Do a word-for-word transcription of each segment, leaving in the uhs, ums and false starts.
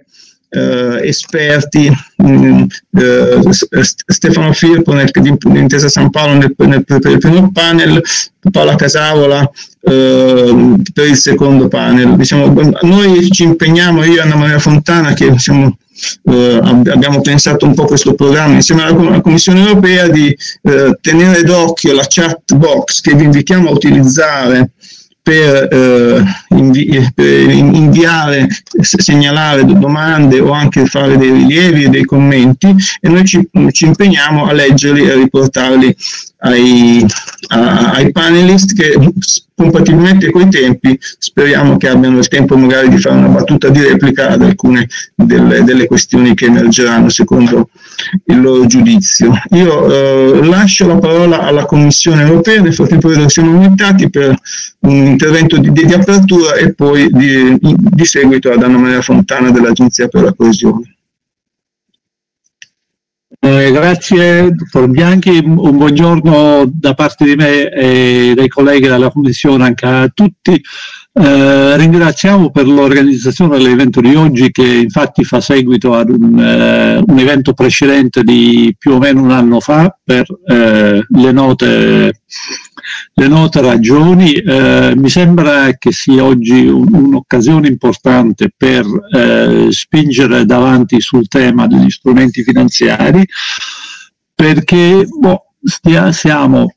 Uh, esperti, um, uh, Stefano Firpo nel, di, di Intesa San Paolo nel, nel, per il primo panel, Paola Casavola uh, per il secondo panel. Diciamo, noi ci impegniamo, io e Anna Maria Fontana, che diciamo, uh, abbiamo pensato un po' questo programma insieme alla, alla Commissione Europea, di uh, tenere d'occhio la chat box che vi invitiamo a utilizzare per, eh, invi per inviare, segnalare domande o anche fare dei rilievi e dei commenti, e noi ci, ci impegniamo a leggerli e a riportarli ai, a, ai panelist, che compatibilmente coi tempi speriamo che abbiano il tempo magari di fare una battuta di replica ad alcune delle, delle questioni che emergeranno secondo il loro giudizio. Io eh, lascio la parola alla Commissione Europea, nel frattempo vedo che siamo aumentati, per un intervento di, di, di apertura e poi di, di seguito ad Anna Maria Fontana dell'Agenzia per la Coesione. Eh, grazie dottor Bianchi, un buongiorno da parte di me e dei colleghi della Commissione anche a tutti. Eh, ringraziamo per l'organizzazione dell'evento di oggi, che infatti fa seguito ad un, eh, un evento precedente di più o meno un anno fa per eh, le note le note ragioni. Eh, mi sembra che sia oggi un'occasione importante per eh, spingere davanti sul tema degli strumenti finanziari, perché boh, stia, siamo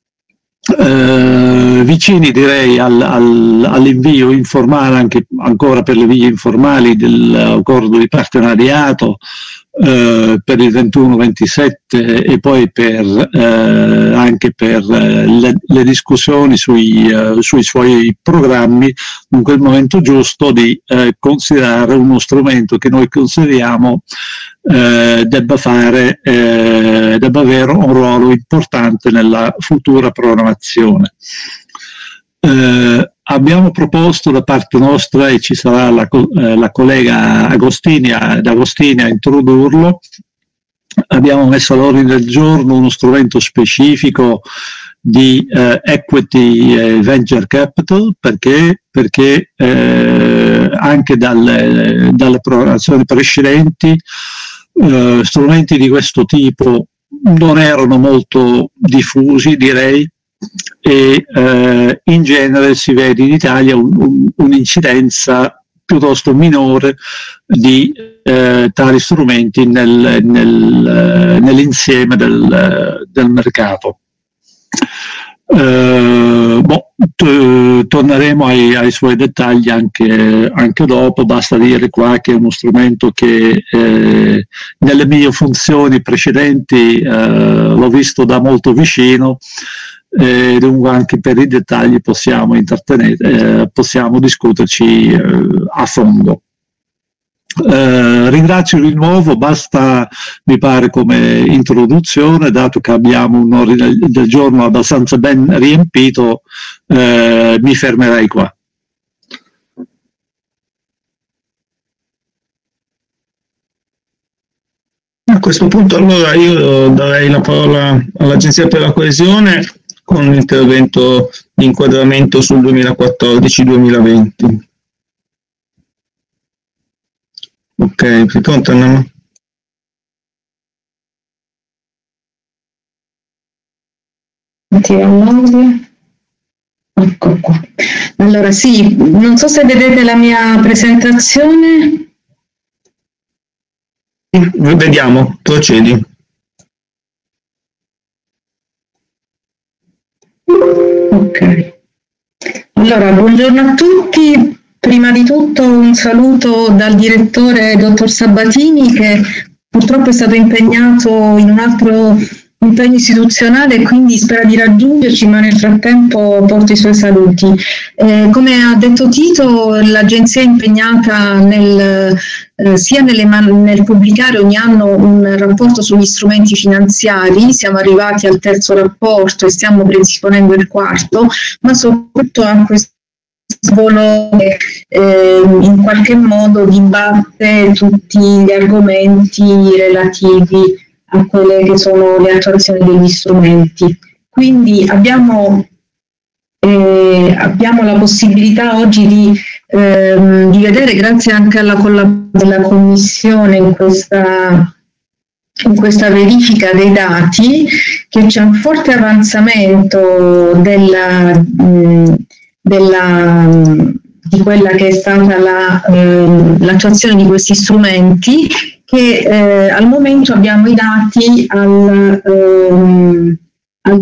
eh, vicini, direi, al, al, all'invio informale, anche ancora per le vie informali, dell'accordo di partenariato Uh, per il ventuno ventisette e poi per, uh, anche per uh, le, le discussioni sui, uh, sui suoi programmi, in quel momento giusto di uh, considerare uno strumento che noi consideriamo uh, debba fare, uh, debba avere un ruolo importante nella futura programmazione. Uh, abbiamo proposto da parte nostra, e ci sarà la, eh, la collega Agostini a, Agostini a introdurlo, abbiamo messo all'ordine del giorno uno strumento specifico di eh, equity e venture capital, perché, perché eh, anche dalle, dalle programmazioni precedenti eh, strumenti di questo tipo non erano molto diffusi, direi, e eh, in genere si vede in Italia un'incidenza un, un piuttosto minore di eh, tali strumenti nel, nel, nell'insieme del, del mercato. Eh, boh, torneremo ai, ai suoi dettagli anche, anche dopo. Basta dire qua che è uno strumento che eh, nelle mie funzioni precedenti eh, l'ho visto da molto vicino, e dunque anche per i dettagli possiamo intrattenere, eh, possiamo discuterci eh, a fondo. Eh, ringrazio di nuovo, basta mi pare come introduzione, dato che abbiamo un ordine del giorno abbastanza ben riempito, eh, mi fermerei qua. A questo punto allora io darei la parola all'Agenzia per la Coesione con l'intervento di inquadramento sul duemilaquattordici duemilaventi. Ok, sei pronta, Anna? Ecco qua. Allora sì, non so se vedete la mia presentazione. Vediamo, procedi. Ok, allora buongiorno a tutti. Prima di tutto un saluto dal direttore dottor Sabatini, che purtroppo è stato impegnato in un altro impegno istituzionale e quindi spera di raggiungerci, ma nel frattempo porto i suoi saluti. Eh, come ha detto Tito, l'agenzia è impegnata nel, eh, sia nelle nel pubblicare ogni anno un rapporto sugli strumenti finanziari. Siamo arrivati al terzo rapporto e stiamo predisponendo il quarto, ma soprattutto a questo volo che eh, in qualche modo dibatte tutti gli argomenti relativi a quelle che sono le attuazioni degli strumenti. Quindi abbiamo, eh, abbiamo la possibilità oggi di ehm, di vedere, grazie anche alla collaborazione della Commissione in questa, in questa verifica dei dati, che c'è un forte avanzamento della, mh, della, di quella che è stata la, eh, l'attuazione di questi strumenti, che eh, al momento abbiamo i dati al... ehm, al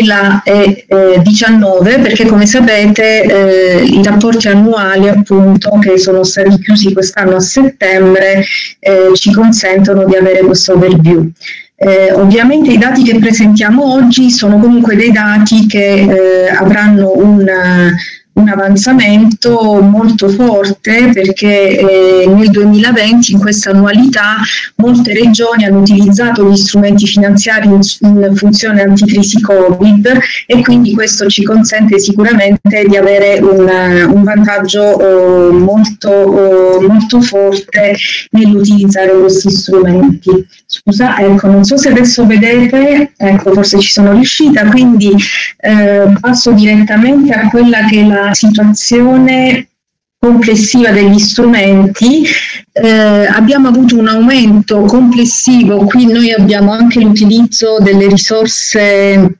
duemiladiciannove, perché come sapete eh, i rapporti annuali appunto che sono stati chiusi quest'anno a settembre eh, ci consentono di avere questo overview. Eh, ovviamente i dati che presentiamo oggi sono comunque dei dati che eh, avranno un, un avanzamento molto forte, perché eh, nel duemilaventi, in questa annualità, molte regioni hanno utilizzato gli strumenti finanziari in, in funzione anticrisi Covid, e quindi questo ci consente sicuramente di avere un, un vantaggio eh, molto, eh, molto forte nell'utilizzare questi strumenti. Scusa, ecco, non so se adesso vedete, ecco, forse ci sono riuscita, quindi eh, passo direttamente a quella che è la situazione complessiva degli strumenti. Eh, abbiamo avuto un aumento complessivo, qui noi abbiamo anche l'utilizzo delle risorse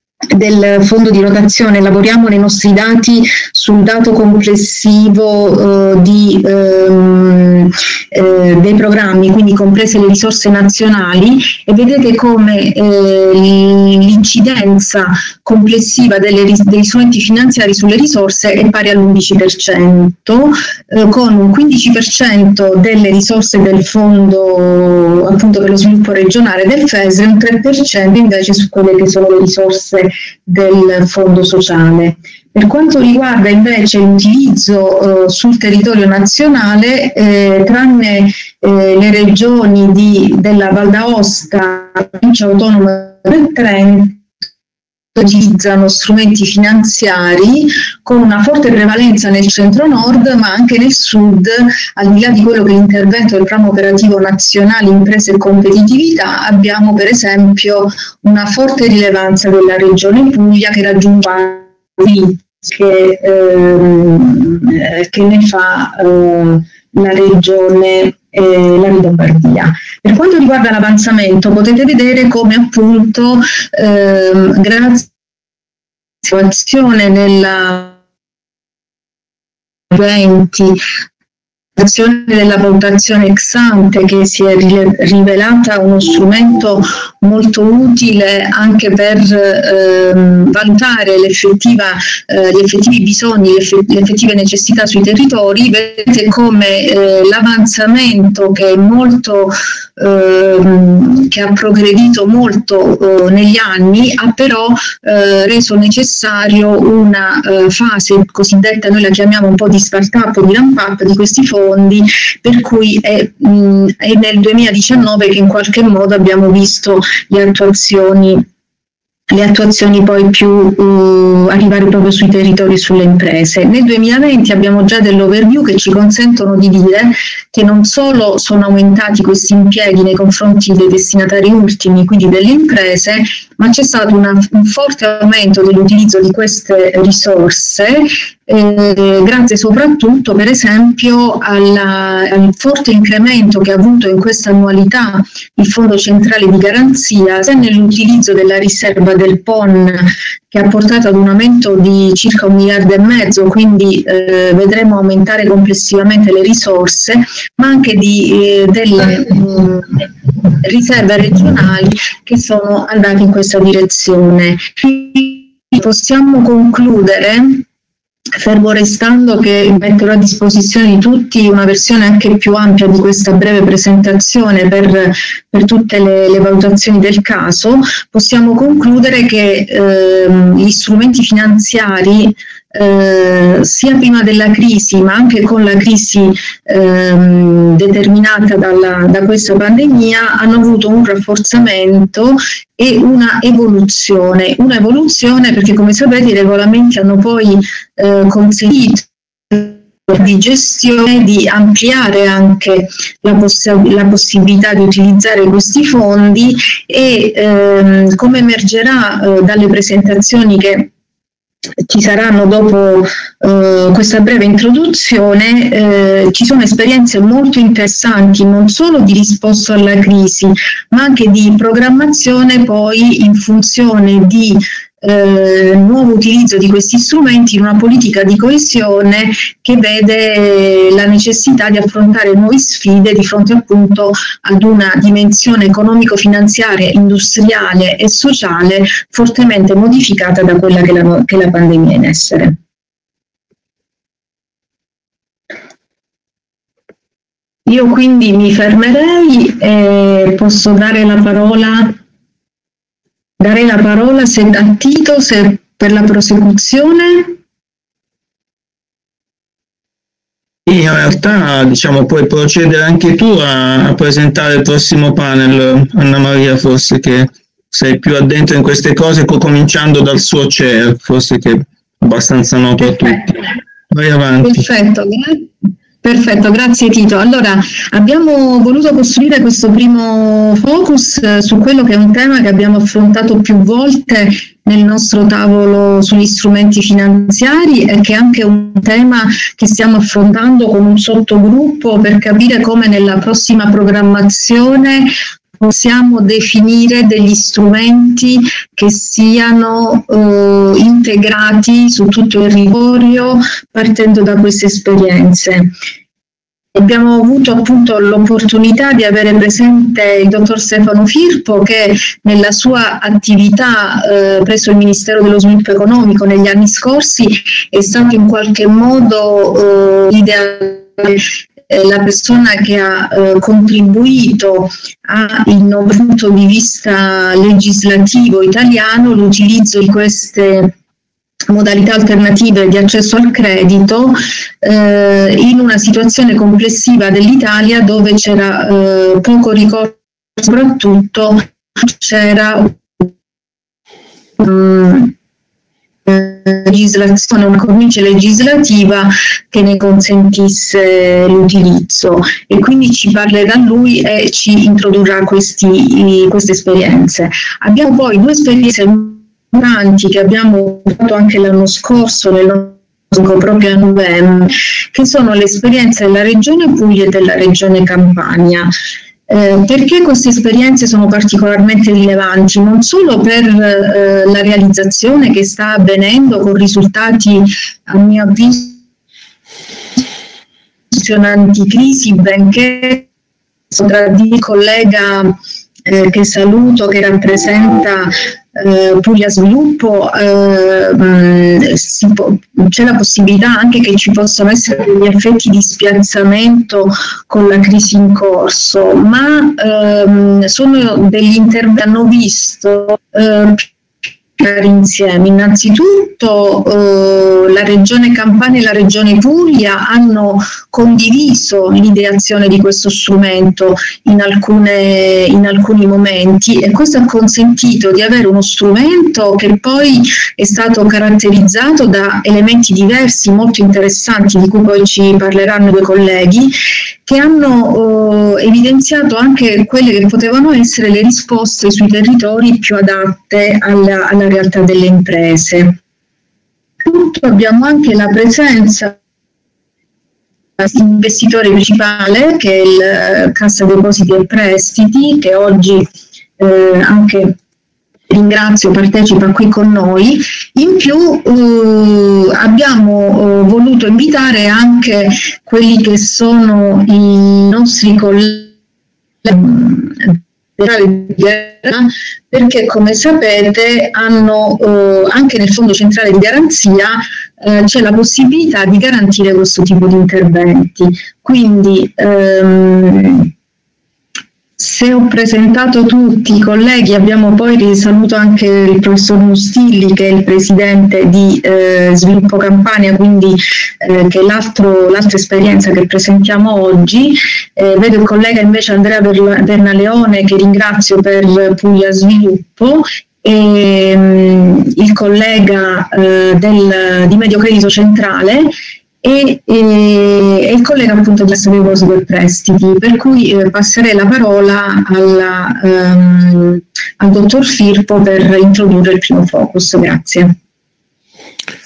del fondo di rotazione, lavoriamo nei nostri dati sul dato complessivo eh, di, ehm, eh, dei programmi, quindi comprese le risorse nazionali, e vedete come eh, l'incidenza complessiva delle, degli strumenti finanziari sulle risorse è pari all'undici per cento, eh, con un quindici per cento delle risorse del fondo appunto per lo sviluppo regionale del F E S e un tre per cento invece su quelle che sono le risorse del fondo sociale. Per quanto riguarda invece l'utilizzo eh, sul territorio nazionale, eh, tranne eh, le regioni di, della Val d'Aosta, provincia autonoma del Trento, utilizzano strumenti finanziari con una forte prevalenza nel centro-nord, ma anche nel sud, al di là di quello che è l'intervento del programma operativo nazionale imprese e competitività. Abbiamo per esempio una forte rilevanza della regione Puglia, che raggiunge che, ehm, che ne fa eh, la regione eh, la Lombardia. Per quanto riguarda l'avanzamento, potete vedere come appunto ehm, grazie alla situazione nella venti della valutazione ex ante, che si è rivelata uno strumento molto utile anche per ehm, valutare l'effettiva, eh, gli effettivi bisogni, le effettive necessità sui territori. Vedete come eh, l'avanzamento, che è molto ehm, che ha progredito molto eh, negli anni, ha però eh, reso necessario una eh, fase cosiddetta, noi la chiamiamo un po' di start-up o di ramp-up di questi fondi, per cui è, mh, è nel duemiladiciannove che in qualche modo abbiamo visto le attuazioni le attuazioni poi più uh, arrivare proprio sui territori e sulle imprese. Nel duemilaventi abbiamo già dell'overview che ci consentono di dire che non solo sono aumentati questi impieghi nei confronti dei destinatari ultimi, quindi delle imprese, ma c'è stato una, un forte aumento dell'utilizzo di queste risorse, eh, grazie soprattutto per esempio alla, al forte incremento che ha avuto in questa annualità il Fondo Centrale di Garanzia, sia nell'utilizzo della riserva del P O N, che ha portato ad un aumento di circa un miliardo e mezzo, quindi eh, vedremo aumentare complessivamente le risorse, ma anche di, eh, delle mh, riserve regionali che sono andate in questa direzione. Quindi possiamo concludere, fermo restando che metterò a disposizione di tutti una versione anche più ampia di questa breve presentazione per, per tutte le, le valutazioni del caso, possiamo concludere che ehm, gli strumenti finanziari eh, sia prima della crisi ma anche con la crisi ehm, determinata dalla, da questa pandemia hanno avuto un rafforzamento e una evoluzione, una evoluzione perché come sapete i regolamenti hanno poi eh, consentito di gestione di ampliare anche la, poss la possibilità di utilizzare questi fondi e ehm, come emergerà eh, dalle presentazioni che ci saranno dopo eh, questa breve introduzione, eh, ci sono esperienze molto interessanti non solo di risposta alla crisi, ma anche di programmazione poi in funzione di eh, nuovo utilizzo di questi strumenti in una politica di coesione che vede la necessità di affrontare nuove sfide di fronte appunto ad una dimensione economico-finanziaria, industriale e sociale fortemente modificata da quella che la, che la pandemia è in essere. Io quindi mi fermerei e posso dare la parola Darei la parola se, a Tito se, per la prosecuzione. In realtà, diciamo, puoi procedere anche tu a, a presentare il prossimo panel, Anna Maria, forse che sei più addentro in queste cose, cominciando dal suo chair, forse che è abbastanza noto a tutti. Vai avanti. Perfetto, grazie. Perfetto, grazie Tito. Allora, abbiamo voluto costruire questo primo focus su quello che è un tema che abbiamo affrontato più volte nel nostro tavolo sugli strumenti finanziari e che è anche un tema che stiamo affrontando con un sottogruppo per capire come nella prossima programmazione possiamo definire degli strumenti che siano eh, integrati su tutto il territorio partendo da queste esperienze. Abbiamo avuto appunto l'opportunità di avere presente il dottor Stefano Firpo che nella sua attività eh, presso il Ministero dello Sviluppo Economico negli anni scorsi è stato in qualche modo eh, ideale la persona che ha eh, contribuito a, dal punto di vista legislativo italiano, l'utilizzo di queste modalità alternative di accesso al credito eh, in una situazione complessiva dell'Italia dove c'era eh, poco ricorso, soprattutto c'era um, legislazione, una cornice legislativa che ne consentisse l'utilizzo, e quindi ci parlerà lui e ci introdurrà questi, queste esperienze. Abbiamo poi due esperienze importanti che abbiamo fatto anche l'anno scorso, proprio a novembre, che sono le esperienze della Regione Puglia e della Regione Campania. Eh, perché queste esperienze sono particolarmente rilevanti? Non solo per eh, la realizzazione che sta avvenendo con risultati, a mio avviso, anticrisi, benché tra di collega eh, che saluto, che rappresenta eh, Puglia Sviluppo, eh, c'è la possibilità anche che ci possano essere degli effetti di spiazzamento con la crisi in corso, ma ehm, sono degli interventi che hanno visto eh, insieme. Innanzitutto eh, la Regione Campania e la Regione Puglia hanno condiviso l'ideazione di questo strumento in, alcune, in alcuni momenti, e questo ha consentito di avere uno strumento che poi è stato caratterizzato da elementi diversi molto interessanti, di cui poi ci parleranno i due colleghi, che hanno eh, evidenziato anche quelle che potevano essere le risposte sui territori più adatte alla, alla realtà delle imprese. Abbiamo anche la presenza dell'investitore principale, che è il Cassa Depositi e Prestiti, che oggi eh, anche ringrazio, partecipa qui con noi. In più eh, abbiamo eh, voluto invitare anche quelli che sono i nostri colleghi, perché come sapete hanno eh, anche nel Fondo Centrale di Garanzia eh, c'è la possibilità di garantire questo tipo di interventi. Quindi ehm, se ho presentato tutti i colleghi, abbiamo poi saluto anche il professor Mustilli, che è il presidente di eh, Sviluppo Campania, quindi eh, che è l'altro, l'altra esperienza che presentiamo oggi. Eh, vedo il collega invece Andrea Vernaleone, che ringrazio per Puglia Sviluppo, e um, il collega eh, del, di Mediocredito Centrale, E, e, e il collega appunto di Cassa Depositi e Prestiti, per cui eh, passerei la parola alla, um, al dottor Firpo per introdurre il primo focus. Grazie.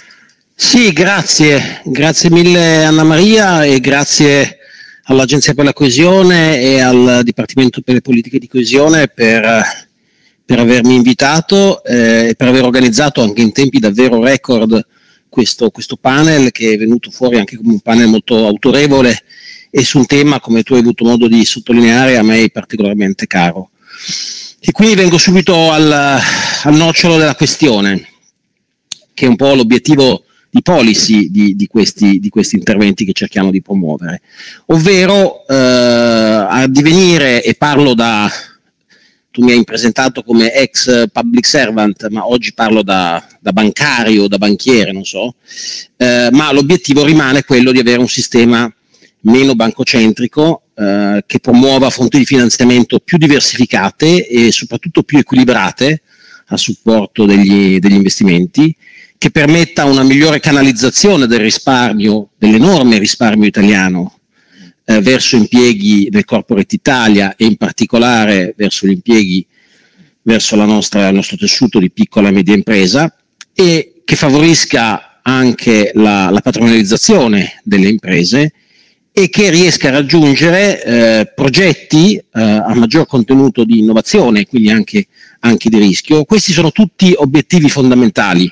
Sì, grazie, grazie mille Anna Maria e grazie all'Agenzia per la Coesione e al Dipartimento per le Politiche di Coesione per, per avermi invitato e eh, per aver organizzato anche in tempi davvero record questo, questo panel, che è venuto fuori anche come un panel molto autorevole e su un tema, come tu hai avuto modo di sottolineare, a me particolarmente caro. E quindi vengo subito al, al nocciolo della questione, che è un po' l'obiettivo di policy di, di, questi, di questi interventi che cerchiamo di promuovere, ovvero eh, a divenire, e parlo da, tu mi hai presentato come ex public servant, ma oggi parlo da, da bancario, da banchiere, non so, eh, ma l'obiettivo rimane quello di avere un sistema meno bancocentrico, eh, che promuova fonti di finanziamento più diversificate e soprattutto più equilibrate a supporto degli, degli investimenti, che permetta una migliore canalizzazione del risparmio, dell'enorme risparmio italiano, eh, verso impieghi del corporate Italia e in particolare verso gli impieghi verso la nostra, il nostro tessuto di piccola e media impresa, e che favorisca anche la, la patrimonializzazione delle imprese e che riesca a raggiungere eh, progetti eh, a maggior contenuto di innovazione, quindi anche, anche di rischio. Questi sono tutti obiettivi fondamentali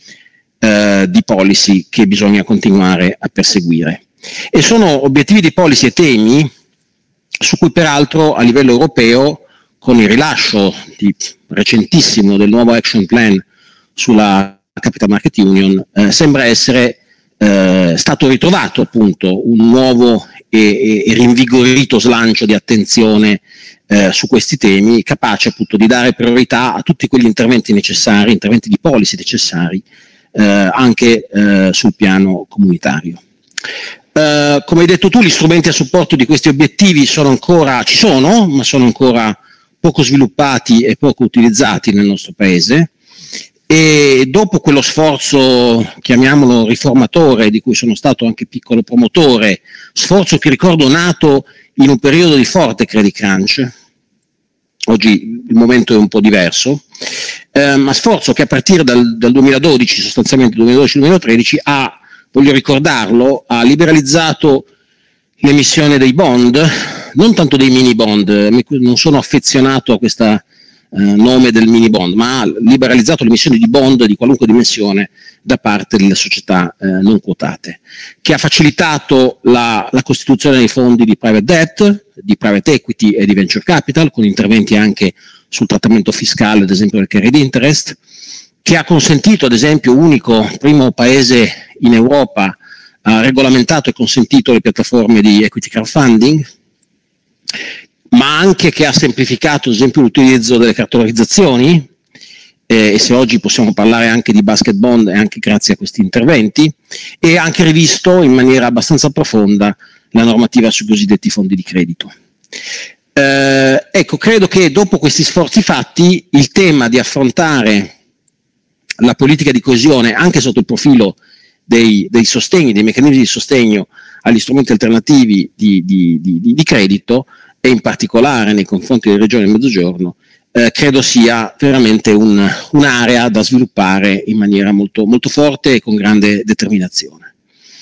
eh, di policy che bisogna continuare a perseguire. E sono obiettivi di policy e temi su cui peraltro a livello europeo, con il rilascio di, recentissimo del nuovo action plan sulla Capital Market Union, eh, sembra essere eh, stato ritrovato appunto un nuovo e, e rinvigorito slancio di attenzione eh, su questi temi, capace appunto di dare priorità a tutti quegli interventi necessari, interventi di policy necessari, eh, anche eh, sul piano comunitario. Uh, come hai detto tu, gli strumenti a supporto di questi obiettivi sono ancora, ci sono, ma sono ancora poco sviluppati e poco utilizzati nel nostro paese, e dopo quello sforzo, chiamiamolo riformatore, di cui sono stato anche piccolo promotore, sforzo che ricordo nato in un periodo di forte credit crunch, oggi il momento è un po' diverso, eh, ma sforzo che a partire dal, dal duemiladodici, sostanzialmente duemiladodici duemilatredici, ha, voglio ricordarlo, ha liberalizzato l'emissione dei bond, non tanto dei mini bond, non sono affezionato a questo eh, nome del mini bond, ma ha liberalizzato l'emissione di bond di qualunque dimensione da parte delle società eh, non quotate, che ha facilitato la, la costituzione dei fondi di private debt, di private equity e di venture capital, con interventi anche sul trattamento fiscale, ad esempio del carried interest, che ha consentito, ad esempio, unico, primo paese in Europa, ha regolamentato e consentito le piattaforme di equity crowdfunding, ma anche che ha semplificato, ad esempio, l'utilizzo delle cartolarizzazioni, eh, e se oggi possiamo parlare anche di basket bond è anche grazie a questi interventi, e ha anche rivisto in maniera abbastanza profonda la normativa sui cosiddetti fondi di credito. Eh, ecco, credo che dopo questi sforzi fatti, il tema di affrontare la politica di coesione anche sotto il profilo dei, dei sostegni, dei meccanismi di sostegno agli strumenti alternativi di, di, di, di credito, e in particolare nei confronti delle regioni del Mezzogiorno, eh, credo sia veramente un, un'area da sviluppare in maniera molto, molto forte e con grande determinazione.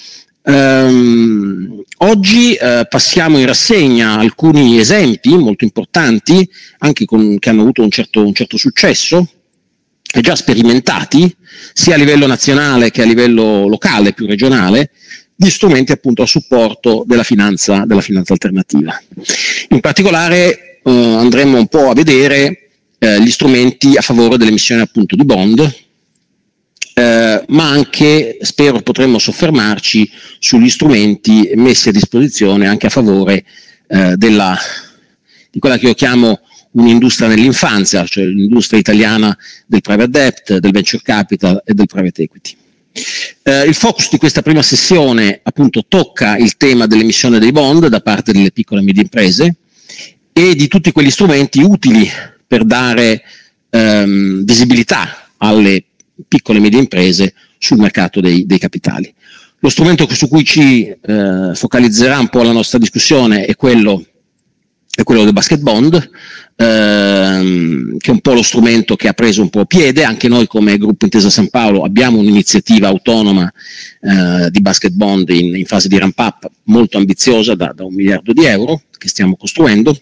Um, oggi eh, passiamo in rassegna alcuni esempi molto importanti, anche con, che hanno avuto un certo, un certo successo, e già sperimentati, sia a livello nazionale che a livello locale, più regionale, di strumenti appunto a supporto della finanza, della finanza alternativa. In particolare eh, andremo un po' a vedere eh, gli strumenti a favore dell'emissione appunto di bond, eh, ma anche, spero, potremo soffermarci sugli strumenti messi a disposizione anche a favore eh, della, di quella che io chiamo un'industria nell'infanzia, cioè l'industria italiana del private debt, del venture capital e del private equity. Eh, il focus di questa prima sessione appunto tocca il tema dell'emissione dei bond da parte delle piccole e medie imprese e di tutti quegli strumenti utili per dare ehm, visibilità alle piccole e medie imprese sul mercato dei, dei capitali. Lo strumento su cui ci eh, focalizzerà un po' la nostra discussione è quello è quello del basket bond, ehm, che è un po' lo strumento che ha preso un po' piede. Anche noi come gruppo Intesa San Paolo abbiamo un'iniziativa autonoma eh, di basket bond in, in fase di ramp up molto ambiziosa da, da un miliardo di euro che stiamo costruendo.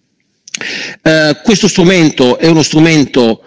Eh, questo strumento è uno strumento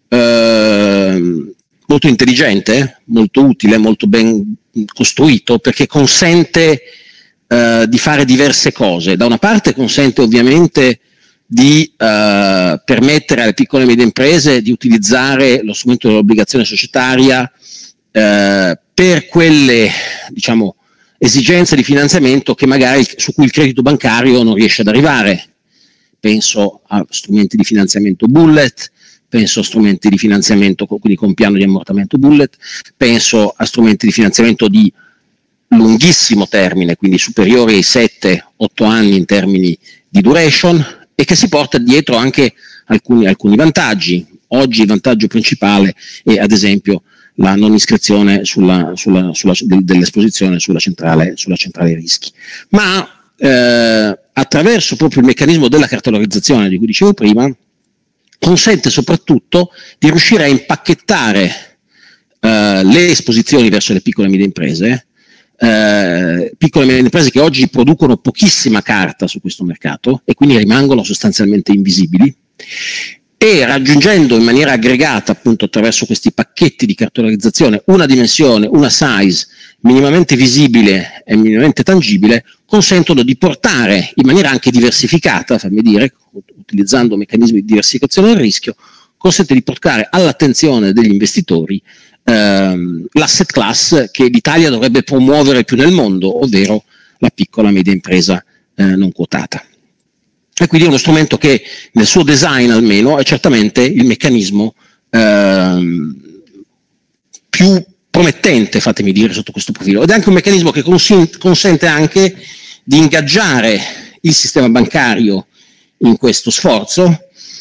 eh, molto intelligente, molto utile, molto ben costruito, perché consente eh, di fare diverse cose. Da una parte consente ovviamente di eh, permettere alle piccole e medie imprese di utilizzare lo strumento dell'obbligazione societaria eh, per quelle, diciamo, esigenze di finanziamento che magari su cui il credito bancario non riesce ad arrivare. Penso a strumenti di finanziamento bullet, penso a strumenti di finanziamento quindi con piano di ammortamento bullet, penso a strumenti di finanziamento di lunghissimo termine, quindi superiori ai sette otto anni in termini di duration, e che si porta dietro anche alcuni, alcuni vantaggi. Oggi il vantaggio principale è ad esempio la non iscrizione sulla, sulla, sulla, dell'esposizione sulla centrale, sulla centrale rischi. Ma eh, attraverso proprio il meccanismo della cartolarizzazione di cui dicevo prima, consente soprattutto di riuscire a impacchettare eh, le esposizioni verso le piccole e medie imprese, eh, piccole e medie imprese che oggi producono pochissima carta su questo mercato e quindi rimangono sostanzialmente invisibili, e raggiungendo in maniera aggregata, appunto attraverso questi pacchetti di cartolarizzazione, una dimensione, una size minimamente visibile e minimamente tangibile, consentono di portare in maniera anche diversificata, fammi dire, utilizzando meccanismi di diversificazione del rischio, consente di portare all'attenzione degli investitori ehm, l'asset class che l'Italia dovrebbe promuovere più nel mondo, ovvero la piccola e media impresa eh, non quotata. E quindi è uno strumento che nel suo design almeno è certamente il meccanismo ehm, più promettente, fatemi dire, sotto questo profilo, ed è anche un meccanismo che consente anche di ingaggiare il sistema bancario in questo sforzo,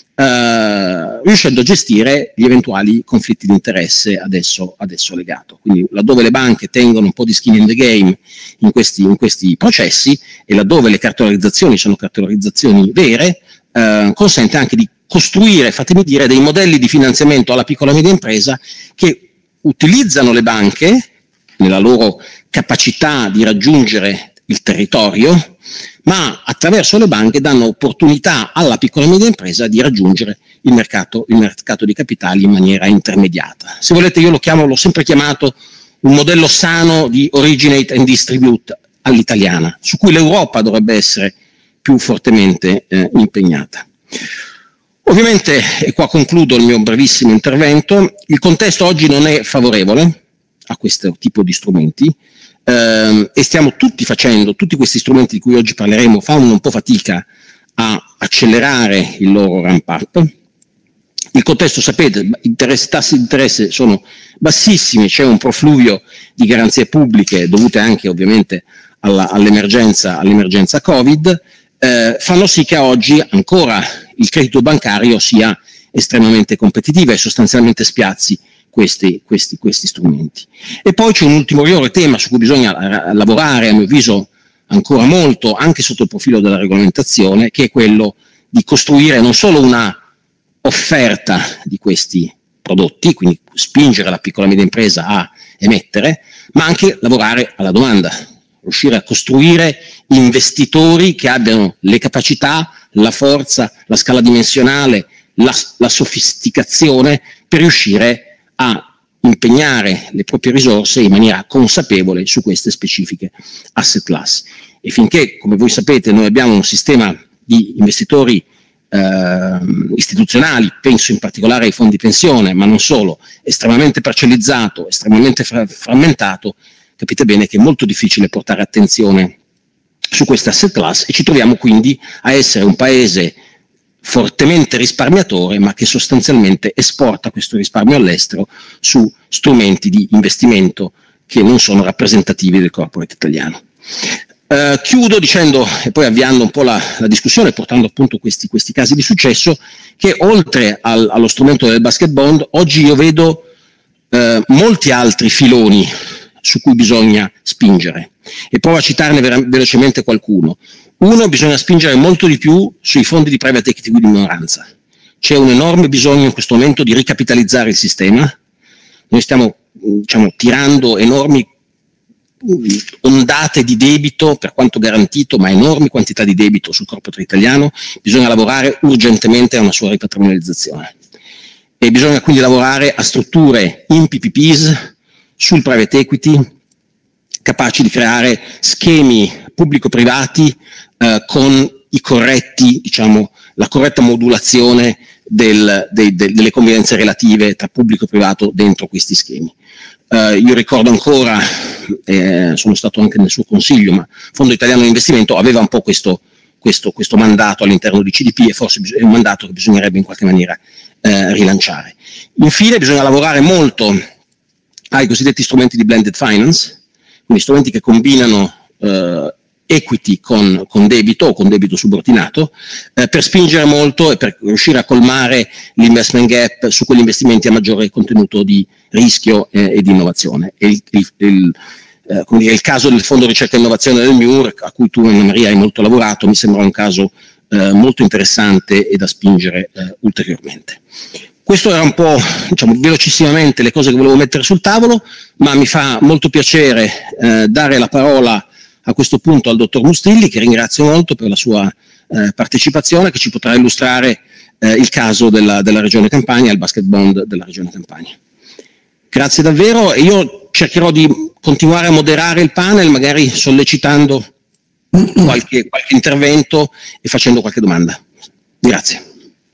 eh, riuscendo a gestire gli eventuali conflitti di interesse adesso, adesso legato. Quindi laddove le banche tengono un po' di skin in the game in questi, in questi processi, e laddove le cartolarizzazioni sono cartolarizzazioni vere, eh, consente anche di costruire, fatemi dire, dei modelli di finanziamento alla piccola e media impresa che utilizzano le banche nella loro capacità di raggiungere il territorio, ma attraverso le banche danno opportunità alla piccola e media impresa di raggiungere il mercato, il mercato di capitali in maniera intermediata. Se volete, io lo chiamo, l'ho sempre chiamato un modello sano di originate and distribute all'italiana, su cui l'Europa dovrebbe essere più fortemente eh, impegnata. Ovviamente, e qua concludo il mio brevissimo intervento, il contesto oggi non è favorevole a questo tipo di strumenti, ehm, e stiamo tutti facendo, tutti questi strumenti di cui oggi parleremo fanno un po' fatica a accelerare il loro ramp up. Il contesto, sapete, interesse, tassi di interesse sono bassissimi, c'è un profluvio di garanzie pubbliche dovute anche ovviamente alla, all'emergenza, all'emergenza Covid, eh, fanno sì che oggi ancora il credito bancario sia estremamente competitivo e sostanzialmente spiazzi questi, questi, questi strumenti. E poi c'è un ulteriore tema su cui bisogna lavorare, a mio avviso ancora molto, anche sotto il profilo della regolamentazione, che è quello di costruire non solo una offerta di questi prodotti, quindi spingere la piccola e media impresa a emettere, ma anche lavorare alla domanda, riuscire a costruire investitori che abbiano le capacità, la forza, la scala dimensionale, la, la sofisticazione per riuscire a impegnare le proprie risorse in maniera consapevole su queste specifiche asset class. E finché, come voi sapete, noi abbiamo un sistema di investitori eh, istituzionali, penso in particolare ai fondi pensione, ma non solo, estremamente parcellizzato, estremamente fra frammentato, capite bene che è molto difficile portare attenzione su questa asset class, e ci troviamo quindi a essere un paese fortemente risparmiatore, ma che sostanzialmente esporta questo risparmio all'estero su strumenti di investimento che non sono rappresentativi del corporate italiano. Uh, chiudo dicendo, e poi avviando un po' la, la discussione, portando appunto questi, questi casi di successo, che oltre al, allo strumento del basket bond, oggi io vedo uh, molti altri filoni su cui bisogna spingere, e provo a citarne velocemente qualcuno. Uno, bisogna spingere molto di più sui fondi di private equity di minoranza. C'è un enorme bisogno in questo momento di ricapitalizzare il sistema. Noi stiamo, diciamo, tirando enormi ondate di debito, per quanto garantito, ma enormi quantità di debito sul corporate italiano. Bisogna lavorare urgentemente a una sua ripatrimonializzazione. E bisogna quindi lavorare a strutture in P P Ps, sul private equity, capaci di creare schemi pubblico-privati eh, con i corretti, diciamo, la corretta modulazione del, dei, de, delle convivenze relative tra pubblico e privato dentro questi schemi. Eh, io ricordo ancora, eh, sono stato anche nel suo consiglio, ma il Fondo Italiano di Investimento aveva un po' questo, questo, questo mandato all'interno di C D P, e forse è un mandato che bisognerebbe in qualche maniera eh, rilanciare. Infine bisogna lavorare molto ai cosiddetti strumenti di blended finance, quindi strumenti che combinano eh, equity con, con debito o con debito subordinato, eh, per spingere molto e per riuscire a colmare l'investment gap su quegli investimenti a maggiore contenuto di rischio eh, e di innovazione. E il, il, il, eh, come dire, il caso del Fondo Ricerca e Innovazione del M I U R, a cui tu, Anna Maria, hai molto lavorato, mi sembra un caso eh, molto interessante e da spingere eh, ulteriormente. Questo era un po', diciamo, velocissimamente le cose che volevo mettere sul tavolo, ma mi fa molto piacere eh, dare la parola a questo punto al dottor Mustilli, che ringrazio molto per la sua eh, partecipazione, che ci potrà illustrare eh, il caso della, della Regione Campania, il basket bond della Regione Campania. Grazie davvero, e io cercherò di continuare a moderare il panel, magari sollecitando qualche, qualche intervento e facendo qualche domanda. Grazie.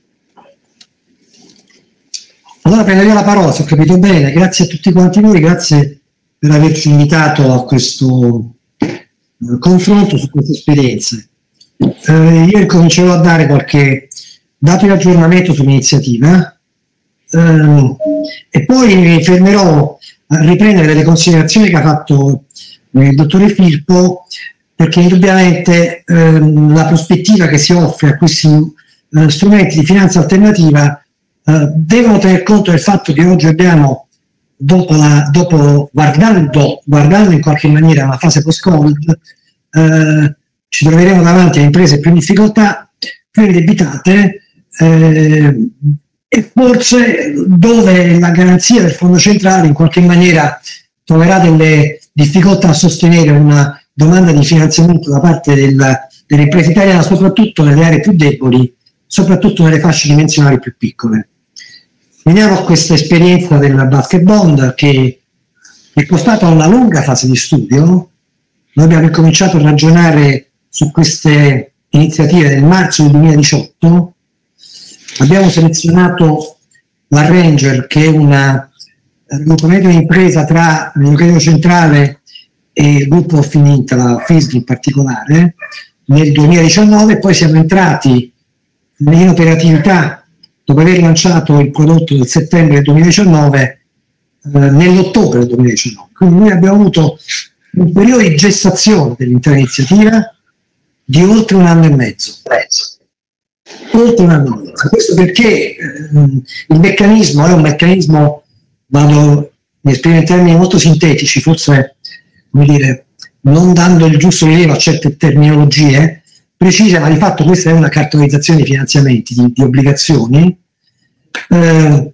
Allora prenderò la parola, se ho capito bene. Grazie a tutti quanti voi, grazie per averci invitato a questo eh, confronto su queste esperienze. Eh, io comincerò a dare qualche dato di aggiornamento sull'iniziativa eh, e poi mi fermerò a riprendere delle considerazioni che ha fatto eh, il dottore Firpo, perché indubbiamente eh, la prospettiva che si offre a questi eh, strumenti di finanza alternativa Uh, devono tener conto del fatto che oggi abbiamo, dopo, la, dopo guardando, guardando in qualche maniera la fase post-Covid, uh, ci troveremo davanti a imprese più in difficoltà, più indebitate, eh, e forse dove la garanzia del Fondo Centrale in qualche maniera troverà delle difficoltà a sostenere una domanda di finanziamento da parte del, delle imprese italiane, soprattutto nelle aree più deboli, soprattutto nelle fasce dimensionali più piccole. Veniamo a questa esperienza del basket bond, che è costata una lunga fase di studio. Noi abbiamo incominciato a ragionare su queste iniziative nel marzo del duemiladiciotto. Abbiamo selezionato la Ranger, che è una raggruppamento di impresa tra il Credito Centrale e il gruppo Fininta, la Fisghi in particolare, nel duemiladiciannove. Poi siamo entrati in operatività dopo aver lanciato il prodotto nel settembre del duemiladiciannove, eh, nell'ottobre del duemiladiciannove. Quindi noi abbiamo avuto un periodo di gestazione dell'intera iniziativa di oltre un anno e mezzo. Oltre un anno e mezzo. Questo perché eh, il meccanismo è un meccanismo, vado a esprimere in termini molto sintetici, forse, come dire, non dando il giusto rilievo a certe terminologie precise, ma di fatto questa è una cartolarizzazione di finanziamenti, di, di obbligazioni. Eh,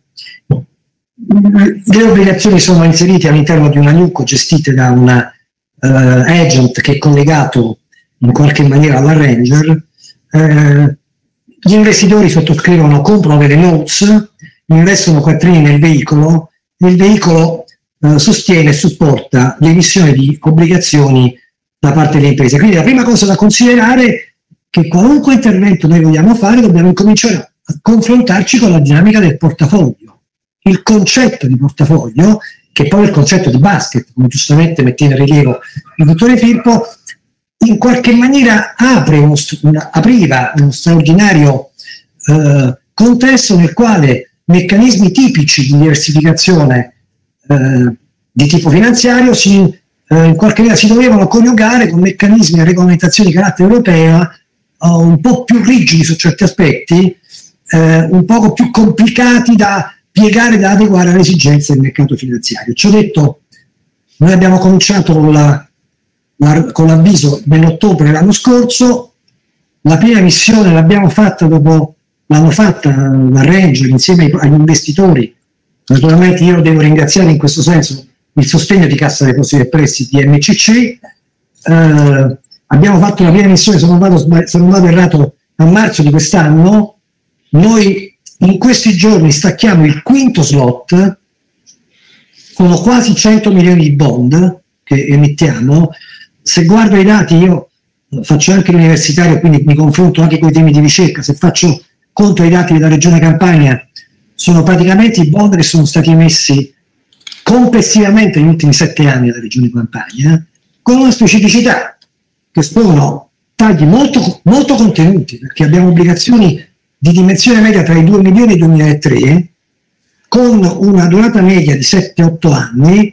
le obbligazioni sono inserite all'interno di una N U C gestite da una uh, agent che è collegato in qualche maniera alla Ranger. Eh, gli investitori sottoscrivono, comprano delle notes, investono quattrini nel veicolo, e il veicolo uh, sostiene e supporta l'emissione di obbligazioni da parte delle imprese. Quindi la prima cosa da considerare è che qualunque intervento noi vogliamo fare dobbiamo incominciare a confrontarci con la dinamica del portafoglio. Il concetto di portafoglio, che poi è il concetto di basket, come giustamente metteva in rilievo il dottore Firpo, in qualche maniera apre uno, una, apriva uno straordinario eh, contesto nel quale meccanismi tipici di diversificazione eh, di tipo finanziario si, eh, in qualche maniera si dovevano coniugare con meccanismi e regolamentazioni di carattere europeo Uh, un po' più rigidi su certi aspetti, eh, un poco più complicati da piegare, da adeguare alle esigenze del mercato finanziario. Ciò detto, noi abbiamo cominciato con, la, la, con l'avviso nell'ottobre dell'anno scorso, la prima emissione l'abbiamo fatta dopo, l'hanno fatta la Ranger insieme ai, agli investitori. Naturalmente io devo ringraziare in questo senso il sostegno di Cassa Depositi e Prestiti M C C. Eh, abbiamo fatto la prima emissione, se non vado, se non vado errato, a marzo di quest'anno. Noi in questi giorni stacchiamo il quinto slot, sono quasi cento milioni di bond che emettiamo. Se guardo i dati, io faccio anche l'universitario, quindi mi confronto anche con i temi di ricerca. Se faccio conto ai dati della Regione Campania, sono praticamente i bond che sono stati emessi complessivamente negli ultimi sette anni dalla Regione Campania, con una specificità, che sono tagli molto, molto contenuti, perché abbiamo obbligazioni di dimensione media tra i due milioni e i duemilatré, con una durata media di sette otto anni,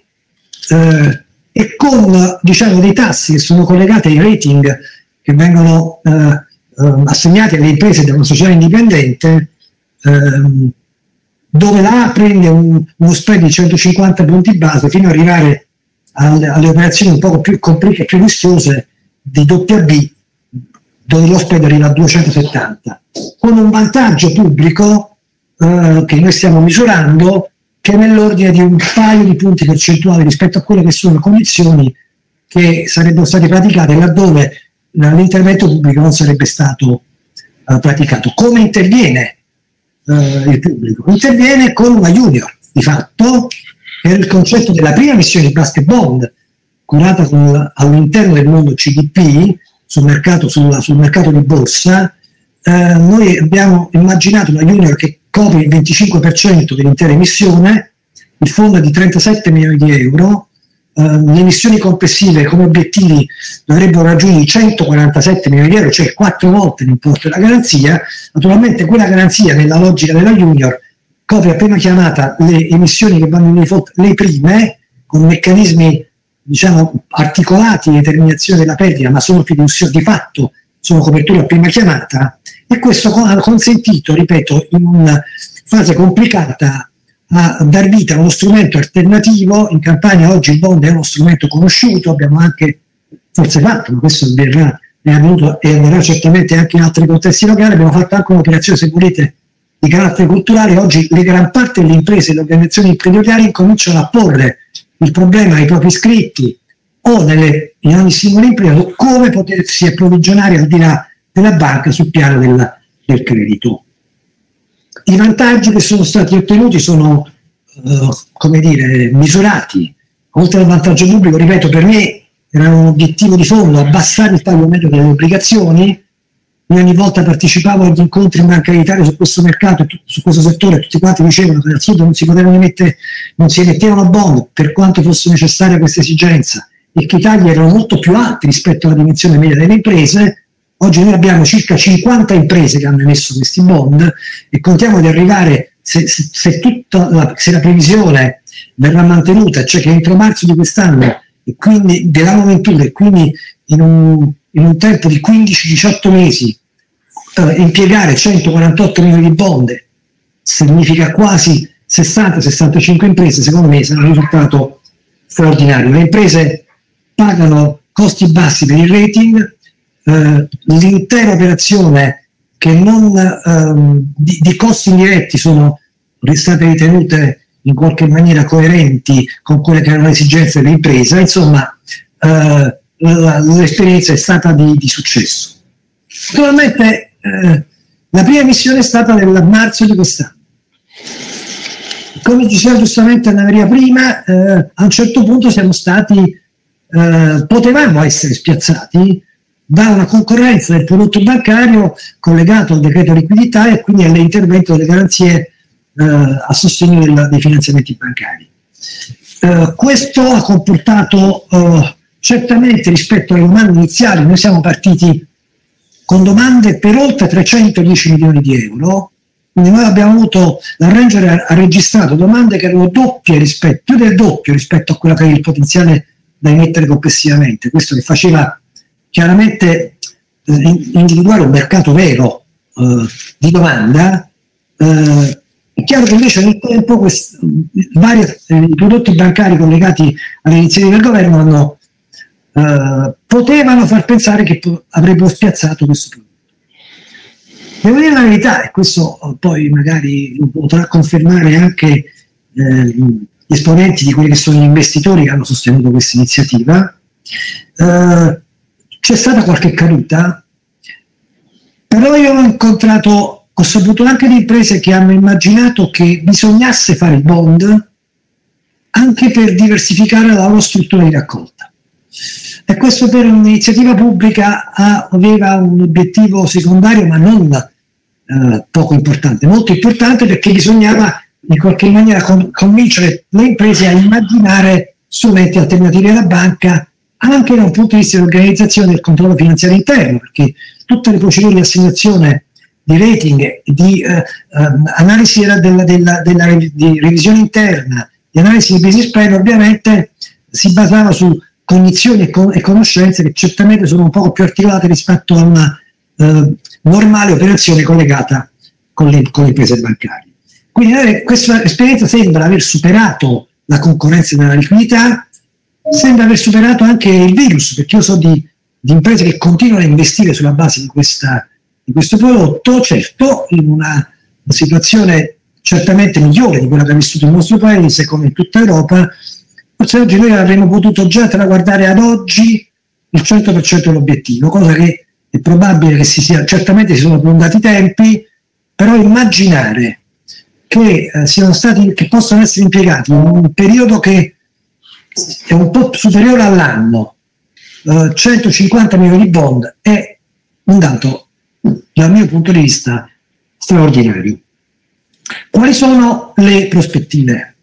eh, e con, diciamo, dei tassi che sono collegati ai rating che vengono eh, eh, assegnati alle imprese da una società indipendente, ehm, dove la A prende un, uno spread di centocinquanta punti base fino ad arrivare alle, alle operazioni un po' più complicate, più rischiose di doppia B, dove lo spread arriva a duecentosettanta, con un vantaggio pubblico eh, che noi stiamo misurando, che è nell'ordine di un paio di punti percentuali rispetto a quelle che sono le condizioni che sarebbero state praticate laddove l'intervento pubblico non sarebbe stato eh, praticato. Come interviene eh, il pubblico? Interviene con una junior, di fatto, per il concetto della prima missione di basket bond, curata con, all'interno del mondo C D P, sul mercato, sul, sul mercato di borsa. Eh, noi abbiamo immaginato una junior che copre il venticinque per cento dell'intera emissione, il fondo è di trentasette milioni di euro, eh, le emissioni complessive come obiettivi dovrebbero raggiungere i centoquarantasette milioni di euro, cioè quattro volte l'importo della garanzia. Naturalmente quella garanzia, nella logica della junior, copre a prima chiamata le emissioni che vanno in default, le prime, con meccanismi, diciamo, articolati di determinazione della perdita, ma sono fiducia, di fatto sono coperture a prima chiamata, e questo ha consentito, ripeto, in una fase complicata, a dar vita a uno strumento alternativo. In Campania oggi il bond è uno strumento conosciuto, abbiamo anche forse fatto, ma questo avverrà, è avvenuto e avverrà certamente anche in altri contesti locali, abbiamo fatto anche un'operazione, se volete, di carattere culturale. Oggi le gran parte delle imprese e le organizzazioni imprenditoriali cominciano a porre il problema ai propri iscritti o nelle, in ogni singola impresa come potersi approvvigionare al di là della banca sul piano della, del credito. I vantaggi che sono stati ottenuti sono, eh, come dire, misurati. Oltre al vantaggio pubblico, ripeto, per me era un obiettivo di fondo abbassare il taglio medio delle obbligazioni. Io ogni volta partecipavo agli incontri in Banca d'Italia su questo mercato, su questo settore, tutti quanti dicevano che al sud non si potevano emettere, non si emettevano bond per quanto fosse necessaria questa esigenza, e che i tagli erano molto più alti rispetto alla dimensione media delle imprese. Oggi noi abbiamo circa cinquanta imprese che hanno emesso questi bond e contiamo di arrivare, se, se, se, tutta la, se la previsione verrà mantenuta, cioè che entro marzo di quest'anno, e quindi dell'anno ventuno, e quindi in un, in un tempo di quindici diciotto mesi, eh, impiegare centoquarantotto milioni di bond significa quasi sessanta sessantacinque imprese. Secondo me sarà un risultato straordinario. Le imprese pagano costi bassi per il rating, eh, l'intera operazione che non ehm, di, di costi indiretti sono state ritenute in qualche maniera coerenti con quelle che erano le esigenze dell'impresa. Insomma, eh, l'esperienza è stata di, di successo. Naturalmente eh, la prima missione è stata nel marzo di quest'anno. Come diceva giustamente Anna Maria prima, eh, a un certo punto siamo stati, eh, potevamo essere spiazzati da una concorrenza del prodotto bancario collegato al decreto liquidità e quindi all'intervento delle garanzie eh, a sostegno del, dei finanziamenti bancari. Eh, questo ha comportato eh, certamente, rispetto alle domande iniziali, noi siamo partiti con domande per oltre trecentodieci milioni di euro, quindi noi abbiamo avuto, la Ranger ha registrato domande che erano doppie rispetto, più del doppio rispetto a quello che era il potenziale da emettere complessivamente. Questo che faceva chiaramente eh, individuare un mercato vero eh, di domanda. Eh, è chiaro che invece nel tempo quest, vari, eh, i prodotti bancari collegati alle iniziative del governo hanno, eh, potevano far pensare che avrebbero spiazzato questo prodotto. Devo dire la verità, e questo poi magari lo potrà confermare anche eh, gli esponenti di quelli che sono gli investitori che hanno sostenuto questa iniziativa, eh, c'è stata qualche caduta, però io ho incontrato, ho saputo anche di imprese che hanno immaginato che bisognasse fare il bond anche per diversificare la loro struttura di raccolta. E questo per un'iniziativa pubblica aveva un obiettivo secondario, ma non eh, poco importante, molto importante, perché bisognava in qualche maniera con, convincere le imprese a immaginare strumenti alternativi alla banca anche da un punto di vista dell'organizzazione del controllo finanziario interno, perché tutte le procedure di assegnazione di rating, di eh, eh, analisi della, della, della, della di revisione interna, di analisi di business plan, ovviamente si basava su cognizioni e, con, e conoscenze che certamente sono un poco più articolate rispetto a una eh, normale operazione collegata con le, con le imprese bancarie. Quindi eh, questa esperienza sembra aver superato la concorrenza della liquidità, sembra aver superato anche il virus, perché io so di, di imprese che continuano a investire sulla base di, questa, di questo prodotto, certo in una situazione certamente migliore di quella che ha vissuto il nostro paese, come in tutta Europa. Forse oggi noi avremmo potuto già traguardare ad oggi il cento per cento dell'obiettivo, cosa che è probabile che si sia, certamente si sono prolungati i tempi, però immaginare che eh, siano stati, che possano essere impiegati in un periodo che è un po' superiore all'anno, eh, centocinquanta milioni di bond, è un dato, dal mio punto di vista, straordinario. Quali sono le prospettive?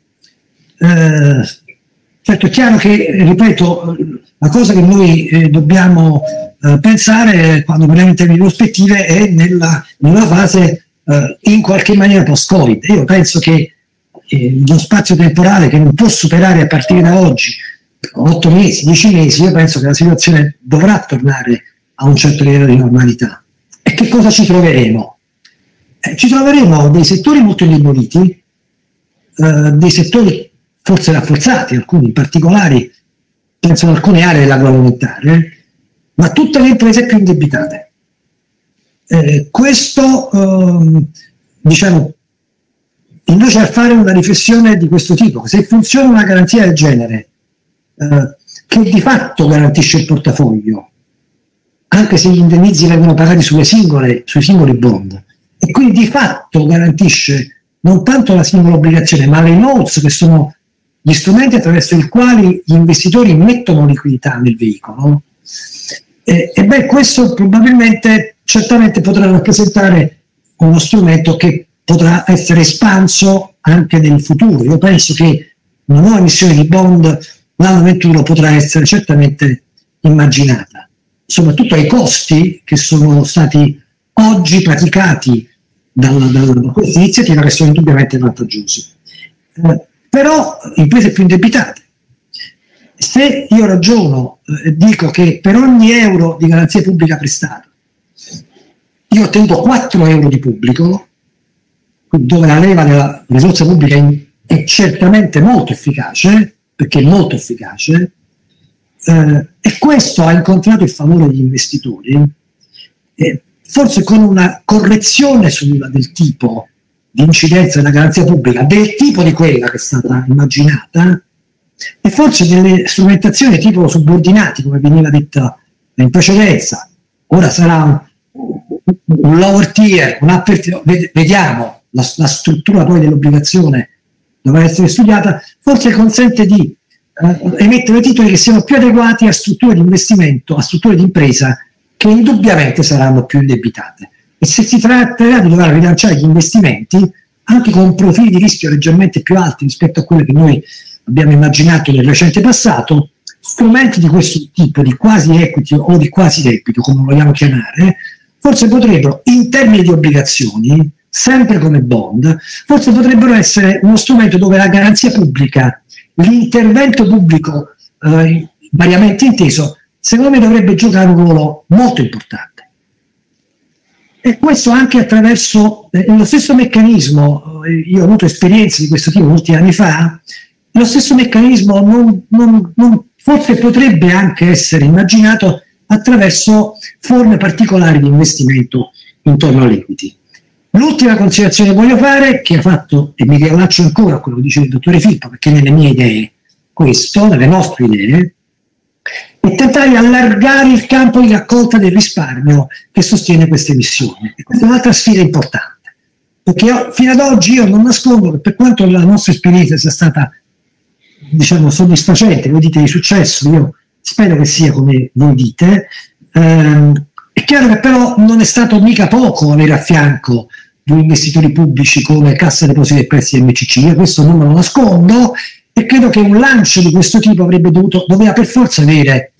Eh, certo, è chiaro che, ripeto, la cosa che noi eh, dobbiamo eh, pensare quando parliamo in termini di prospettive è nella, nella fase eh, in qualche maniera post-Covid. Io penso che eh, lo spazio temporale che non può superare a partire da oggi otto mesi, dieci mesi, io penso che la situazione dovrà tornare a un certo livello di normalità. E che cosa ci troveremo? Eh, ci troveremo dei settori molto indeboliti, eh, dei settori forse rafforzati, alcuni in particolare, penso ad alcune aree dell'agroalimentare, ma tutte le imprese più indebitate. Eh, questo, eh, diciamo, invece a fare una riflessione di questo tipo, se funziona una garanzia del genere, eh, che di fatto garantisce il portafoglio, anche se gli indennizzi vengono pagati sulle singole, sui singoli bond, e quindi di fatto garantisce non tanto la singola obbligazione, ma le notes, che sono gli strumenti attraverso i quali gli investitori mettono liquidità nel veicolo, e, e beh, questo probabilmente certamente potrà rappresentare uno strumento che potrà essere espanso anche nel futuro. Io penso che una nuova emissione di bond l'anno ventuno potrà essere certamente immaginata, soprattutto ai costi che sono stati oggi praticati da questa iniziativa, che sono indubbiamente vantaggiosi. Eh, però imprese più indebitate. Se io ragiono e eh, dico che per ogni euro di garanzia pubblica prestata io ottengo quattro euro di pubblico, dove la leva della risorsa pubblica è certamente molto efficace, perché è molto efficace, eh, e questo ha incontrato il favore degli investitori, eh, forse con una correzione sulla, del tipo di incidenza della garanzia pubblica, del tipo di quella che è stata immaginata, e forse delle strumentazioni tipo subordinati, come veniva detto in precedenza. Ora sarà un, un lower tier, un upper tier, vediamo, la, la struttura poi dell'obbligazione dovrà essere studiata, forse consente di eh, emettere titoli che siano più adeguati a strutture di investimento, a strutture di impresa che indubbiamente saranno più indebitate. E se si tratterà di dover rilanciare gli investimenti, anche con profili di rischio leggermente più alti rispetto a quelli che noi abbiamo immaginato nel recente passato, strumenti di questo tipo, di quasi equity o di quasi debito, come lo vogliamo chiamare, forse potrebbero, in termini di obbligazioni, sempre come bond, forse potrebbero essere uno strumento dove la garanzia pubblica, l'intervento pubblico eh, variamente inteso, secondo me dovrebbe giocare un ruolo molto importante. E questo anche attraverso eh, lo stesso meccanismo, eh, io ho avuto esperienze di questo tipo molti anni fa, lo stesso meccanismo non, non, non, forse potrebbe anche essere immaginato attraverso forme particolari di investimento intorno all'equity. L'ultima considerazione che voglio fare, che ha fatto, e mi riallaccio ancora a quello che diceva il dottore Filippo, perché nelle mie idee questo, nelle nostre idee, è tentare di allargare il campo di raccolta del risparmio che sostiene queste emissioni. E questa è un'altra sfida importante, perché io, fino ad oggi io non nascondo che per quanto la nostra esperienza sia stata, diciamo, soddisfacente, voi dite di successo, io spero che sia come voi dite, ehm, è chiaro che però non è stato mica poco avere a fianco due investitori pubblici come Cassa Depositi e Prestiti M C C, io questo non me lo nascondo, e credo che un lancio di questo tipo avrebbe dovuto, doveva per forza avere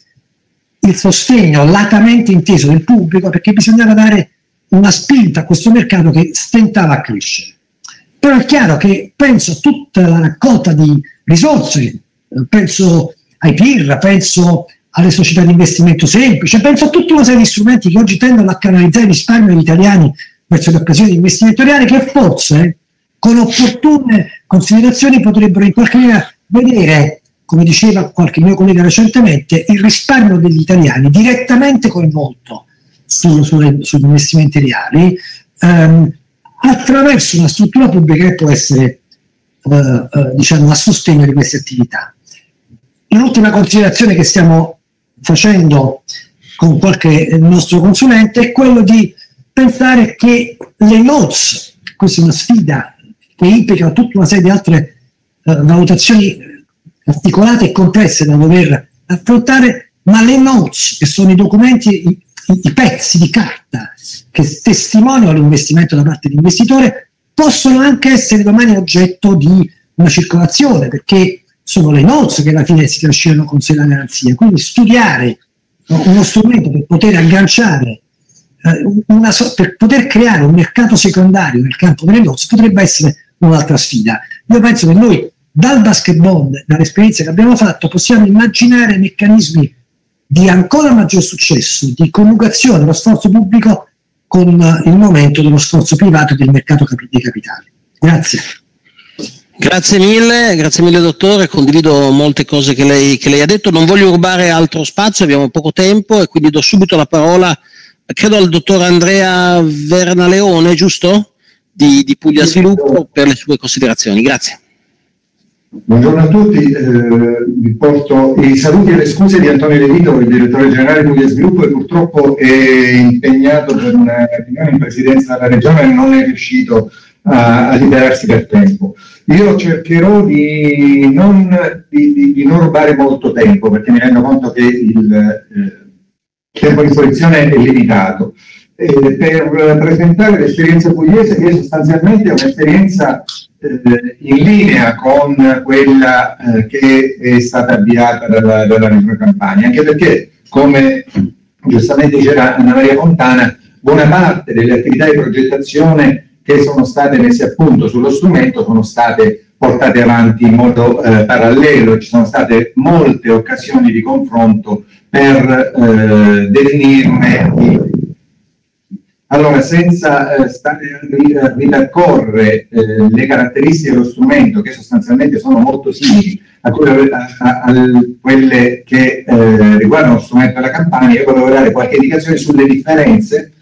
il sostegno latamente inteso del pubblico, perché bisognava dare una spinta a questo mercato che stentava a crescere. Però è chiaro che penso a tutta la raccolta di risorse, penso ai P I R, penso alle società di investimento semplice, penso a tutta una serie di strumenti che oggi tendono a canalizzare il risparmio degli italiani verso le occasioni di investimento reale, che forse con opportune considerazioni potrebbero in qualche maniera vedere, come diceva qualche mio collega recentemente, il risparmio degli italiani direttamente coinvolto su, su, sugli investimenti reali, ehm, attraverso una struttura pubblica che può essere eh, eh, diciamo, a sostegno di queste attività. L'ultima considerazione che stiamo facendo con qualche nostro consulente è quello di pensare che le notes, questa è una sfida che implica tutta una serie di altre uh, valutazioni articolate e complesse da dover affrontare, ma le notes, che sono i documenti, i, i pezzi di carta che testimoniano l'investimento da parte dell'investitore, possono anche essere domani oggetto di una circolazione, perché sono le notes che alla fine si trascinano con sé la garanzia. Quindi studiare no, uno strumento per poter agganciare, eh, una so- per poter creare un mercato secondario nel campo delle notes potrebbe essere un'altra sfida. Io penso che noi dal basket bond, dall'esperienza che abbiamo fatto, possiamo immaginare meccanismi di ancora maggior successo, di coniugazione dello sforzo pubblico con il momento dello sforzo privato e del mercato capi- dei capitali. Grazie. Grazie mille, grazie mille dottore, condivido molte cose che lei, che lei ha detto, non voglio rubare altro spazio, abbiamo poco tempo e quindi do subito la parola, credo al dottor Andrea Vernaleone, giusto? Di, di Puglia Sviluppo, per le sue considerazioni. Grazie. Buongiorno a tutti, eh, vi porto i saluti e le scuse di Antonio De Vito, il direttore generale di Puglia Sviluppo, che purtroppo è impegnato per una riunione in presidenza della regione e non è riuscito a, a liberarsi per tempo. Io cercherò di non, di, di, di non rubare molto tempo, perché mi rendo conto che il eh, tempo a disposizione è limitato. Eh, per presentare l'esperienza pugliese, che è sostanzialmente un'esperienza eh, in linea con quella eh, che è stata avviata dalla, dalla Regione Campania, anche perché, come giustamente diceva Anna Maria Fontana, buona parte delle attività di progettazione che sono state messe a punto sullo strumento sono state portate avanti in modo eh, parallelo, ci sono state molte occasioni di confronto per eh, definirne i. Allora, senza eh, stare a ripercorrere eh, le caratteristiche dello strumento, che sostanzialmente sono molto simili a quelle, a, a, a quelle che eh, riguardano lo strumento della Campania, io volevo dare qualche indicazione sulle differenze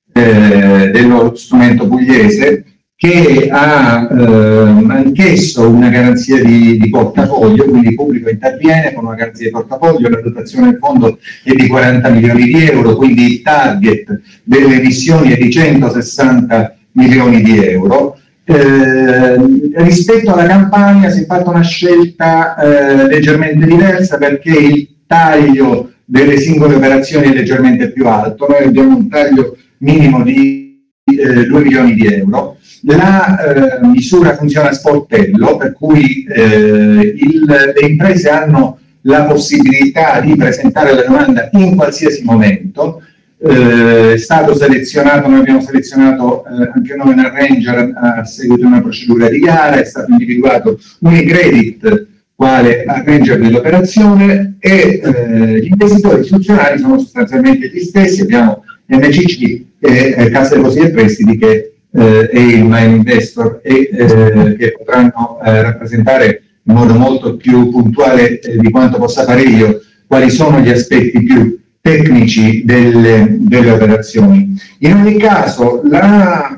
eh, dello strumento pugliese, che ha eh, anch'esso una garanzia di, di portafoglio, quindi il pubblico interviene con una garanzia di portafoglio, la dotazione del fondo è di quaranta milioni di euro, quindi il target delle emissioni è di centosessanta milioni di euro. Eh, rispetto alla Campania si è fatta una scelta eh, leggermente diversa, perché il taglio delle singole operazioni è leggermente più alto. Noi abbiamo un taglio minimo di eh, due milioni di euro. La eh, misura funziona a sportello, per cui eh, il, le imprese hanno la possibilità di presentare la domanda in qualsiasi momento. Eh, è stato selezionato, noi abbiamo selezionato eh, anche noi nel Ranger a seguito di una procedura di gara, è stato individuato Unicredit quale arranger dell'operazione e eh, gli investitori istituzionali sono sostanzialmente gli stessi. Abbiamo M C C e eh, Cassa Depositi e Prestiti che Eh, e il My Investor e eh, che potranno eh, rappresentare in modo molto più puntuale eh, di quanto possa fare io quali sono gli aspetti più tecnici delle, delle operazioni. In ogni caso, la,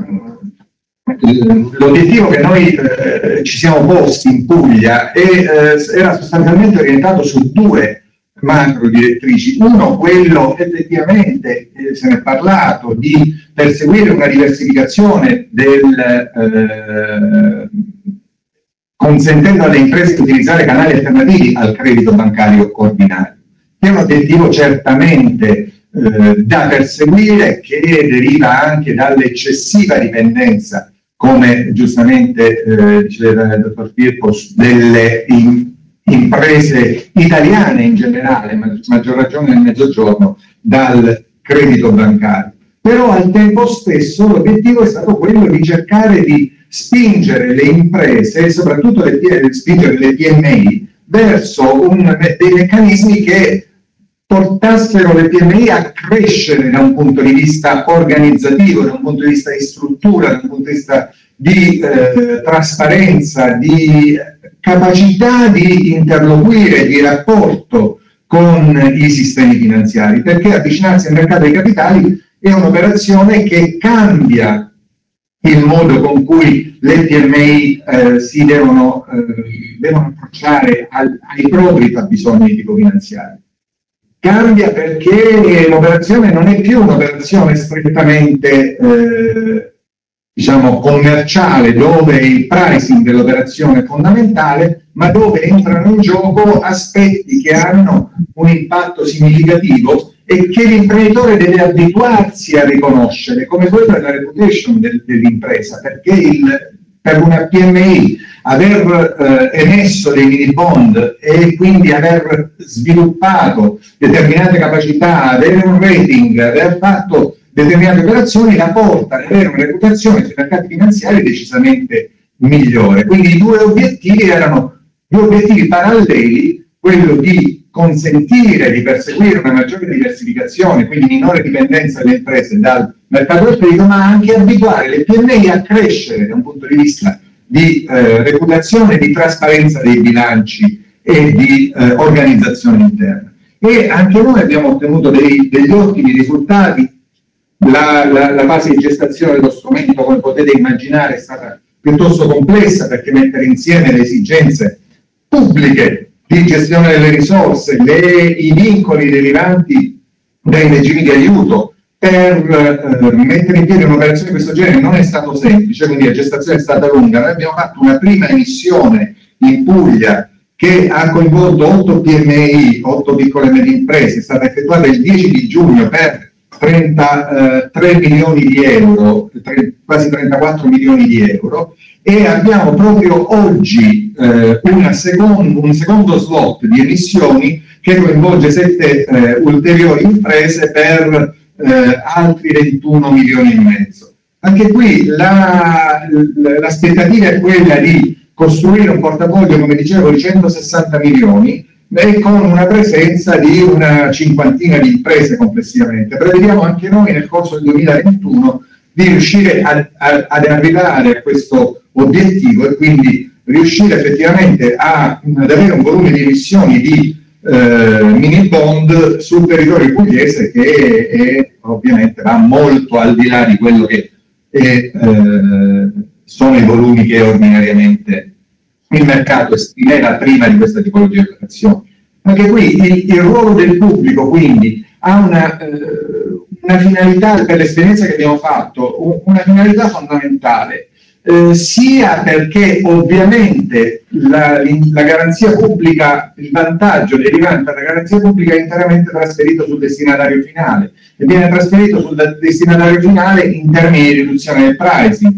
l'obiettivo che noi eh, ci siamo posti in Puglia è, eh, era sostanzialmente orientato su due macro direttrici. Uno, quello effettivamente, eh, se ne è parlato, di perseguire una diversificazione del, eh, consentendo alle imprese di utilizzare canali alternativi al credito bancario ordinario, che è un obiettivo certamente eh, da perseguire, che deriva anche dall'eccessiva dipendenza, come giustamente eh, diceva il dottor Firpo, delle in, imprese italiane in generale, ma maggior ragione nel Mezzogiorno, dal credito bancario. Però al tempo stesso l'obiettivo è stato quello di cercare di spingere le imprese, e soprattutto le, spingere le P M I, verso un, dei meccanismi che portassero le P M I a crescere da un punto di vista organizzativo, da un punto di vista di struttura, da un punto di vista di eh, trasparenza, di capacità di interloquire, di rapporto con i sistemi finanziari, perché avvicinarsi al mercato dei capitali è un'operazione che cambia il modo con cui le P M I eh, si devono, eh, devono approcciare al, ai propri fabbisogni di tipo finanziario. Cambia perché l'operazione non è più un'operazione strettamente eh, diciamo commerciale, dove il pricing dell'operazione è fondamentale, ma dove entrano in gioco aspetti che hanno un impatto significativo e che l'imprenditore deve abituarsi a riconoscere, come quello della reputation del, dell'impresa, perché il, per una P M I aver eh, emesso dei mini bond e quindi aver sviluppato determinate capacità, avere un rating, aver fatto determinate operazioni, la porta ad avere una reputazione sui mercati finanziari decisamente migliore. Quindi i due obiettivi erano due obiettivi paralleli, quello di consentire di perseguire una maggiore diversificazione, quindi minore dipendenza delle imprese dal mercato del credito, ma anche abituare le P M I a crescere da un punto di vista di eh, reputazione, di trasparenza dei bilanci e di eh, organizzazione interna. E anche noi abbiamo ottenuto dei, degli ottimi risultati. La, la, la fase di gestazione dello strumento, come potete immaginare, è stata piuttosto complessa, perché mettere insieme le esigenze pubbliche di gestione delle risorse, le, i vincoli derivanti dai regimi di aiuto per eh, mettere in piedi un'operazione di questo genere non è stato semplice, quindi la gestazione è stata lunga. Noi abbiamo fatto una prima emissione in Puglia che ha coinvolto otto P M I, otto piccole e medie imprese, è stata effettuata il dieci di giugno per trentatré milioni di euro, tre, quasi trentaquattro milioni di euro, e abbiamo proprio oggi eh, una second, un secondo slot di emissioni che coinvolge sette eh, ulteriori imprese per eh, altri ventuno milioni e mezzo. Anche qui la, l'aspettativa è quella di costruire un portafoglio, come dicevo, di centosessanta milioni, e con una presenza di una cinquantina di imprese complessivamente. Prevediamo anche noi nel corso del duemilaventuno di riuscire a, a, ad arrivare a questo obiettivo e quindi riuscire effettivamente a, ad avere un volume di emissioni di eh, mini bond sul territorio pugliese che è, è, ovviamente va molto al di là di quello che è, eh, sono i volumi che ordinariamente il mercato estimeva prima di questa tipologia di operazioni. Anche qui il, il ruolo del pubblico quindi ha una, eh, una finalità, per l'esperienza che abbiamo fatto, una finalità fondamentale, eh, sia perché ovviamente la, la garanzia pubblica, il vantaggio derivante dalla garanzia pubblica è interamente trasferito sul destinatario finale e viene trasferito sul destinatario finale in termini di riduzione del pricing.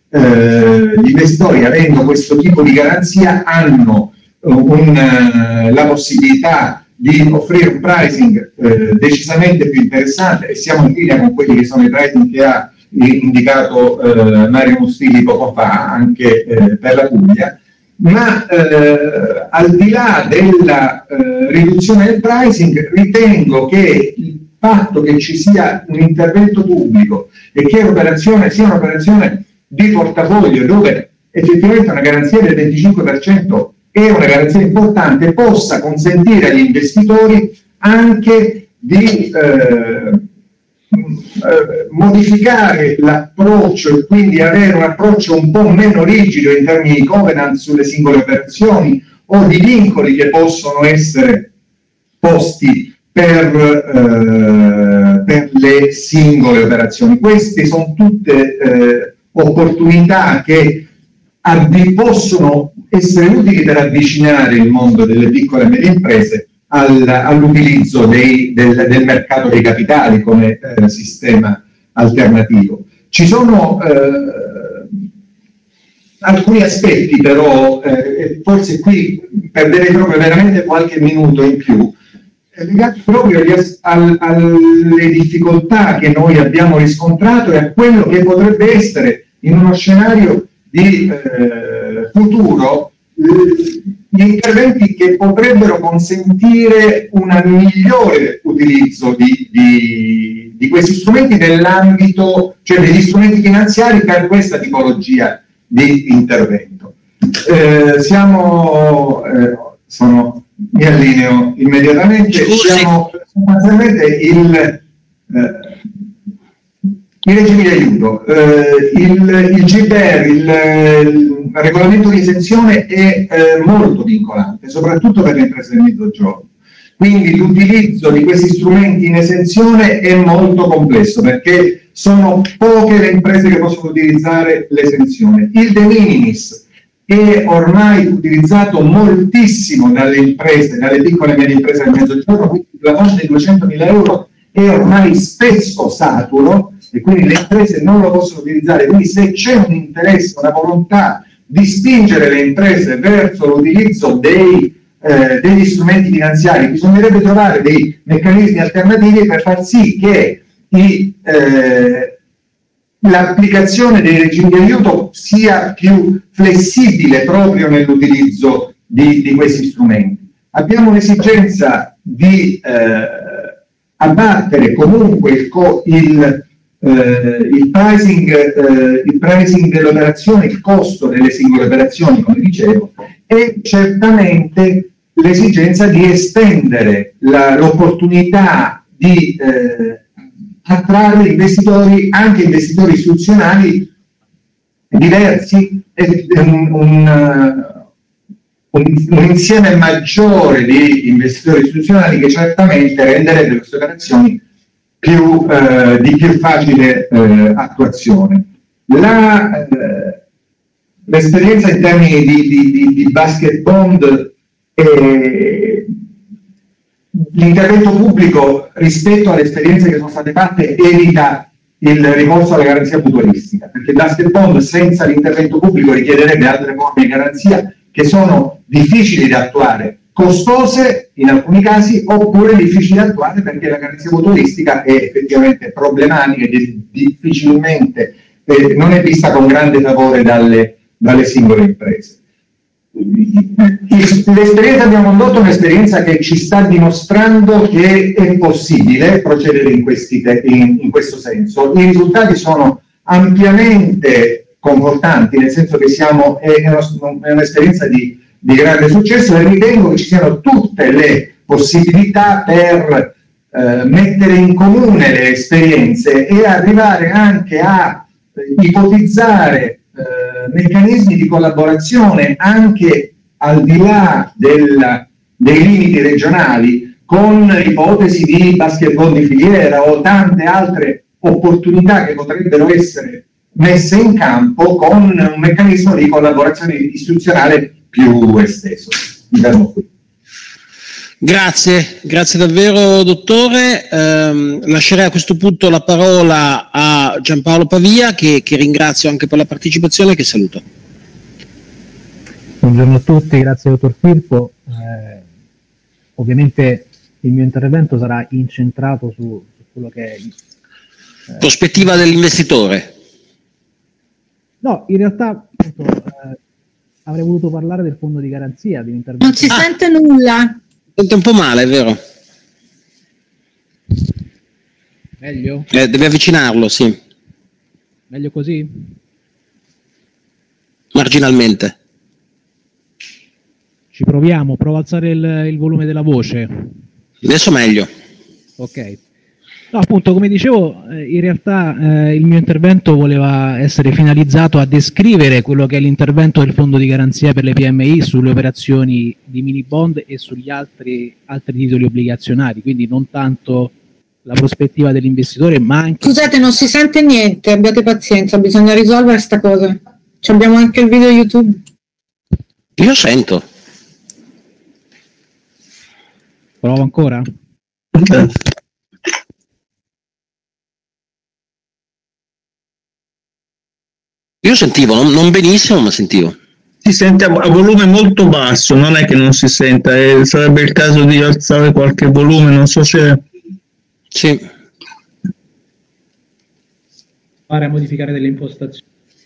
Eh, gli investitori, avendo questo tipo di garanzia, hanno un, uh, la possibilità di offrire un pricing eh, decisamente più interessante, e siamo in linea con quelli che sono i pricing che ha indicato eh, Mario Mustilli poco fa anche eh, per la Puglia, ma eh, al di là della eh, riduzione del pricing, ritengo che il fatto che ci sia un intervento pubblico e che l'operazione sia un'operazione di portafoglio dove effettivamente una garanzia del venticinque per cento è una garanzia importante, possa consentire agli investitori anche di eh, modificare l'approccio e quindi avere un approccio un po' meno rigido in termini di covenant sulle singole operazioni o di vincoli che possono essere posti per, eh, per le singole operazioni. Queste sono tutte eh, opportunità che avvi- possono essere utili per avvicinare il mondo delle piccole e medie imprese al, all'utilizzo dei, del, del mercato dei capitali come eh, sistema alternativo. Ci sono eh, alcuni aspetti però, eh, forse qui perderei proprio veramente qualche minuto in più, eh, legati proprio agli as- al, alle difficoltà che noi abbiamo riscontrato e a quello che potrebbe essere in uno scenario di eh, futuro eh, gli interventi che potrebbero consentire un migliore utilizzo di, di, di questi strumenti nell'ambito, cioè degli strumenti finanziari per questa tipologia di intervento. Eh, siamo, eh, sono, mi allineo immediatamente, siamo sostanzialmente il, eh, i regimi di aiuto, eh, il, il G B R, il, il regolamento di esenzione è eh, molto vincolante, soprattutto per le imprese del mezzogiorno. Quindi l'utilizzo di questi strumenti in esenzione è molto complesso perché sono poche le imprese che possono utilizzare l'esenzione. Il de minimis è ormai utilizzato moltissimo dalle imprese, dalle piccole e medie imprese del mezzogiorno, quindi la fascia di duecentomila euro è ormai spesso saturo e quindi le imprese non lo possono utilizzare. Quindi se c'è un interesse, una volontà di spingere le imprese verso l'utilizzo dei, eh, degli strumenti finanziari, bisognerebbe trovare dei meccanismi alternativi per far sì che i, eh, l'applicazione dei regimi di aiuto sia più flessibile proprio nell'utilizzo di, di questi strumenti. Abbiamo l'esigenza di eh, abbattere comunque il, co- il Uh, il pricing, uh, il pricing delle operazioni, il costo delle singole operazioni, come dicevo, e certamente l'esigenza di estendere la, l'opportunità di eh, attrarre investitori, anche investitori istituzionali diversi, e un, un, un, un insieme maggiore di investitori istituzionali che certamente renderebbe queste operazioni Più, eh, di più facile eh, attuazione. La, eh, l'esperienza in termini di, di, di, di basket bond, eh, l'intervento pubblico rispetto alle esperienze che sono state fatte evita il ricorso alla garanzia mutualistica, perché il basket bond senza l'intervento pubblico richiederebbe altre forme di garanzia che sono difficili da attuare, costose in alcuni casi, oppure difficili da attuare perché la garanzia mutualistica è effettivamente problematica e difficilmente eh, non è vista con grande favore dalle, dalle singole imprese. L'esperienza che abbiamo condotto è un'esperienza che ci sta dimostrando che è possibile procedere in, questi te- in, in questo senso. I risultati sono ampiamente confortanti, nel senso che siamo, è, è un'esperienza di di grande successo e ritengo che ci siano tutte le possibilità per eh, mettere in comune le esperienze e arrivare anche a eh, ipotizzare eh, meccanismi di collaborazione anche al di là del, dei limiti regionali, con ipotesi di basketball di filiera o tante altre opportunità che potrebbero essere messe in campo con un meccanismo di collaborazione istituzionale più esteso. Grazie, grazie davvero dottore. Eh, lascerei a questo punto la parola a Giampaolo Pavia, che, che ringrazio anche per la partecipazione e che saluto. Buongiorno a tutti, grazie dottor Firpo. Eh, ovviamente il mio intervento sarà incentrato su, su quello che è eh, prospettiva dell'investitore. No, in realtà appunto, eh, avrei voluto parlare del fondo di garanzia, di un intervento. Non si ah, sente nulla. Sente un po' male, è vero? Meglio? Eh, deve avvicinarlo, sì. Meglio così? Marginalmente. Ci proviamo, provo a alzare il, il volume della voce. Adesso meglio. Ok. No, appunto, come dicevo, eh, in realtà eh, il mio intervento voleva essere finalizzato a descrivere quello che è l'intervento del Fondo di Garanzia per le P M I sulle operazioni di mini bond e sugli altri, altri titoli obbligazionari, quindi non tanto la prospettiva dell'investitore, ma anche... Scusate, non si sente niente, abbiate pazienza, bisogna risolvere sta cosa. Ci abbiamo anche il video YouTube. Io sento. Provo ancora? Ok. Io sentivo, non, non benissimo, ma sentivo. Si sente a, a volume molto basso, non è che non si senta, eh, sarebbe il caso di alzare qualche volume, non so se... Sì. Fare a modificare delle impostazioni.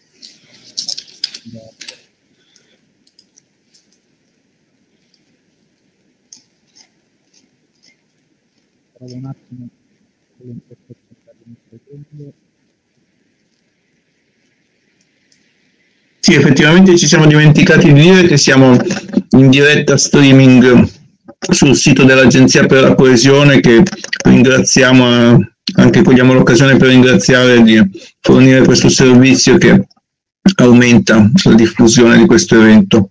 Provo un attimo con le impostazioni. Sì, effettivamente ci siamo dimenticati di dire che siamo in diretta streaming sul sito dell'Agenzia per la Coesione, che ringraziamo, anche cogliamo l'occasione per ringraziare di fornire questo servizio che aumenta la diffusione di questo evento.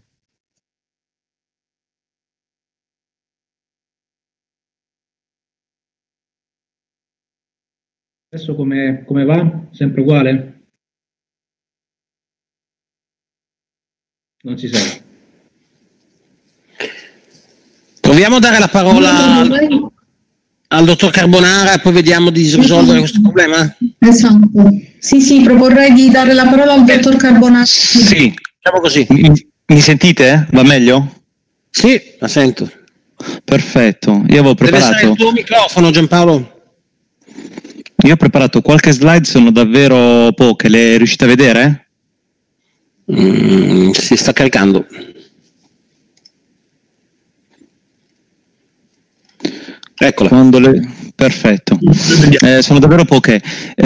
Adesso come, come va? Sempre uguale? Non ci sei. Proviamo a dare la parola al, al dottor Carbonara e poi vediamo di risolvere questo problema. Esatto. Sì, sì, proporrei di dare la parola al dottor Carbonara. Sì, Facciamo così. mi, mi sentite? Va meglio? Sì, la sento. Perfetto, io avevo Deve essere preparato... il tuo microfono, Giampaolo. Io ho preparato qualche slide, sono davvero poche, le riuscite a vedere? Mm, si sta caricando. Eccola. Quando le... Perfetto, eh, sono davvero poche.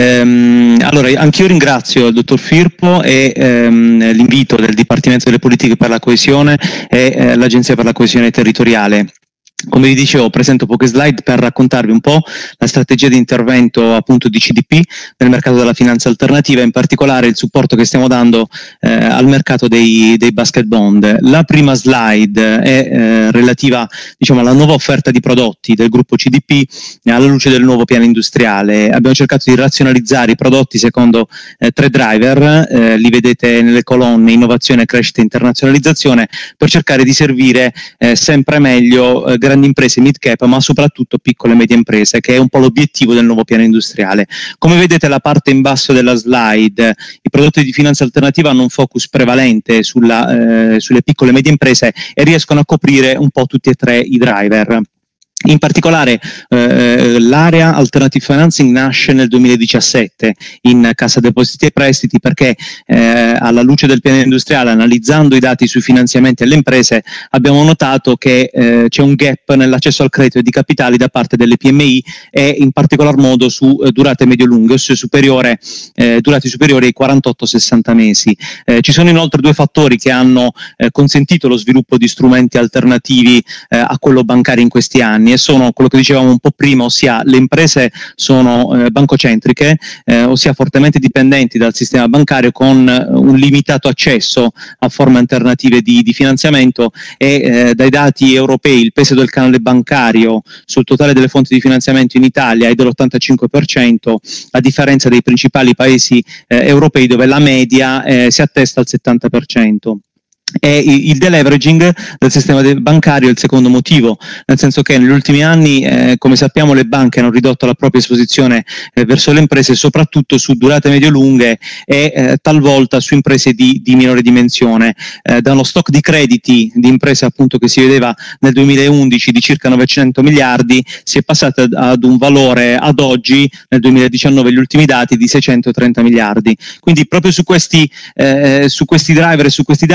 Ehm, allora, anch'io ringrazio il dottor Firpo e ehm, l'invito del Dipartimento delle Politiche per la Coesione e eh, l'Agenzia per la Coesione Territoriale. Come vi dicevo, presento poche slide per raccontarvi un po' la strategia di intervento appunto di C D P nel mercato della finanza alternativa, in particolare il supporto che stiamo dando eh, al mercato dei, dei basket bond. La prima slide è eh, relativa, diciamo, alla nuova offerta di prodotti del gruppo C D P alla luce del nuovo piano industriale. Abbiamo cercato di razionalizzare i prodotti secondo eh, tre driver, eh, li vedete nelle colonne: innovazione, crescita e internazionalizzazione, per cercare di servire eh, sempre meglio eh, grandi imprese mid cap, ma soprattutto piccole e medie imprese, che è un po' l'obiettivo del nuovo piano industriale. Come vedete alla parte in basso della slide, i prodotti di finanza alternativa hanno un focus prevalente sulla, eh, sulle piccole e medie imprese e riescono a coprire un po' tutti e tre i driver. In particolare eh, l'area Alternative Financing nasce nel duemiladiciassette in Cassa Depositi e Prestiti, perché eh, alla luce del piano industriale, analizzando i dati sui finanziamenti alle imprese, abbiamo notato che eh, c'è un gap nell'accesso al credito e di capitali da parte delle P M I, e in particolar modo su eh, durate medio-lunghe, ossia superiore, eh, durate superiori ai quarantotto sessanta mesi. Eh, ci sono inoltre due fattori che hanno eh, consentito lo sviluppo di strumenti alternativi eh, a quello bancario in questi anni, e sono quello che dicevamo un po' prima, ossia le imprese sono eh, bancocentriche, eh, ossia fortemente dipendenti dal sistema bancario, con eh, un limitato accesso a forme alternative di, di finanziamento, e eh, dai dati europei il peso del canale bancario sul totale delle fonti di finanziamento in Italia è dell'ottantacinque per cento, a differenza dei principali paesi eh, europei, dove la media eh, si attesta al settanta per cento. E il deleveraging del sistema bancario è il secondo motivo, nel senso che negli ultimi anni, eh, come sappiamo, le banche hanno ridotto la propria esposizione eh, verso le imprese, soprattutto su durate medio-lunghe e eh, talvolta su imprese di, di minore dimensione. Eh, da uno stock di crediti di imprese appunto che si vedeva nel duemilaundici di circa novecento miliardi, si è passati ad, ad un valore ad oggi, nel duemiladiciannove gli ultimi dati, di seicentotrenta miliardi. Quindi proprio su questi, eh, su questi driver e su questi dati abbiamo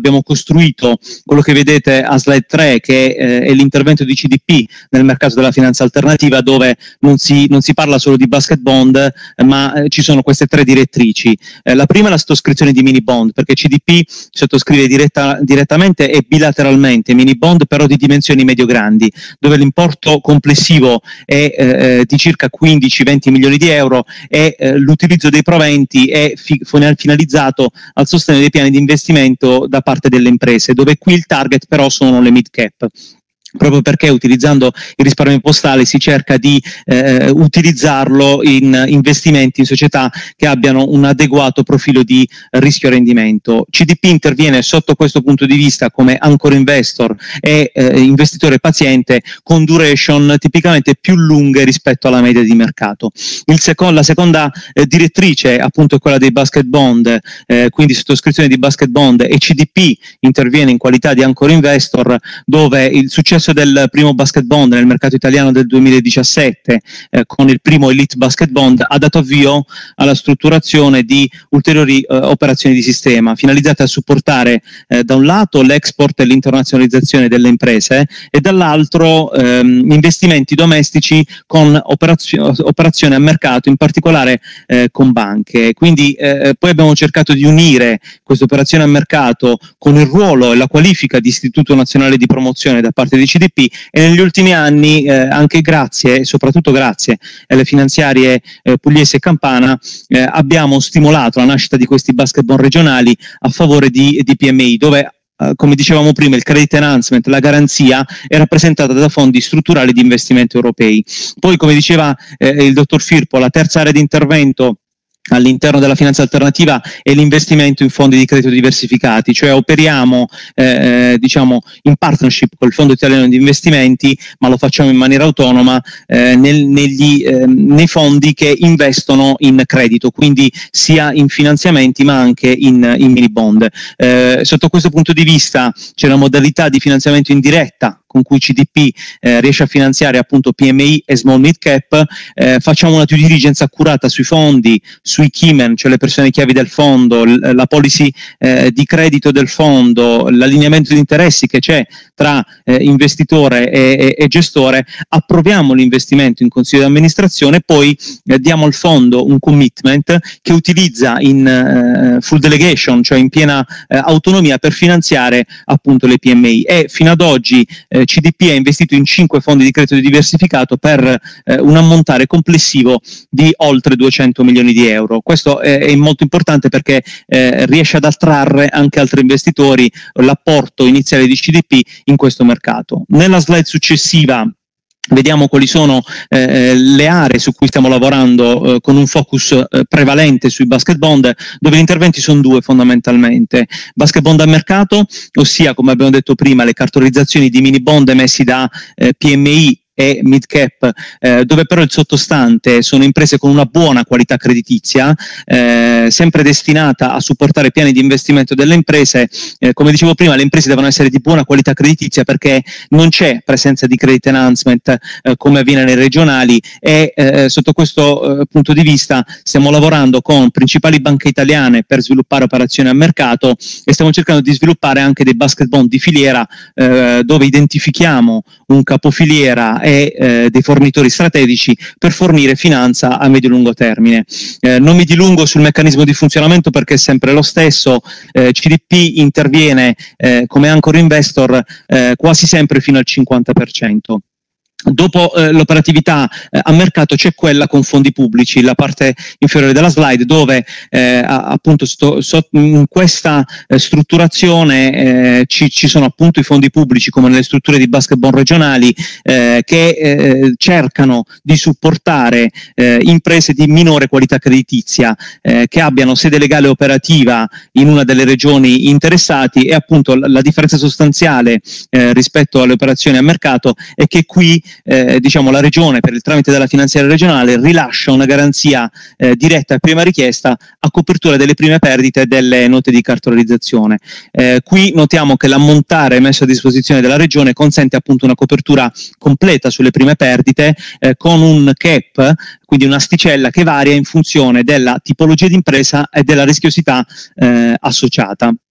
abbiamo costruito quello che vedete a slide tre, che eh, è l'intervento di C D P nel mercato della finanza alternativa, dove non si, non si parla solo di basket bond, eh, ma eh, ci sono queste tre direttrici. Eh, la prima è la sottoscrizione di mini bond, perché C D P sottoscrive diretta, direttamente e bilateralmente mini bond, però di dimensioni medio-grandi, dove l'importo complessivo è eh, di circa quindici venti milioni di euro e eh, l'utilizzo dei proventi è fi- finalizzato al sostegno dei piani di investimento da parte delle imprese, dove qui il target però sono le mid cap, proprio perché utilizzando il risparmio postale si cerca di eh, utilizzarlo in investimenti in società che abbiano un adeguato profilo di rischio-rendimento. C D P interviene sotto questo punto di vista come anchor investor e eh, investitore paziente, con duration tipicamente più lunghe rispetto alla media di mercato. Il seco- la seconda eh, direttrice appunto è quella dei basket bond, eh, quindi sottoscrizione di basket bond, e C D P interviene in qualità di anchor investor, dove il successo del primo basket bond nel mercato italiano del duemiladiciassette eh, con il primo Elite Basket Bond ha dato avvio alla strutturazione di ulteriori eh, operazioni di sistema finalizzate a supportare eh, da un lato l'export e l'internazionalizzazione delle imprese e dall'altro ehm, investimenti domestici con operazio- operazioni a mercato, in particolare eh, con banche. Quindi eh, poi abbiamo cercato di unire queste operazioni a mercato con il ruolo e la qualifica di Istituto Nazionale di Promozione da parte di C D P, e negli ultimi anni eh, anche grazie, soprattutto grazie alle finanziarie eh, pugliesi e campana, eh, abbiamo stimolato la nascita di questi basket bond regionali a favore di, di P M I, dove Uh, come dicevamo prima, il credit enhancement, la garanzia, è rappresentata da fondi strutturali di investimento europei. Poi, come diceva eh, il dottor Firpo, la terza area di intervento all'interno della finanza alternativa è l'investimento in fondi di credito diversificati, cioè operiamo eh, diciamo in partnership col Fondo Italiano di Investimenti, ma lo facciamo in maniera autonoma eh, nel, negli, eh, nei fondi che investono in credito, quindi sia in finanziamenti ma anche in, in mini bond. Eh, sotto questo punto di vista c'è una modalità di finanziamento in diretta con cui C D P eh, riesce a finanziare appunto P M I e small mid cap. Eh, facciamo una due diligence accurata sui fondi, sui keyman, cioè le persone chiavi del fondo, l- la policy eh, di credito del fondo, l'allineamento di interessi che c'è tra eh, investitore e, e, e gestore, approviamo l'investimento in consiglio di amministrazione, poi eh, diamo al fondo un commitment che utilizza in eh, full delegation, cioè in piena eh, autonomia, per finanziare appunto le P M I. E fino ad oggi eh, C D P ha investito in cinque fondi di credito diversificato per eh, un ammontare complessivo di oltre duecento milioni di euro. Questo è, è molto importante perché eh, riesce ad attrarre anche altri investitori, l'apporto iniziale di C D P in questo mercato. Nella slide successiva vediamo quali sono eh, le aree su cui stiamo lavorando eh, con un focus eh, prevalente sui basket bond, dove gli interventi sono due fondamentalmente: basket bond a mercato, ossia, come abbiamo detto prima, le cartolarizzazioni di mini bond emessi da eh, P M I e mid cap, eh, dove però il sottostante sono imprese con una buona qualità creditizia, eh, sempre destinata a supportare piani di investimento delle imprese. Eh, come dicevo prima, le imprese devono essere di buona qualità creditizia perché non c'è presenza di credit enhancement eh, come avviene nei regionali, e eh, sotto questo eh, punto di vista stiamo lavorando con principali banche italiane per sviluppare operazioni a mercato, e stiamo cercando di sviluppare anche dei basket bond di filiera eh, dove identifichiamo un capofiliera e eh, dei fornitori strategici per fornire finanza a medio-lungo termine. Eh, non mi dilungo sul meccanismo di funzionamento perché è sempre lo stesso. eh, C D P interviene eh, come anchor investor eh, quasi sempre fino al cinquanta per cento. Dopo eh, l'operatività eh, a mercato c'è quella con fondi pubblici, la parte inferiore della slide, dove eh, appunto sto, so, in questa eh, strutturazione eh, ci, ci sono appunto i fondi pubblici, come nelle strutture di basket bond regionali, eh, che eh, cercano di supportare eh, imprese di minore qualità creditizia, eh, che abbiano sede legale operativa in una delle regioni interessati, e appunto la, la differenza sostanziale eh, rispetto alle operazioni a mercato è che qui Eh, diciamo la regione, per il tramite della finanziaria regionale, rilascia una garanzia eh, diretta a prima richiesta a copertura delle prime perdite delle note di cartolarizzazione. Eh, qui notiamo che l'ammontare messo a disposizione della regione consente appunto una copertura completa sulle prime perdite, eh, con un cap, quindi un'asticella che varia in funzione della tipologia di impresa e della rischiosità eh, associata.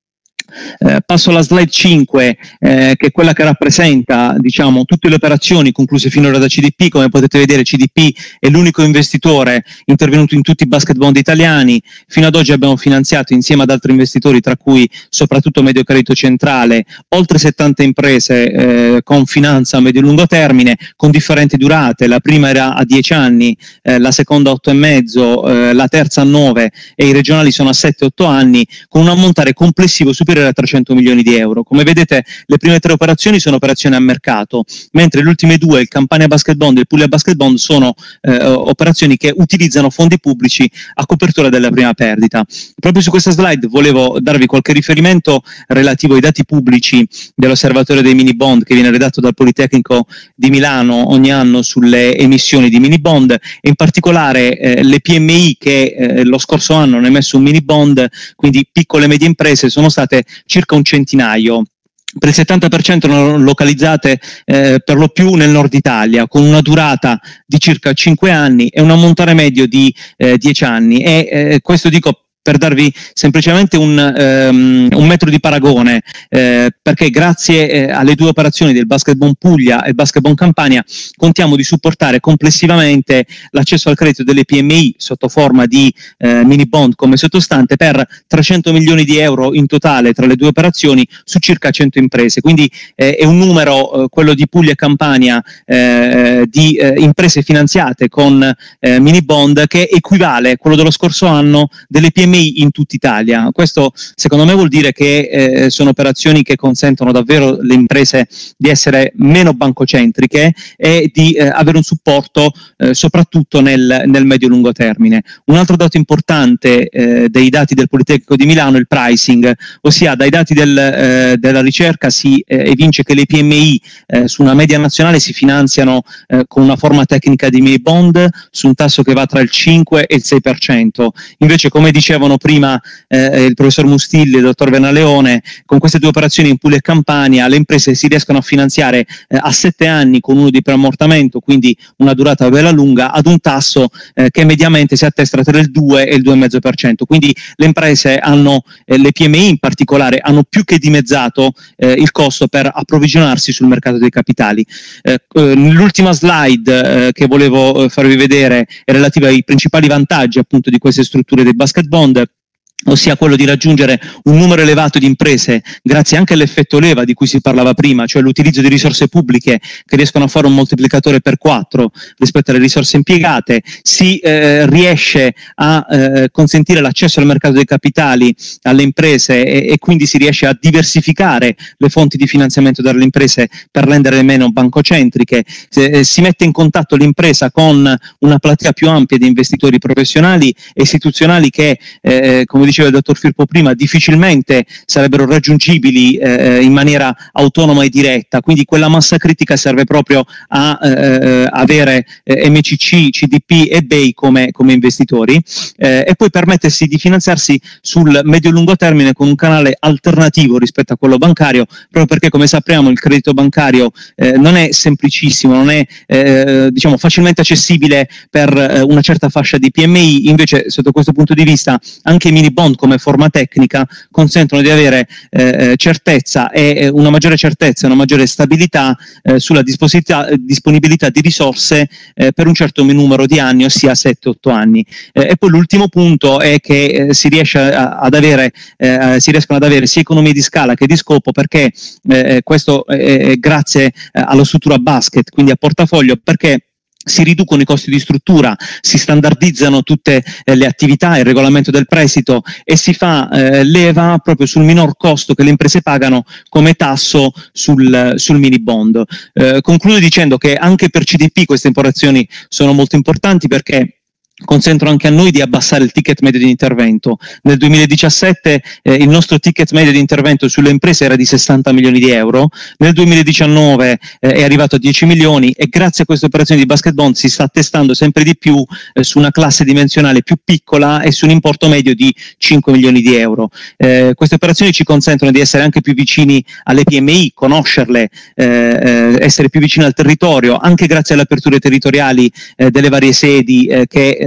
Eh, passo alla slide cinque, eh, che è quella che rappresenta, diciamo, tutte le operazioni concluse finora da C D P. Come potete vedere, C D P è l'unico investitore intervenuto in tutti i basket bond italiani. Fino ad oggi abbiamo finanziato, insieme ad altri investitori, tra cui soprattutto Mediocredito Centrale, oltre settanta imprese eh, con finanza a medio e lungo termine, con differenti durate. La prima era a dieci anni, eh, la seconda a otto e mezzo, eh, la terza a nove e i regionali sono a sette otto anni, con un ammontare complessivo superiore a trecento milioni di euro. Come vedete, le prime tre operazioni sono operazioni a mercato, mentre le ultime due, il Campania Basket Bond e il Puglia Basket Bond, sono eh, operazioni che utilizzano fondi pubblici a copertura della prima perdita. Proprio su questa slide volevo darvi qualche riferimento relativo ai dati pubblici dell'Osservatorio dei mini bond, che viene redatto dal Politecnico di Milano ogni anno sulle emissioni di mini bond, e in particolare eh, le P M I che eh, lo scorso anno hanno emesso un mini bond, quindi piccole e medie imprese, sono state circa un centinaio. Per il settanta per cento erano localizzate eh, per lo più nel nord Italia, con una durata di circa cinque anni e un ammontare medio di eh, dieci anni. E eh, questo dico per darvi semplicemente un, um, un metro di paragone, eh, perché grazie eh, alle due operazioni del Basket Bond Puglia e Basket Bond Campania contiamo di supportare complessivamente l'accesso al credito delle P M I sotto forma di eh, mini bond come sottostante per trecento milioni di euro in totale tra le due operazioni su circa cento imprese. Quindi eh, è un numero, eh, quello di Puglia e Campania, eh, di eh, imprese finanziate con eh, mini bond, che equivale a quello dello scorso anno delle P M I in tutta Italia. Questo secondo me vuol dire che eh, sono operazioni che consentono davvero alle imprese di essere meno bancocentriche e di eh, avere un supporto eh, soprattutto nel, nel medio-lungo termine. Un altro dato importante eh, dei dati del Politecnico di Milano è il pricing, ossia dai dati del, eh, della ricerca si eh, evince che le P M I eh, su una media nazionale si finanziano eh, con una forma tecnica di mini bond su un tasso che va tra il cinque e il sei per cento. Invece, come dicevano prima eh, il professor Mustilli e il dottor Vernaleone, con queste due operazioni in Puglia e Campania le imprese si riescono a finanziare eh, a sette anni con uno di preammortamento, quindi una durata bella lunga, ad un tasso eh, che mediamente si attesta tra il due e il due virgola cinque per cento. Quindi le imprese hanno, eh, le P M I in particolare, hanno più che dimezzato eh, il costo per approvvigionarsi sul mercato dei capitali. Eh, eh, l'ultima slide eh, che volevo eh, farvi vedere è relativa ai principali vantaggi appunto di queste strutture dei basket bond, ossia quello di raggiungere un numero elevato di imprese grazie anche all'effetto leva di cui si parlava prima, cioè l'utilizzo di risorse pubbliche che riescono a fare un moltiplicatore per quattro rispetto alle risorse impiegate. Si eh, riesce a eh, consentire l'accesso al mercato dei capitali alle imprese e, e quindi si riesce a diversificare le fonti di finanziamento delle imprese per renderle meno bancocentriche. Se, eh, si mette in contatto l'impresa con una platea più ampia di investitori professionali e istituzionali che, eh, come diceva il dottor Firpo prima, difficilmente sarebbero raggiungibili eh, in maniera autonoma e diretta. Quindi quella massa critica serve proprio a eh, avere eh, M C C, C D P e B E I come, come investitori eh, e poi permettersi di finanziarsi sul medio-lungo termine con un canale alternativo rispetto a quello bancario, proprio perché, come sappiamo, il credito bancario eh, non è semplicissimo, non è eh, diciamo facilmente accessibile per eh, una certa fascia di P M I. Invece, sotto questo punto di vista, anche i mini bond come forma tecnica consentono di avere eh, certezza e una maggiore certezza, una maggiore stabilità eh, sulla disponibilità di risorse eh, per un certo numero di anni, ossia sette otto anni. Eh, e poi l'ultimo punto è che eh, si riesce a, ad avere, eh, si riescono ad avere sia economie di scala che di scopo, perché eh, questo è grazie eh, alla struttura basket, quindi a portafoglio, perché si riducono i costi di struttura, si standardizzano tutte eh, le attività, il regolamento del prestito e si fa eh, leva proprio sul minor costo che le imprese pagano come tasso sul, sul mini bond. Eh, concludo dicendo che anche per C D P queste operazioni sono molto importanti, perché consentono anche a noi di abbassare il ticket medio di intervento. Nel duemiladiciassette eh, il nostro ticket medio di intervento sulle imprese era di sessanta milioni di euro, nel duemiladiciannove eh, è arrivato a dieci milioni e grazie a queste operazioni di basket bond si sta attestando sempre di più eh, su una classe dimensionale più piccola e su un importo medio di cinque milioni di euro. Eh, queste operazioni ci consentono di essere anche più vicini alle P M I, conoscerle, eh, eh, essere più vicini al territorio, anche grazie alle aperture territoriali eh, delle varie sedi eh, che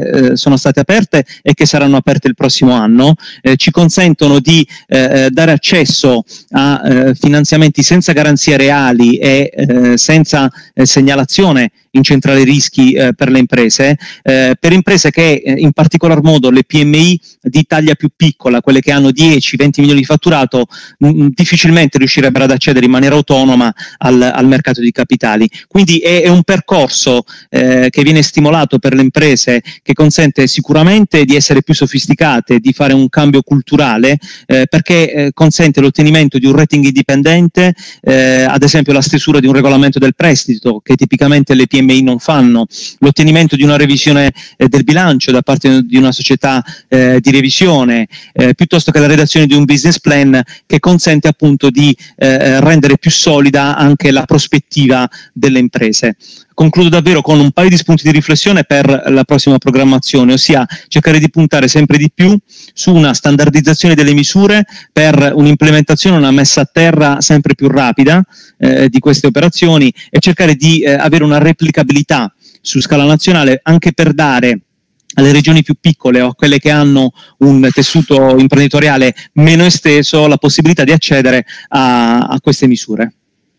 eh, sono state aperte e che saranno aperte il prossimo anno, eh, ci consentono di eh, dare accesso a eh, finanziamenti senza garanzie reali e eh, senza eh, segnalazione in centrale rischi eh, per le imprese, eh, per imprese che eh, in particolar modo le P M I di taglia più piccola, quelle che hanno dieci venti milioni di fatturato, mh, difficilmente riuscirebbero ad accedere in maniera autonoma al, al mercato di capitali. Quindi è, è un percorso eh, che viene stimolato per le imprese, che consente sicuramente di essere più sofisticate, di fare un cambio culturale, eh, perché eh, consente l'ottenimento di un rating indipendente, eh, ad esempio la stesura di un regolamento del prestito che tipicamente le P M I non fanno, l'ottenimento di una revisione eh, del bilancio da parte di una società eh, di revisione, eh, piuttosto che la redazione di un business plan che consente appunto di eh, rendere più solida anche la prospettiva delle imprese. Concludo davvero con un paio di spunti di riflessione per la prossima programmazione, ossia cercare di puntare sempre di più su una standardizzazione delle misure per un'implementazione, una messa a terra sempre più rapida eh, di queste operazioni, e cercare di eh, avere una replicabilità su scala nazionale, anche per dare alle regioni più piccole o a quelle che hanno un tessuto imprenditoriale meno esteso la possibilità di accedere a, a queste misure.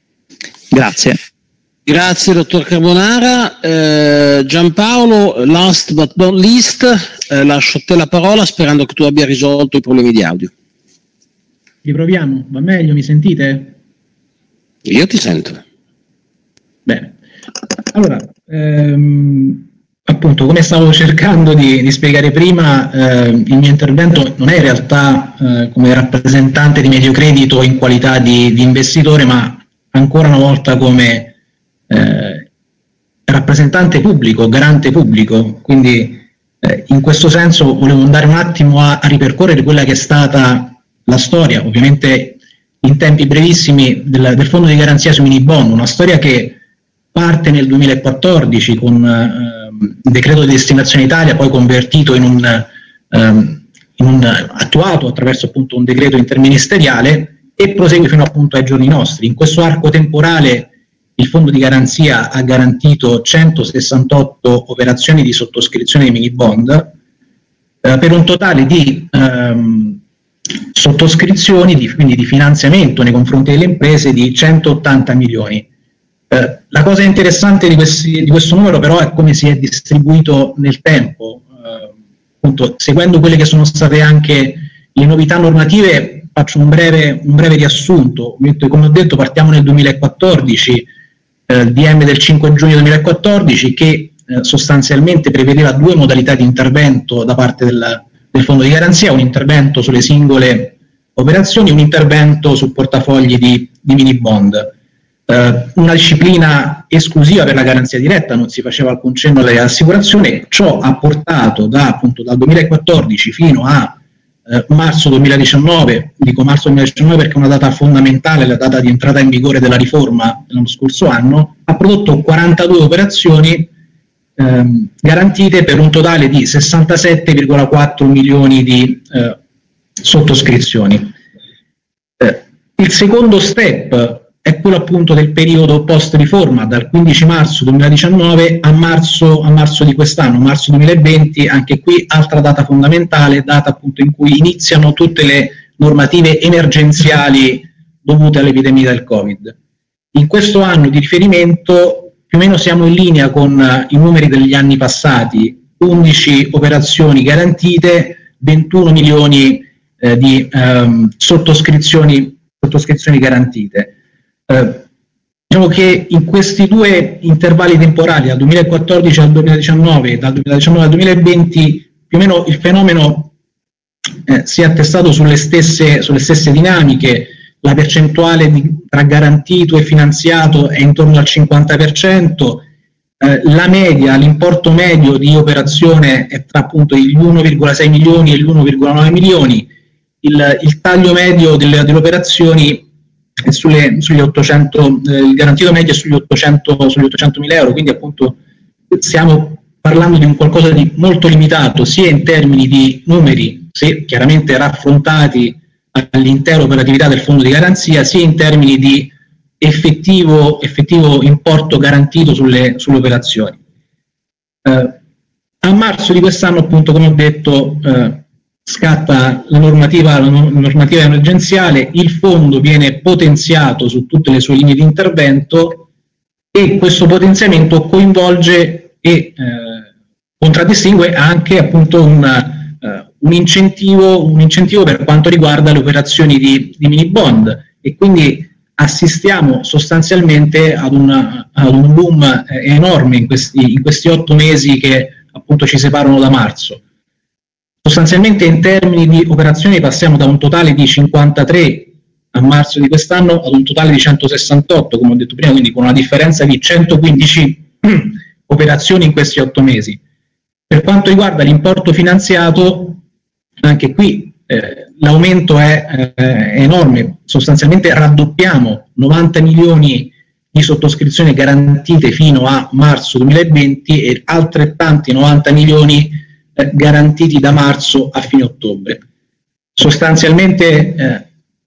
Grazie. Grazie dottor Carbonara. Eh, Giampaolo, last but not least, eh, lascio a te la parola sperando che tu abbia risolto i problemi di audio. Riproviamo, va meglio, mi sentite? Io ti sento. Bene. Allora, ehm, appunto, come stavo cercando di, di spiegare prima, eh, il mio intervento non è in realtà eh, come rappresentante di Mediocredito in qualità di, di investitore, ma ancora una volta come eh, rappresentante pubblico, garante pubblico. Quindi eh, in questo senso volevo andare un attimo a, a ripercorrere quella che è stata la storia, ovviamente in tempi brevissimi, del, del fondo di garanzia sui mini bond, una storia che parte nel duemilaquattordici con eh, il decreto di destinazione Italia, poi convertito in un, eh, in un attuato attraverso appunto un decreto interministeriale, e prosegue fino appunto ai giorni nostri. In questo arco temporale il fondo di garanzia ha garantito centosessantotto operazioni di sottoscrizione dei mini bond eh, per un totale di ehm, sottoscrizioni, di, quindi di finanziamento nei confronti delle imprese, di centottanta milioni. Eh, la cosa interessante di, questi, di questo numero però è come si è distribuito nel tempo. Eh, appunto, seguendo quelle che sono state anche le novità normative, faccio un breve, un breve riassunto. Come ho detto, partiamo nel duemilaquattordici, eh, il D M del cinque giugno duemilaquattordici, che eh, sostanzialmente prevedeva due modalità di intervento da parte del, del fondo di garanzia: un intervento sulle singole operazioni, un intervento su portafogli di, di mini bond. Uh, una disciplina esclusiva per la garanzia diretta, non si faceva alcun cenno alle assicurazioni. Ciò ha portato da, appunto, dal duemilaquattordici fino a uh, marzo duemiladiciannove, dico marzo duemiladiciannove perché è una data fondamentale, la data di entrata in vigore della riforma dell'anno scorso anno, ha prodotto quarantadue operazioni um, garantite per un totale di sessantasette virgola quattro milioni di uh, sottoscrizioni. Uh, il secondo step è quello appunto del periodo post riforma, dal quindici marzo duemiladiciannove a marzo, a marzo di quest'anno, marzo duemilaventi. Anche qui altra data fondamentale, data appunto in cui iniziano tutte le normative emergenziali dovute all'epidemia del Covid. In questo anno di riferimento più o meno siamo in linea con uh, i numeri degli anni passati: undici operazioni garantite, ventuno milioni eh, di um, sottoscrizioni, sottoscrizioni garantite. Eh, diciamo che in questi due intervalli temporali, dal duemilaquattordici al duemiladiciannove e dal duemiladiciannove al duemilaventi, più o meno il fenomeno eh, si è attestato sulle stesse, sulle stesse dinamiche. La percentuale di, tra garantito e finanziato è intorno al cinquanta per cento, eh, la media, l'importo medio di operazione è tra appunto gli uno virgola sei milioni e gli uno virgola nove milioni, il, il taglio medio delle, delle operazioni Sulle, sugli ottocento, eh, il garantito medio è sugli ottocento, sugli ottocentomila euro, quindi appunto stiamo parlando di un qualcosa di molto limitato, sia in termini di numeri, se chiaramente raffrontati all'intera operatività del fondo di garanzia, sia in termini di effettivo, effettivo importo garantito sulle, sulle operazioni. Eh, A marzo di quest'anno, appunto, come ho detto, eh, scatta la normativa, la normativa emergenziale, il fondo viene potenziato su tutte le sue linee di intervento e questo potenziamento coinvolge e eh, contraddistingue anche appunto un, uh, un, incentivo, un incentivo per quanto riguarda le operazioni di, di mini bond, e quindi assistiamo sostanzialmente ad, una, ad un boom eh, enorme in questi, in questi otto mesi che appunto ci separano da marzo. Sostanzialmente in termini di operazioni passiamo da un totale di cinquantatré a marzo di quest'anno ad un totale di centosessantotto, come ho detto prima, quindi con una differenza di centoquindici operazioni in questi otto mesi. Per quanto riguarda l'importo finanziato, anche qui eh, l'aumento è, eh, è enorme, sostanzialmente raddoppiamo novanta milioni di sottoscrizioni garantite fino a marzo duemilaventi e altrettanti novanta milioni eh, garantiti da marzo a fine ottobre. Sostanzialmente eh,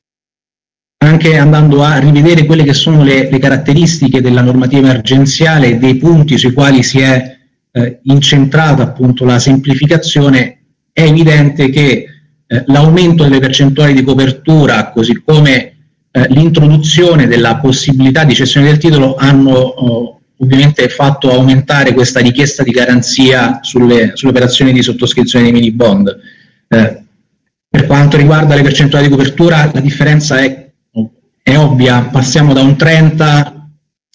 anche andando a rivedere quelle che sono le, le caratteristiche della normativa emergenziale e dei punti sui quali si è eh, incentrata appunto la semplificazione, è evidente che eh, l'aumento delle percentuali di copertura, così come eh, l'introduzione della possibilità di cessione del titolo, hanno oh, ovviamente fatto aumentare questa richiesta di garanzia sulle, sulle operazioni di sottoscrizione dei mini bond. Eh, per quanto riguarda le percentuali di copertura, la differenza è È ovvia, passiamo da un trenta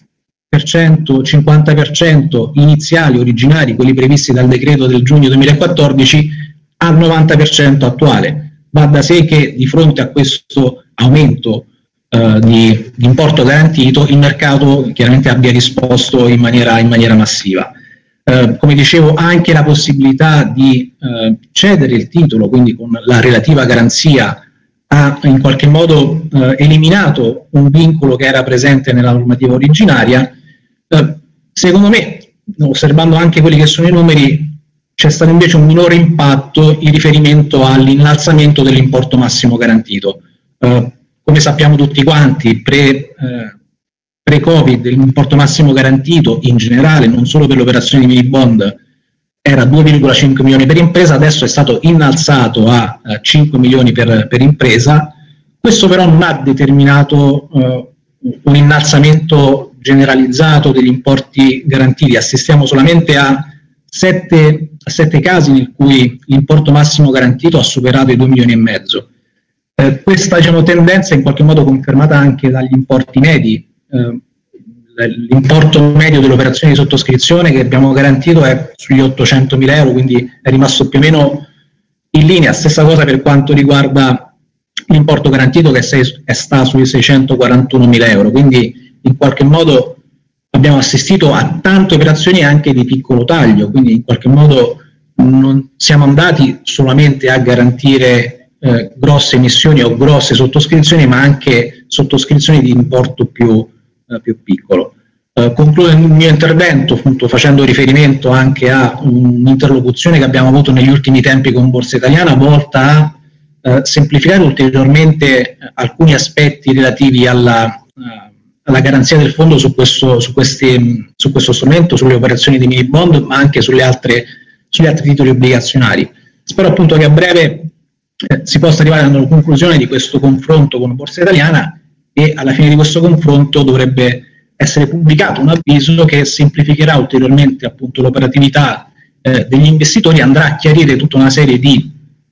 per cento, cinquanta per cento iniziali, originari, quelli previsti dal decreto del giugno duemilaquattordici, al novanta per cento attuale. Va da sé che di fronte a questo aumento eh, di, di importo garantito, il mercato chiaramente abbia risposto in maniera, in maniera massiva. Eh, come dicevo, anche la possibilità di eh, cedere il titolo, quindi con la relativa garanzia, ha in qualche modo eh, eliminato un vincolo che era presente nella normativa originaria. Eh, secondo me, osservando anche quelli che sono i numeri, c'è stato invece un minore impatto in riferimento all'innalzamento dell'importo massimo garantito. Eh, come sappiamo tutti quanti, pre, eh, pre-Covid l'importo massimo garantito in generale, non solo per le operazioni di mini bond, era due virgola cinque milioni per impresa, adesso è stato innalzato a eh, cinque milioni per, per impresa. Questo però non ha determinato eh, un innalzamento generalizzato degli importi garantiti, assistiamo solamente a sette, a sette casi in cui l'importo massimo garantito ha superato i due milioni e mezzo. Eh, questa diciamo, tendenza è in qualche modo confermata anche dagli importi medi. Eh, L'importo medio delle operazioni di sottoscrizione che abbiamo garantito è sugli ottocentomila euro, quindi è rimasto più o meno in linea. Stessa cosa per quanto riguarda l'importo garantito, che è sta sui seicentoquarantunomila euro, quindi in qualche modo abbiamo assistito a tante operazioni anche di piccolo taglio, quindi in qualche modo non siamo andati solamente a garantire eh, grosse emissioni o grosse sottoscrizioni, ma anche sottoscrizioni di importo più più piccolo. Eh, concludo il mio intervento appunto facendo riferimento anche a un'interlocuzione che abbiamo avuto negli ultimi tempi con Borsa Italiana, volta a eh, semplificare ulteriormente alcuni aspetti relativi alla, uh, alla garanzia del fondo su questo, su, questi, su questo strumento, sulle operazioni di mini bond, ma anche sulle altre, sugli altri titoli obbligazionari. Spero appunto che a breve eh, si possa arrivare a una conclusione di questo confronto con Borsa Italiana, e alla fine di questo confronto dovrebbe essere pubblicato un avviso che semplificherà ulteriormente appunto l'operatività eh, degli investitori, andrà a chiarire tutta una serie di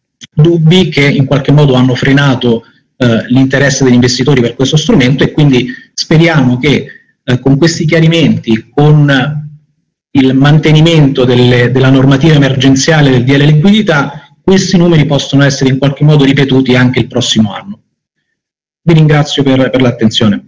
dubbi che in qualche modo hanno frenato eh, l'interesse degli investitori per questo strumento, e quindi speriamo che eh, con questi chiarimenti, con il mantenimento delle, della normativa emergenziale del D L liquidità, questi numeri possono essere in qualche modo ripetuti anche il prossimo anno. Vi ringrazio per, per l'attenzione.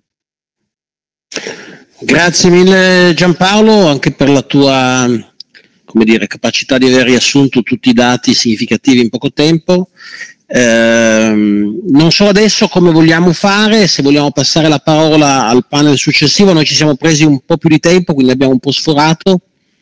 Grazie mille Giampaolo, anche per la tua come dire, capacità di aver riassunto tutti i dati significativi in poco tempo. Eh, non so adesso come vogliamo fare, se vogliamo passare la parola al panel successivo. Noi ci siamo presi un po' più di tempo, quindi abbiamo un po' sforato.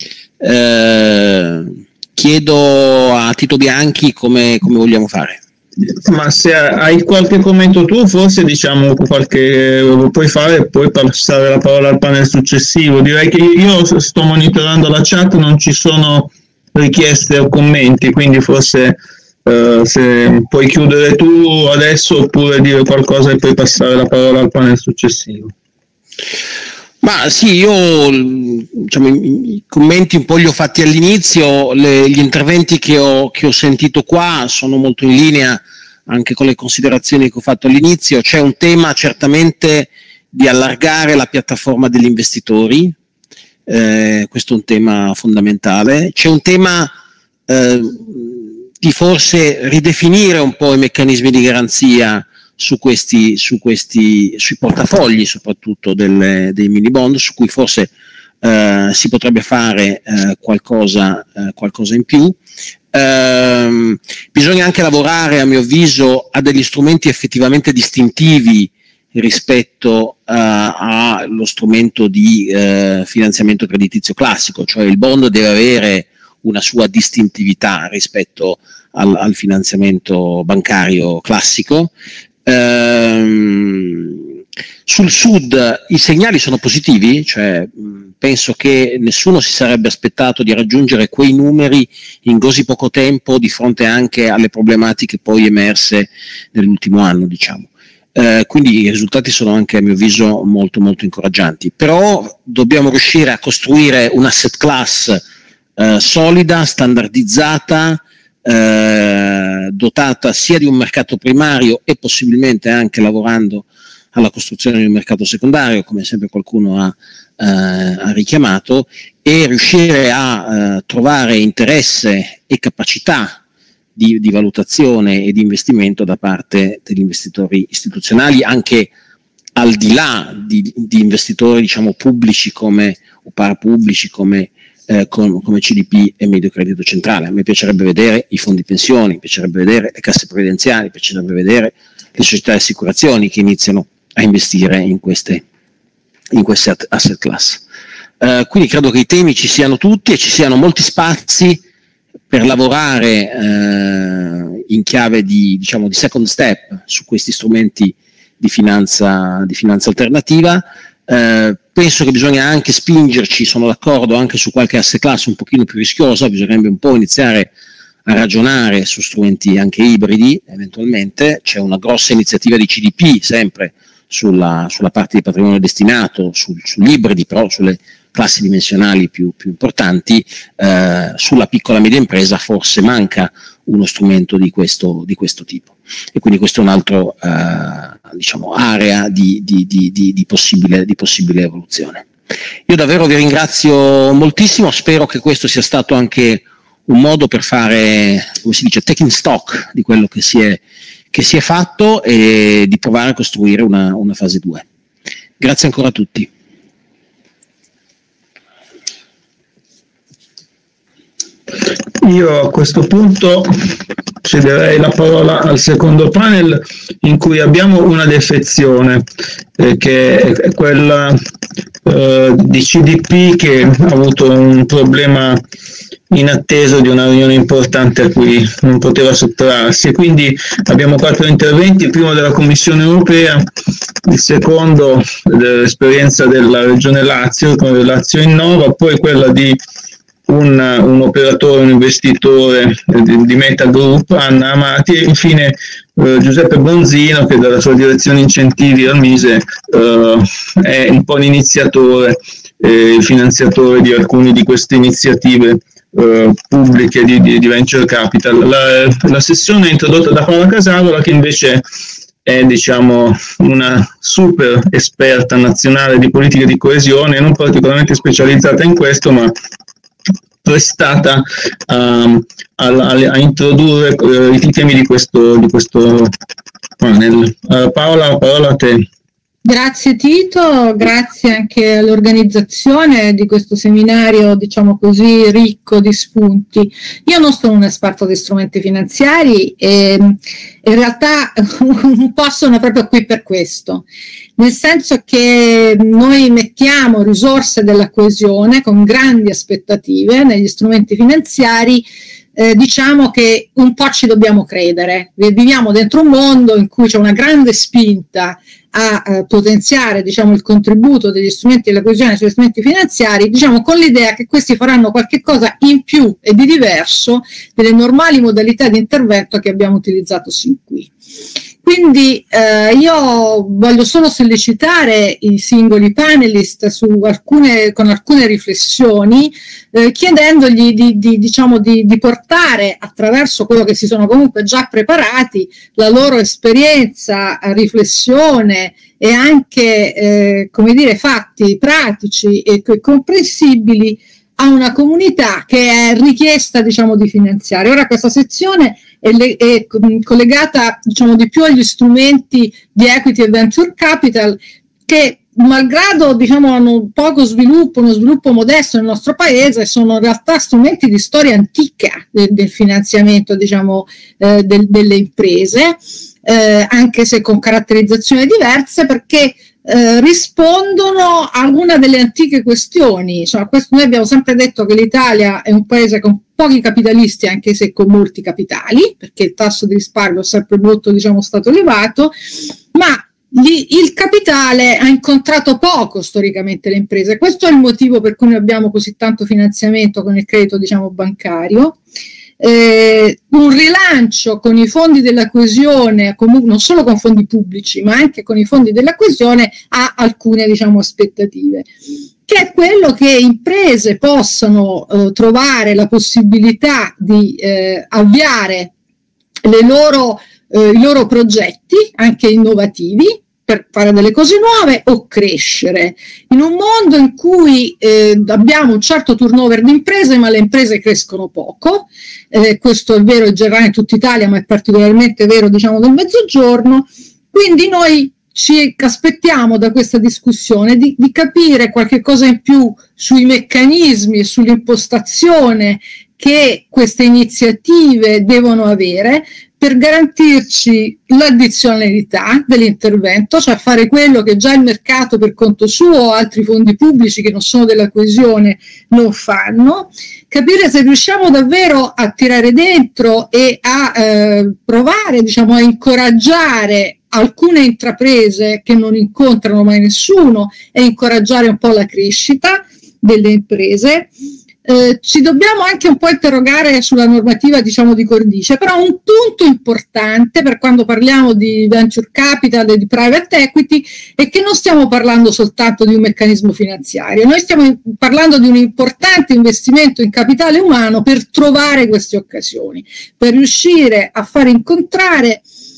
Eh, chiedo a Tito Bianchi come, come vogliamo fare. Ma se hai qualche commento tu, forse diciamo qualche puoi fare e poi passare la parola al panel successivo. Direi che io sto monitorando la chat, non ci sono richieste o commenti, quindi forse uh, se puoi chiudere tu adesso oppure dire qualcosa e poi passare la parola al panel successivo. Ma sì, io diciamo, i commenti un po' li ho fatti all'inizio, le, gli interventi che ho, che ho sentito qua sono molto in linea anche con le considerazioni che ho fatto all'inizio. C'è un tema certamente di allargare la piattaforma degli investitori, eh, questo è un tema fondamentale. C'è un tema eh, di forse ridefinire un po' i meccanismi di garanzia su questi, su questi, sui portafogli soprattutto delle, dei mini bond, su cui forse eh, si potrebbe fare eh, qualcosa, eh, qualcosa in più. Eh, bisogna anche lavorare, a mio avviso, a degli strumenti effettivamente distintivi rispetto uh, allo strumento di uh, finanziamento creditizio classico, cioè il bond deve avere una sua distintività rispetto al, al finanziamento bancario classico. Ehm, sul Sud i segnali sono positivi, cioè mh, penso che nessuno si sarebbe aspettato di raggiungere quei numeri in così poco tempo, di fronte anche alle problematiche poi emerse nell'ultimo anno, diciamo. Eh, quindi i risultati sono anche, a mio avviso, molto molto incoraggianti, però dobbiamo riuscire a costruire un asset class eh, solida, standardizzata, eh, dotata sia di un mercato primario e possibilmente anche lavorando alla costruzione di un mercato secondario, come sempre qualcuno ha, eh, ha richiamato, e riuscire a eh, trovare interesse e capacità Di, di valutazione e di investimento da parte degli investitori istituzionali, anche al di là di, di investitori, diciamo, pubblici come o parapubblici come, eh, com, come C D P e Medio Credito Centrale. A me piacerebbe vedere i fondi pensioni, mi piacerebbe vedere le casse previdenziali, mi piacerebbe vedere le società di assicurazioni che iniziano a investire in queste, in queste asset class. Eh, quindi credo che i temi ci siano tutti e ci siano molti spazi per lavorare eh, in chiave di, diciamo, di second step su questi strumenti di finanza, di finanza alternativa. Eh, penso che bisogna anche spingerci, sono d'accordo, anche su qualche asset class un pochino più rischiosa, bisognerebbe un po' iniziare a ragionare su strumenti anche ibridi, eventualmente. C'è una grossa iniziativa di C D P, sempre sulla, sulla parte di patrimonio destinato, sul, sugli ibridi, però sulle classi dimensionali più, più importanti. Eh, sulla piccola e media impresa forse manca uno strumento di questo, di questo tipo, e quindi questo è un altro eh, diciamo, area di, di, di, di, di, possibile, di possibile evoluzione. Io davvero vi ringrazio moltissimo, spero che questo sia stato anche un modo per fare, come si dice, taking stock di quello che si è, che si è fatto e di provare a costruire una, una fase due. Grazie ancora a tutti. Io a questo punto cederei la parola al secondo panel, in cui abbiamo una defezione eh, che è quella eh, di C D P, che ha avuto un problema inatteso di una riunione importante a cui non poteva sottrarsi, e quindi abbiamo quattro interventi: il primo della Commissione Europea, il secondo dell'esperienza della Regione Lazio con il Lazio Innova, poi quella di Un, un operatore, un investitore di, di Meta Group, Anna Amati, e infine eh, Giuseppe Bonzino, che dalla sua direzione incentivi al Mise eh, è un po' l'iniziatore e eh, il finanziatore di alcune di queste iniziative eh, pubbliche di, di, di venture capital. La, la sessione è introdotta da Paola Casavola, che invece è, diciamo, una super esperta nazionale di politica di coesione, non particolarmente specializzata in questo, ma prestata um, a, a, a introdurre uh, i temi di questo, di questo panel. Uh, Paola, la parola a te. Grazie Tito, grazie anche all'organizzazione di questo seminario, diciamo così, ricco di spunti. Io non sono un esperto di strumenti finanziari e in realtà un po' sono proprio qui per questo, nel senso che noi mettiamo risorse della coesione con grandi aspettative negli strumenti finanziari, eh, diciamo che un po' ci dobbiamo credere. Viviamo dentro un mondo in cui c'è una grande spinta a eh, potenziare, diciamo, il contributo degli strumenti della coesione sugli strumenti finanziari, diciamo, con l'idea che questi faranno qualche cosa in più e di diverso delle normali modalità di intervento che abbiamo utilizzato sin qui. Quindi eh, io voglio solo sollecitare i singoli panelist su alcune, con alcune riflessioni, eh, chiedendogli di, di, diciamo, di, di portare attraverso quello che si sono comunque già preparati, la loro esperienza, riflessione e anche eh, come dire, fatti pratici e comprensibili a una comunità che è richiesta, diciamo, di finanziare. Ora questa sezione è, le, è collegata, diciamo, di più agli strumenti di equity e venture capital che, malgrado, diciamo, hanno poco sviluppo, uno sviluppo modesto nel nostro paese, sono in realtà strumenti di storia antica del, del finanziamento, diciamo, eh, del, delle imprese, eh, anche se con caratterizzazioni diverse, perché Eh, rispondono a una delle antiche questioni. Cioè, questo, noi abbiamo sempre detto che l'Italia è un paese con pochi capitalisti, anche se con molti capitali, perché il tasso di risparmio è sempre molto, diciamo, stato elevato, ma gli, il capitale ha incontrato poco storicamente le imprese. Questo è il motivo per cui noi abbiamo così tanto finanziamento con il credito, diciamo, bancario. Eh, un rilancio con i fondi della coesione, comunque non solo con fondi pubblici ma anche con i fondi della coesione, ha alcune, diciamo, aspettative, che è quello che imprese possano eh, trovare la possibilità di eh, avviare le loro, eh, i loro progetti anche innovativi per fare delle cose nuove o crescere in un mondo in cui eh, abbiamo un certo turnover di imprese, ma le imprese crescono poco. Eh, questo è vero in generale in tutta Italia, ma è particolarmente vero, diciamo, nel Mezzogiorno. Quindi noi ci aspettiamo da questa discussione di, di capire qualche cosa in più sui meccanismi e sull'impostazione che queste iniziative devono avere per garantirci l'addizionalità dell'intervento, cioè fare quello che già il mercato per conto suo o altri fondi pubblici che non sono della coesione non fanno, capire se riusciamo davvero a tirare dentro e a eh, provare, diciamo, a incoraggiare alcune intraprese che non incontrano mai nessuno e incoraggiare un po' la crescita delle imprese. Eh, ci dobbiamo anche un po' interrogare sulla normativa, diciamo, di cornice, però un punto importante per quando parliamo di venture capital e di private equity è che non stiamo parlando soltanto di un meccanismo finanziario, noi stiamo parlando di un importante investimento in capitale umano per trovare queste occasioni, per riuscire a far incontrare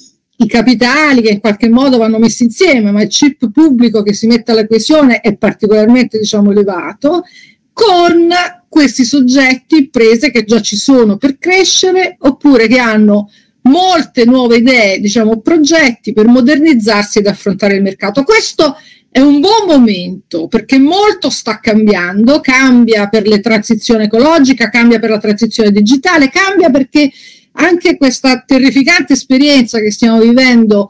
i capitali che in qualche modo vanno messi insieme, ma il chip pubblico che si mette alla coesione è particolarmente, diciamo, elevato, con questi soggetti, imprese che già ci sono per crescere oppure che hanno molte nuove idee, diciamo, progetti per modernizzarsi ed affrontare il mercato. Questo è un buon momento perché molto sta cambiando, cambia per la transizione ecologica, cambia per la transizione digitale, cambia perché anche questa terrificante esperienza che stiamo vivendo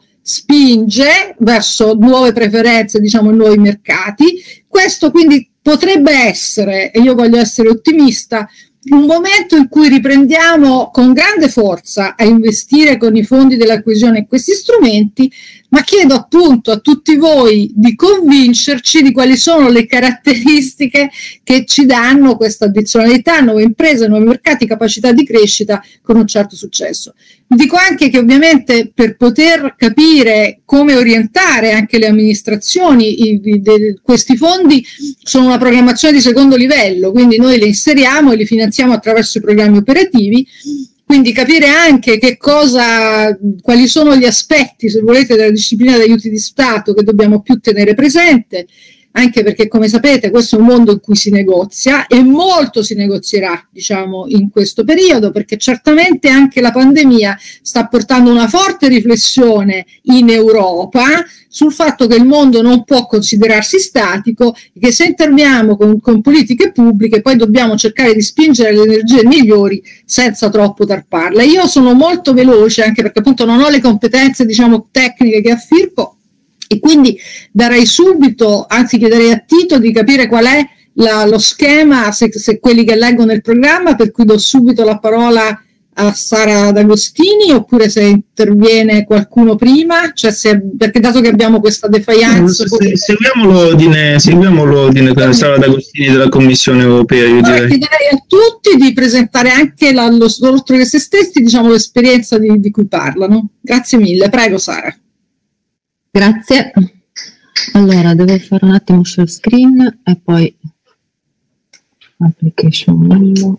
spinge verso nuove preferenze, diciamo, nuovi mercati. Questo quindi potrebbe essere, e io voglio essere ottimista, un momento in cui riprendiamo con grande forza a investire con i fondi della coesione in questi strumenti, ma chiedo appunto a tutti voi di convincerci di quali sono le caratteristiche che ci danno questa addizionalità, nuove imprese, nuovi mercati, capacità di crescita con un certo successo. Vi dico anche che ovviamente per poter capire come orientare anche le amministrazioni, i, i, de, questi fondi sono una programmazione di secondo livello, quindi noi le inseriamo e li finanziamo attraverso i programmi operativi. Quindi capire anche che cosa, quali sono gli aspetti, se volete, della disciplina degli aiuti di Stato che dobbiamo più tenere presente, anche perché, come sapete, questo è un mondo in cui si negozia e molto si negozierà, diciamo, in questo periodo, perché certamente anche la pandemia sta portando una forte riflessione in Europa sul fatto che il mondo non può considerarsi statico e che se interveniamo con, con politiche pubbliche poi dobbiamo cercare di spingere le energie migliori senza troppo tarparle. Io sono molto veloce anche perché appunto non ho le competenze, diciamo, tecniche che ha Firpo, e quindi darei subito, anzi chiederei a Tito di capire qual è la, lo schema, se, se quelli che leggono il programma, per cui do subito la parola a Sara D'Agostini, oppure se interviene qualcuno prima, cioè se, perché dato che abbiamo questa defiance... Se, se, seguiamo l'ordine, seguiamo l'ordine con Sara D'Agostini della Commissione Europea, io direi. Allora, chiederei a tutti di presentare anche, la, lo, oltre che se stessi, diciamo, l'esperienza di, di cui parlano. Grazie mille, prego Sara. Grazie. Allora, devo fare un attimo share screen e poi application menu.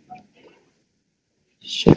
Share.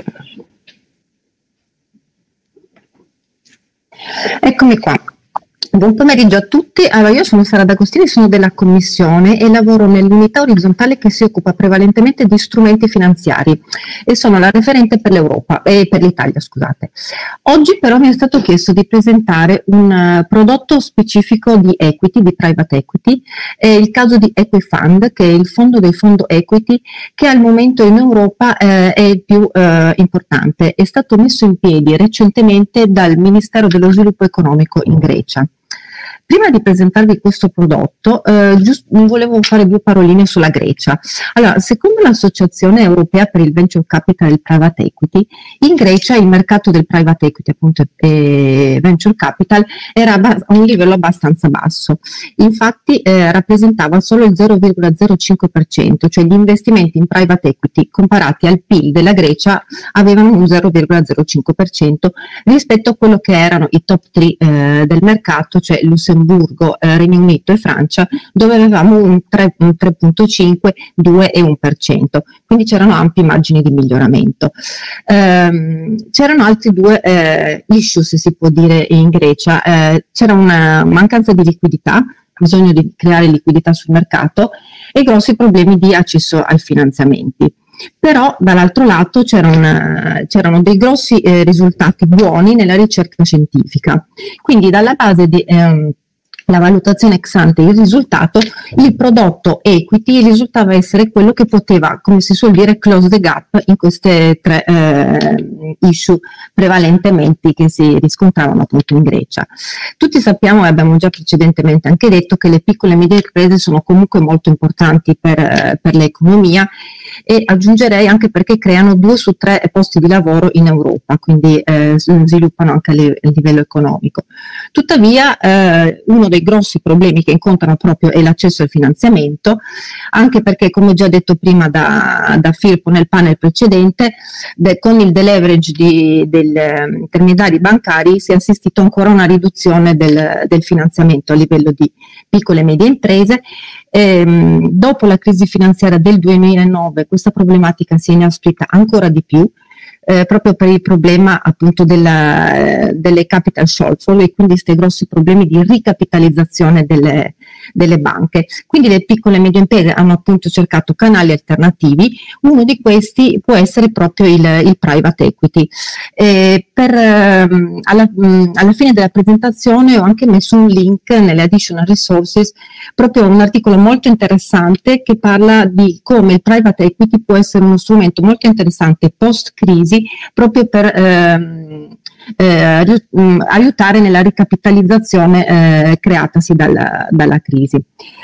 Eccomi qua. Buon pomeriggio a tutti. Allora, io sono Sara D'Agostini, sono della Commissione e lavoro nell'unità orizzontale che si occupa prevalentemente di strumenti finanziari e sono la referente per l'Europa e eh, per l'Italia, scusate. Oggi però mi è stato chiesto di presentare un uh, prodotto specifico di equity, di private equity, è il caso di Equifund, che è il fondo del fondo equity che al momento in Europa eh, è il più eh, importante. È stato messo in piedi recentemente dal Ministero dello Sviluppo Economico in Grecia. Prima di presentarvi questo prodotto, eh, giusto, volevo fare due paroline sulla Grecia. Allora, secondo l'Associazione Europea per il Venture Capital e il Private Equity, in Grecia il mercato del Private Equity, appunto, e Venture Capital era a un livello abbastanza basso. Infatti eh, rappresentava solo il zero virgola zero cinque per cento, cioè gli investimenti in Private Equity comparati al P I L della Grecia avevano un zero virgola zero cinque per cento rispetto a quello che erano i top tre eh, del mercato, cioè Lussemburgo, Lussemburgo, eh, Regno Unito e Francia, dove avevamo un tre virgola cinque, due e uno per cento, quindi c'erano ampi margini di miglioramento. Ehm, c'erano altri due eh, issue, se si può dire, in Grecia. Eh, c'era una mancanza di liquidità, bisogno di creare liquidità sul mercato e grossi problemi di accesso ai finanziamenti. Però dall'altro lato c'erano, c'erano dei grossi eh, risultati buoni nella ricerca scientifica. Quindi dalla base di ehm, la valutazione ex ante il risultato, il prodotto equity risultava essere quello che poteva, come si suol dire, close the gap in queste tre eh, issue prevalentemente che si riscontravano appunto in Grecia. Tutti sappiamo, e abbiamo già precedentemente anche detto, che le piccole e medie imprese sono comunque molto importanti per, eh, per l'economia, e aggiungerei anche perché creano due su tre posti di lavoro in Europa, quindi eh, sviluppano anche a livello economico. Tuttavia eh, uno dei grossi problemi che incontrano proprio è l'accesso al finanziamento, anche perché, come già detto prima da, da Firpo nel panel precedente, de, con il deleverage di, degli intermediari bancari si è assistito ancora a una riduzione del, del finanziamento a livello di piccole e medie imprese. Ehm, dopo la crisi finanziaria del duemilanove questa problematica si è inasprita ancora di più, eh, proprio per il problema appunto della, eh, delle capital shortfall e quindi questi grossi problemi di ricapitalizzazione delle, delle banche. Quindi le piccole e medie imprese hanno appunto cercato canali alternativi, uno di questi può essere proprio il, il private equity. Eh, per, ehm, alla, mh, alla fine della presentazione ho anche messo un link nelle additional resources, proprio un articolo molto interessante che parla di come il private equity può essere uno strumento molto interessante post-crisi proprio per ehm, eh, aiutare nella ricapitalizzazione eh, creatasi dalla, dalla crisi.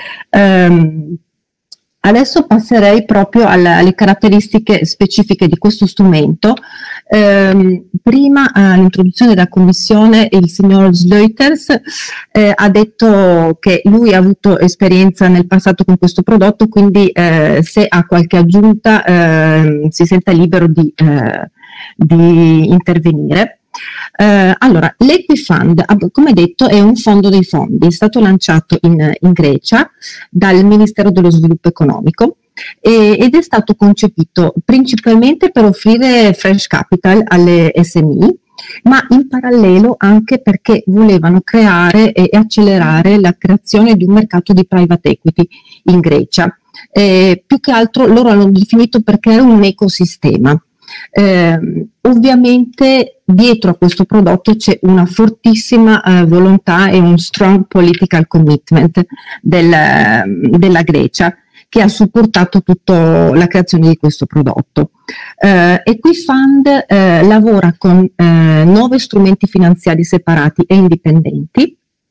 Um, adesso passerei proprio alla, alle caratteristiche specifiche di questo strumento. Um, prima all'introduzione della commissione il signor Sleuters eh, ha detto che lui ha avuto esperienza nel passato con questo prodotto, quindi eh, se ha qualche aggiunta eh, si senta libero di eh, di intervenire. Eh, allora, l'Equifund, come detto, è un fondo dei fondi, è stato lanciato in, in Grecia dal Ministero dello Sviluppo Economico e, ed è stato concepito principalmente per offrire fresh capital alle S M I, ma in parallelo anche perché volevano creare e accelerare la creazione di un mercato di private equity in Grecia. Eh, più che altro loro hanno definito per creare un ecosistema. Eh, ovviamente dietro a questo prodotto c'è una fortissima eh, volontà e un strong political commitment del, della Grecia che ha supportato tutta la creazione di questo prodotto. Eh, Equifund eh, lavora con eh, nove strumenti finanziari separati e indipendenti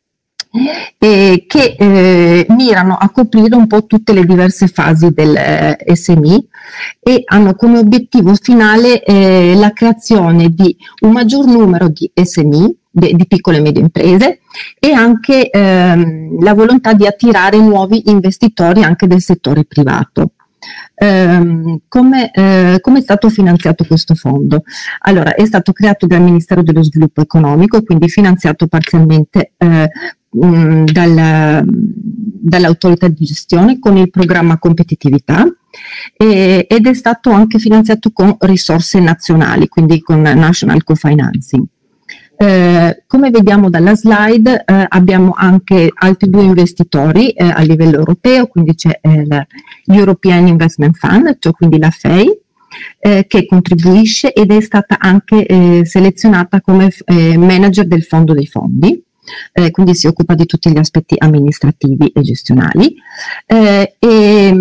eh, che eh, mirano a coprire un po' tutte le diverse fasi del eh, S M I e hanno come obiettivo finale eh, la creazione di un maggior numero di S M I, di, di piccole e medie imprese, e anche ehm, la volontà di attirare nuovi investitori anche del settore privato. Um, come, eh, come è stato finanziato questo fondo? Allora, è stato creato dal Ministero dello Sviluppo Economico, quindi finanziato parzialmente eh, mh, dalla, dall'autorità di gestione con il programma competitività e, ed è stato anche finanziato con risorse nazionali, quindi con National Co-Financing. Eh, come vediamo dalla slide eh, abbiamo anche altri due investitori eh, a livello europeo, quindi c'è eh, l'European Investment Fund, cioè quindi la F E I, eh, che contribuisce ed è stata anche eh, selezionata come eh, manager del fondo dei fondi, eh, quindi si occupa di tutti gli aspetti amministrativi e gestionali. Eh, e,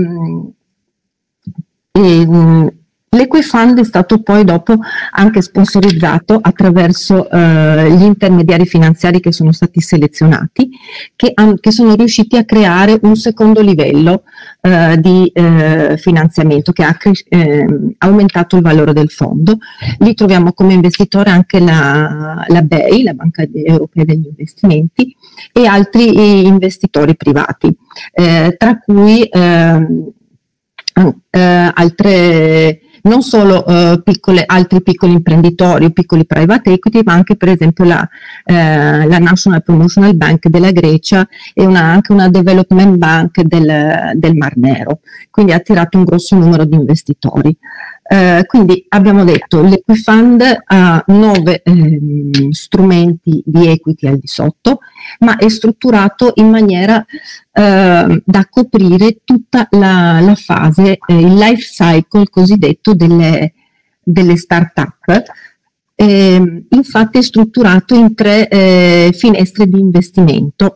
e, L'Equifund è stato poi dopo anche sponsorizzato attraverso eh, gli intermediari finanziari che sono stati selezionati, che, han, che sono riusciti a creare un secondo livello eh, di eh, finanziamento che ha eh, aumentato il valore del fondo. Lì troviamo come investitore anche la, la B E I, la Banca Europea degli Investimenti, e altri investitori privati, eh, tra cui eh, eh, altre non solo uh, piccole, altri piccoli imprenditori o piccoli private equity, ma anche per esempio la, eh, la National Promotional Bank della Grecia e una, anche una Development Bank del, del Mar Nero, quindi ha attirato un grosso numero di investitori. Uh, quindi abbiamo detto l'Equifund ha nove ehm, strumenti di equity al di sotto, ma è strutturato in maniera eh, da coprire tutta la, la fase, eh, il life cycle cosiddetto delle, delle start-up. Eh, infatti è strutturato in tre eh, finestre di investimento.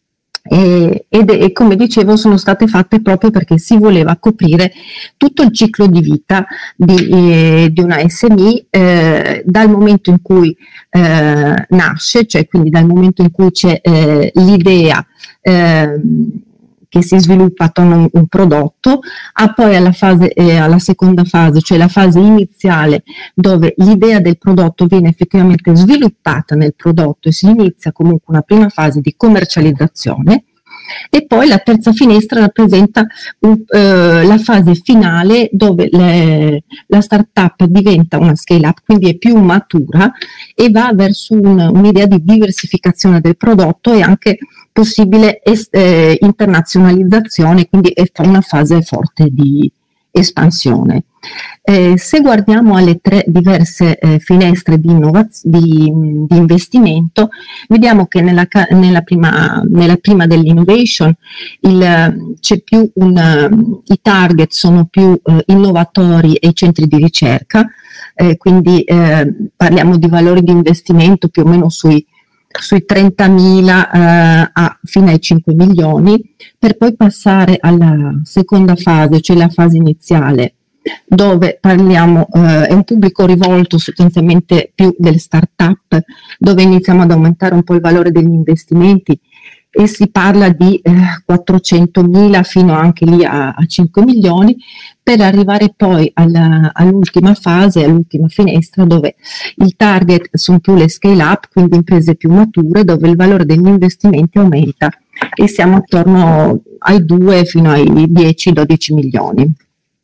E, ed e come dicevo sono state fatte proprio perché si voleva coprire tutto il ciclo di vita di, eh, di una S M I eh, dal momento in cui eh, nasce, cioè quindi dal momento in cui c'è eh, l'idea eh, che si sviluppa attorno a un, un prodotto, a poi alla, fase, eh, alla seconda fase, cioè la fase iniziale dove l'idea del prodotto viene effettivamente sviluppata nel prodotto e si inizia comunque una prima fase di commercializzazione, e poi la terza finestra rappresenta un, eh, la fase finale dove le, la startup diventa una scale up, quindi è più matura e va verso un, un'idea di diversificazione del prodotto e anche possibile es, eh, internazionalizzazione, quindi è una fase forte di espansione. Eh, se guardiamo alle tre diverse eh, finestre di, innovaz- di, di investimento, vediamo che nella, nella, prima, nella prima dell'innovation il, c'è più un, i target sono più eh, innovatori e i centri di ricerca, eh, quindi eh, parliamo di valori di investimento più o meno sui sui trentamila eh, a, fino ai cinque milioni, per poi passare alla seconda fase, cioè la fase iniziale, dove parliamo, eh, è un pubblico rivolto sostanzialmente più delle start-up, dove iniziamo ad aumentare un po' il valore degli investimenti e si parla di eh, quattrocentomila fino anche lì a, a cinque milioni, per arrivare poi alla, all'ultima fase, all'ultima finestra, dove il target sono più le scale up, quindi imprese più mature, dove il valore degli investimenti aumenta e siamo attorno ai due fino ai dieci dodici milioni.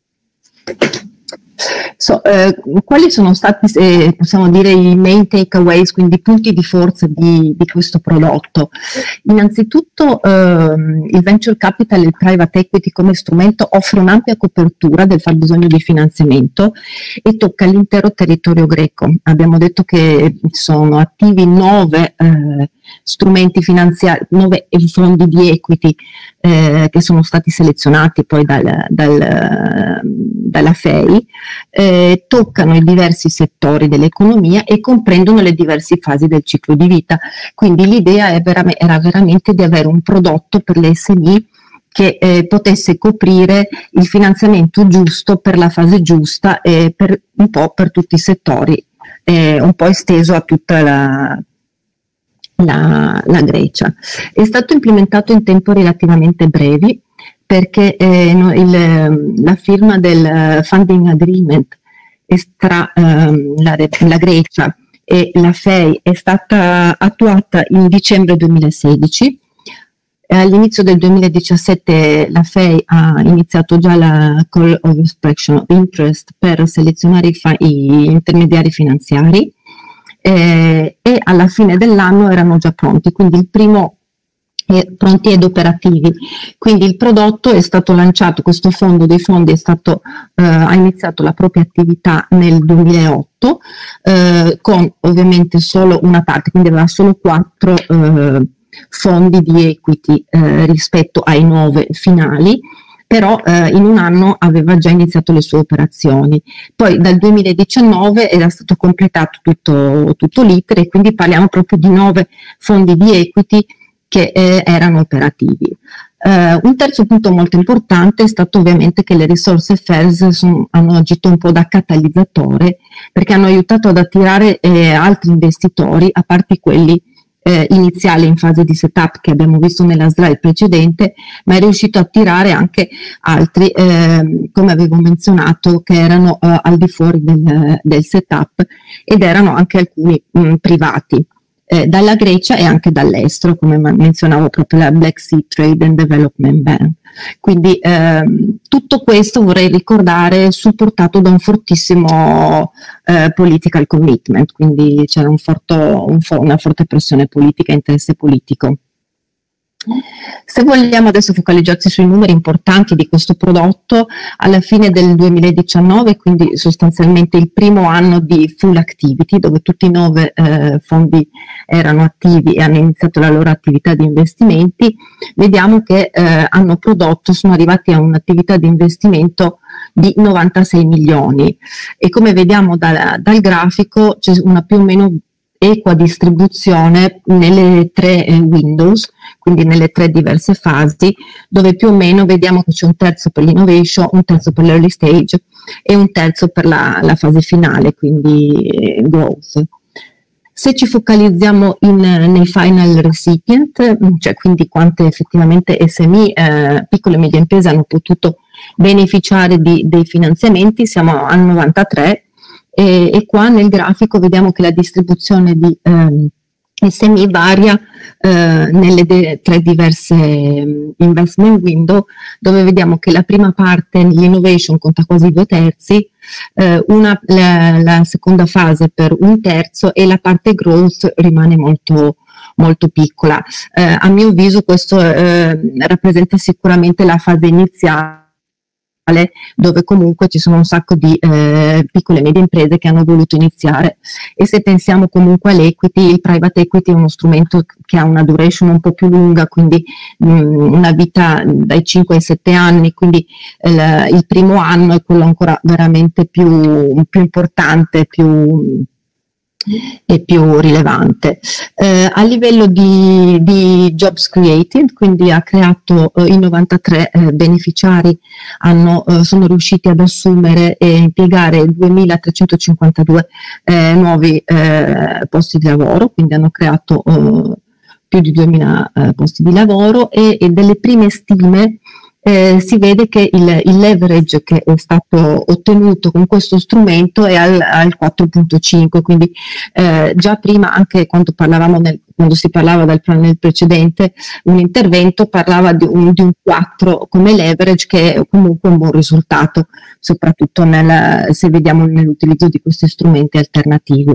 So, eh, quali sono stati, eh, possiamo dire, i main takeaways, quindi i punti di forza di, di questo prodotto? Innanzitutto ehm, il venture capital e il private equity come strumento offre un'ampia copertura del fabbisogno di finanziamento e tocca l'intero territorio greco. Abbiamo detto che sono attivi nove eh, strumenti finanziari, nove fondi di equity eh, che sono stati selezionati poi dal, dal, dalla F E I, eh, toccano i diversi settori dell'economia e comprendono le diverse fasi del ciclo di vita. Quindi l'idea è vera- era veramente di avere un prodotto per le S M I che eh, potesse coprire il finanziamento giusto per la fase giusta e per un po' per tutti i settori, eh, un po' esteso a tutta la la, la Grecia. È stato implementato in tempo relativamente brevi, perché eh, no, il, la firma del funding agreement tra ehm, la, la Grecia e la F E I è stata attuata in dicembre duemilasedici. All'inizio del duemiladiciassette la F E I ha iniziato già la Call of Expression of Interest per selezionare i, fa- i intermediari finanziari, eh, e alla fine dell'anno erano già pronti, quindi il primo eh, pronti ed operativi. Quindi il prodotto è stato lanciato, questo fondo dei fondi è stato, eh, ha iniziato la propria attività nel duemilaotto, eh, con ovviamente solo una parte, quindi aveva solo quattro eh, fondi di equity eh, rispetto ai nove finali, però eh, in un anno aveva già iniziato le sue operazioni. Poi dal duemiladiciannove era stato completato tutto, tutto l'iter, e quindi parliamo proprio di nove fondi di equity che eh, erano operativi. Uh, un terzo punto molto importante è stato ovviamente che le risorse F E R S son, hanno agito un po' da catalizzatore, perché hanno aiutato ad attirare eh, altri investitori, a parte quelli eh, iniziali in fase di setup che abbiamo visto nella slide precedente, ma è riuscito a attirare anche altri, eh, come avevo menzionato, che erano uh, al di fuori del, del setup, ed erano anche alcuni mh, privati. Eh, dalla Grecia e anche dall'estero, come menzionavo proprio la Black Sea Trade and Development Bank. Quindi ehm, tutto questo vorrei ricordare supportato da un fortissimo eh, political commitment, quindi c'era un forto, un fo- una forte pressione politica, interesse politico. Se vogliamo adesso focalizzarci sui numeri importanti di questo prodotto, alla fine del duemiladiciannove, quindi sostanzialmente il primo anno di full activity, dove tutti i nove eh, fondi erano attivi e hanno iniziato la loro attività di investimenti, vediamo che eh, hanno prodotto, sono arrivati a un'attività di investimento di novantasei milioni, e come vediamo da, dal grafico c'è una più o meno equa distribuzione nelle tre eh, windows, quindi nelle tre diverse fasi, dove più o meno vediamo che c'è un terzo per l'innovation, un terzo per l'early stage e un terzo per la, la fase finale, quindi eh, growth. Se ci focalizziamo in, nei final recipient, cioè quindi quante effettivamente S M I, eh, piccole e medie imprese, hanno potuto beneficiare di, dei finanziamenti, siamo al novantatré. E, e qua nel grafico vediamo che la distribuzione di ehm, S M I varia eh, nelle de- tre diverse um, investment window, dove vediamo che la prima parte, l'innovation, conta quasi due terzi, eh, una, la, la seconda fase per un terzo, e la parte growth rimane molto molto piccola. Eh, a mio avviso questo eh, rappresenta sicuramente la fase iniziale, dove comunque ci sono un sacco di eh, piccole e medie imprese che hanno voluto iniziare. E se pensiamo comunque all'equity, il private equity è uno strumento che ha una duration un po' più lunga, quindi mh, una vita dai cinque ai sette anni, quindi eh, il primo anno è quello ancora veramente più, più importante, più e più rilevante. Eh, a livello di, di jobs created, quindi ha creato eh, i novantatré eh, beneficiari, hanno, eh, sono riusciti ad assumere e impiegare duemilatrecentocinquantadue eh, nuovi eh, posti di lavoro, quindi hanno creato eh, più di duemila eh, posti di lavoro, e, e delle prime stime Eh, si vede che il, il leverage che è stato ottenuto con questo strumento è al, al quattro virgola cinque, quindi eh, già prima, anche quando parlavamo nel, quando si parlava del nel precedente un intervento, parlava di un, di un quattro come leverage, che è comunque un buon risultato, soprattutto nel, se vediamo nell'utilizzo di questi strumenti alternativi.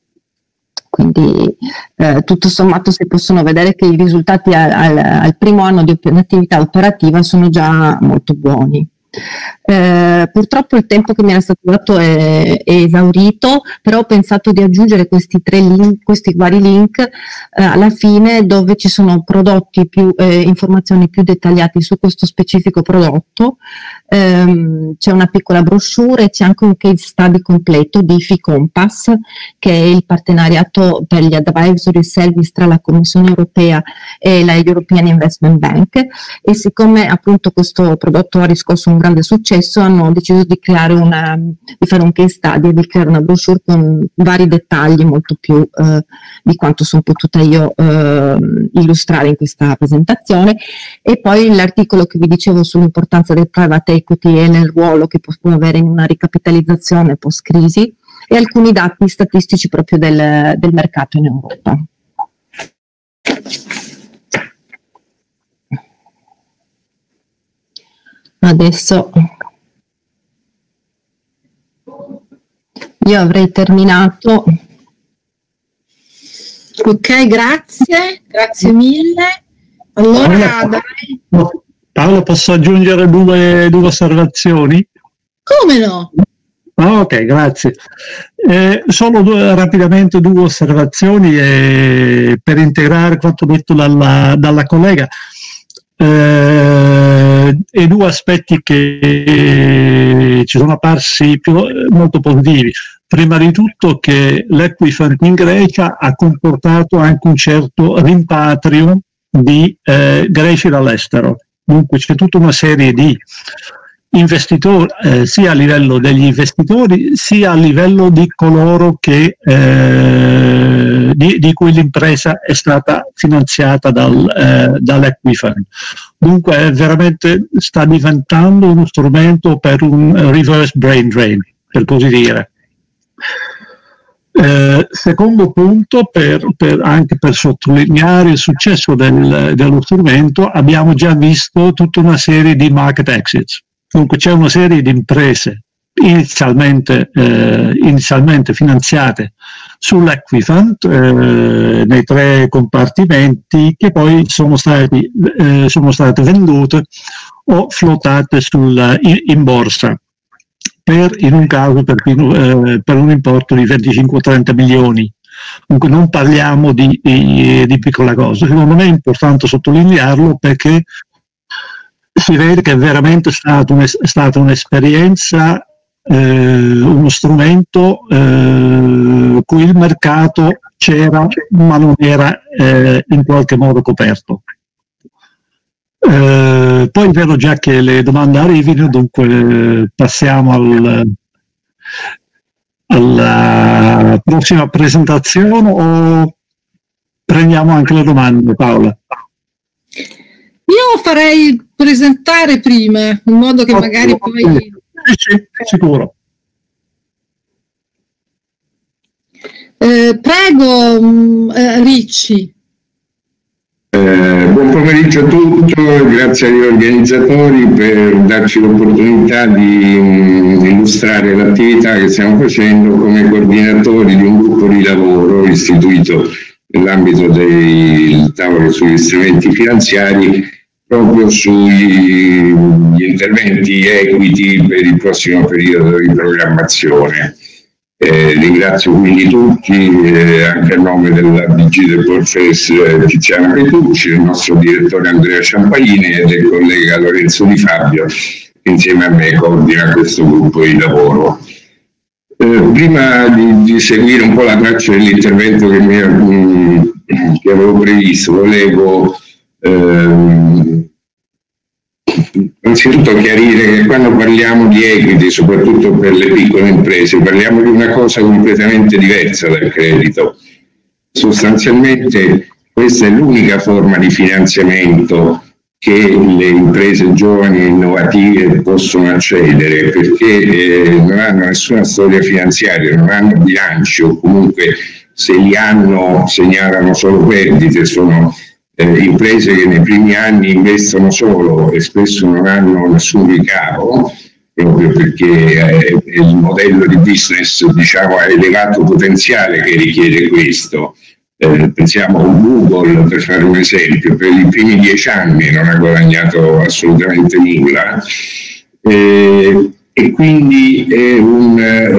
Quindi eh, tutto sommato si possono vedere che i risultati al, al, al primo anno di attività operativa sono già molto buoni. Eh, purtroppo il tempo che mi era stato dato è, è esaurito, però ho pensato di aggiungere questi tre link, questi vari link eh, alla fine, dove ci sono prodotti più, eh, informazioni più dettagliate su questo specifico prodotto. Eh, c'è una piccola brochure, c'è anche un case study completo di F I Compass, che è il partenariato per gli advisory service tra la Commissione Europea e la European Investment Bank, e siccome appunto questo prodotto ha riscosso un grande successo, hanno deciso di creare una, di fare un case study e di creare una brochure con vari dettagli molto più eh, di quanto sono potuta io eh, illustrare in questa presentazione. E poi l'articolo che vi dicevo sull'importanza del private equity e nel ruolo che può avere in una ricapitalizzazione post-crisi, e alcuni dati statistici proprio del, del mercato in Europa. Adesso io avrei terminato. Ok, grazie, grazie mille. Allora, dai. Paolo, posso aggiungere due, due osservazioni? Come no? Ah, ok, grazie. Eh, solo due, rapidamente due osservazioni eh, per integrare quanto detto dalla, dalla collega. Eh, e due aspetti che ci sono apparsi più, molto positivi. Prima di tutto che l'Equifund in Grecia ha comportato anche un certo rimpatrio di eh, greci dall'estero. Dunque c'è tutta una serie di investitori, eh, sia a livello degli investitori, sia a livello di coloro che, eh, di, di cui l'impresa è stata finanziata dal, eh, dall'Equifund. Dunque è veramente sta diventando uno strumento per un reverse brain drain, per così dire. Eh, secondo punto, per, per, anche per sottolineare il successo del, dello strumento, abbiamo già visto tutta una serie di market exits. Dunque c'è una serie di imprese inizialmente, eh, inizialmente finanziate sull'Equifund eh, nei tre compartimenti che poi sono, stati, eh, sono state vendute o flotate sul, in, in borsa. Per, in un caso per, eh, per un importo di venticinque trenta milioni. Dunque non parliamo di, di, di piccola cosa. Secondo me è importante sottolinearlo perché si vede che è veramente stato un, è stata un'esperienza, eh, uno strumento eh, cui il mercato c'era ma non era eh, in qualche modo coperto. Eh, poi vedo già che le domande arrivino, dunque passiamo al, alla prossima presentazione o prendiamo anche le domande, Paola? Io farei presentare prima, in modo che magari poi... Sì, sì, sicuro. Eh, prego, eh, Ricci. Eh, buon pomeriggio a tutti, grazie agli organizzatori per darci l'opportunità di um, illustrare l'attività che stiamo facendo come coordinatori di un gruppo di lavoro istituito nell'ambito del tavolo sugli strumenti finanziari proprio sugli interventi equity per il prossimo periodo di programmazione. Eh, ringrazio quindi tutti, eh, anche a nome della D G del professor Tiziana Petucci, del nostro direttore Andrea Ciampaini e del collega Lorenzo Di Fabio, che insieme a me coordina questo gruppo di lavoro. Eh, prima di, di seguire un po' la traccia dell'intervento che, mi, mh, che avevo previsto, volevo ehm, innanzitutto chiarire che quando parliamo di equity, soprattutto per le piccole imprese, parliamo di una cosa completamente diversa dal credito. Sostanzialmente questa è l'unica forma di finanziamento che le imprese giovani e innovative possono accedere, perché eh, non hanno nessuna storia finanziaria, non hanno bilanci o comunque se li hanno segnalano solo perdite, sono Eh, imprese che nei primi anni investono solo e spesso non hanno nessun ricavo, proprio perché eh, il modello di business, diciamo, ha elevato potenziale che richiede questo. Eh, pensiamo a Google, per fare un esempio, per i primi dieci anni non ha guadagnato assolutamente nulla, eh, e quindi è un,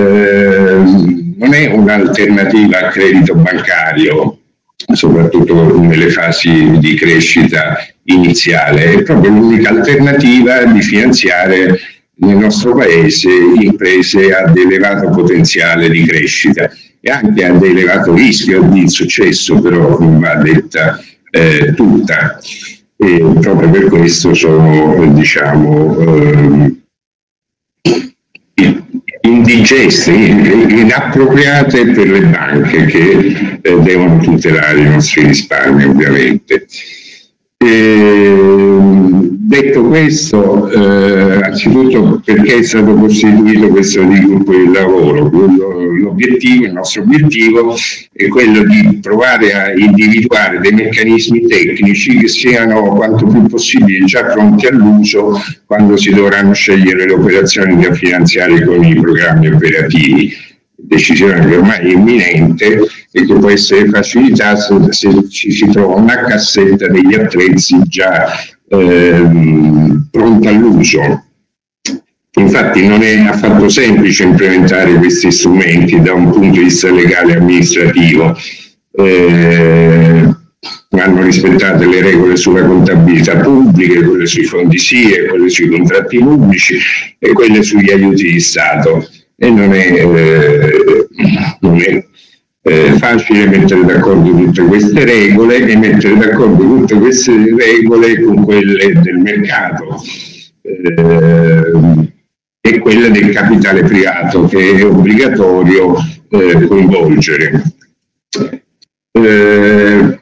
eh, non è un'alternativa al credito bancario, soprattutto nelle fasi di crescita iniziale, è proprio l'unica alternativa di finanziare nel nostro paese imprese ad elevato potenziale di crescita e anche ad elevato rischio di insuccesso, però va detta eh, tutta. E proprio per questo sono, diciamo, eh, indigeste, inappropriate per le banche che eh, devono tutelare i nostri risparmi, ovviamente. E, detto questo, eh, anzitutto perché è stato costituito questo di gruppo di lavoro? L'obiettivo, il nostro obiettivo è quello di provare a individuare dei meccanismi tecnici che siano quanto più possibile già pronti all'uso quando si dovranno scegliere le operazioni da finanziare con i programmi operativi. Decisione che ormai è imminente e che può essere facilitata se ci si trova una cassetta degli attrezzi già ehm, pronta all'uso. Infatti non è affatto semplice implementare questi strumenti da un punto di vista legale e amministrativo. Eh, vanno rispettate le regole sulla contabilità pubblica, quelle sui fondi S I E, quelle sui contratti pubblici e quelle sugli aiuti di Stato. E non è, eh, non è eh, facile mettere d'accordo tutte queste regole e mettere d'accordo tutte queste regole con quelle del mercato eh, e quelle del capitale privato che è obbligatorio eh, coinvolgere. Eh,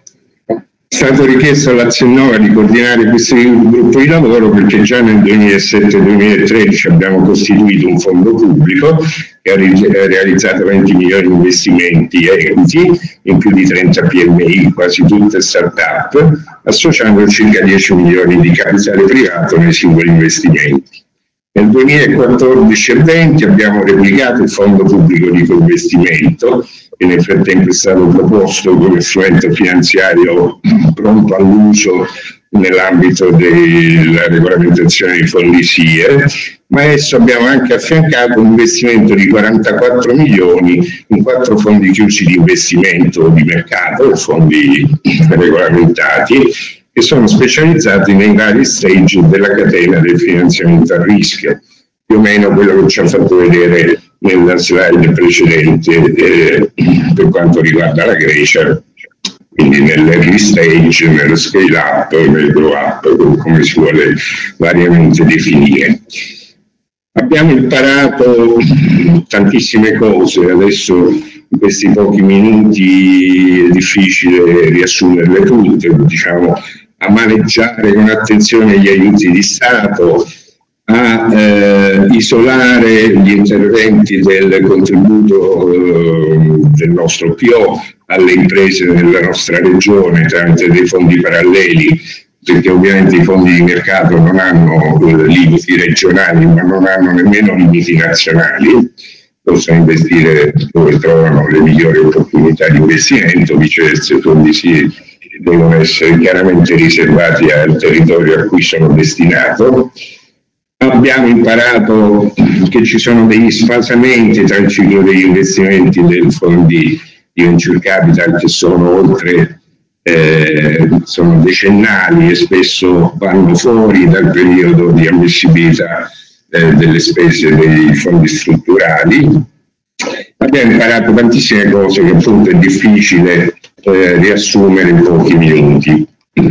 È stato richiesto all'Aziennova di coordinare questo gruppo di lavoro perché già nel duemilasette duemilatredici abbiamo costituito un fondo pubblico che ha realizzato venti milioni di investimenti enti in più di trenta P M I, quasi tutte start-up, associando circa dieci milioni di capitale privato nei singoli investimenti. Nel duemilaquattordici e duemilaventi abbiamo replicato il fondo pubblico di coinvestimento, che nel frattempo è stato proposto come strumento finanziario pronto all'uso nell'ambito della regolamentazione dei fondi S I E, ma adesso abbiamo anche affiancato un investimento di quarantaquattro milioni in quattro fondi chiusi di investimento di mercato, fondi regolamentati, che sono specializzati nei vari stage della catena del finanziamento a rischio, più o meno quello che ci ha fatto vedere nella slide precedente eh, per quanto riguarda la Grecia, quindi nell'early stage, nello scale up, nel grow up, come si vuole variamente definire. Abbiamo imparato tantissime cose, adesso in questi pochi minuti è difficile riassumerle tutte, diciamo, a maneggiare con attenzione gli aiuti di Stato, a eh, isolare gli interventi del contributo eh, del nostro P O alle imprese della nostra regione tramite dei fondi paralleli, perché ovviamente i fondi di mercato non hanno eh, limiti regionali, ma non hanno nemmeno limiti nazionali, possono investire dove trovano le migliori opportunità di investimento, viceversa i fondi sì, devono essere chiaramente riservati al territorio a cui sono destinato. Abbiamo imparato che ci sono degli sfasamenti tra il ciclo degli investimenti dei fondi di venture capital che sono oltre, eh, sono decennali e spesso vanno fuori dal periodo di ammissibilità eh, delle spese dei fondi strutturali. Abbiamo imparato tantissime cose che appunto è difficile eh, riassumere in pochi minuti.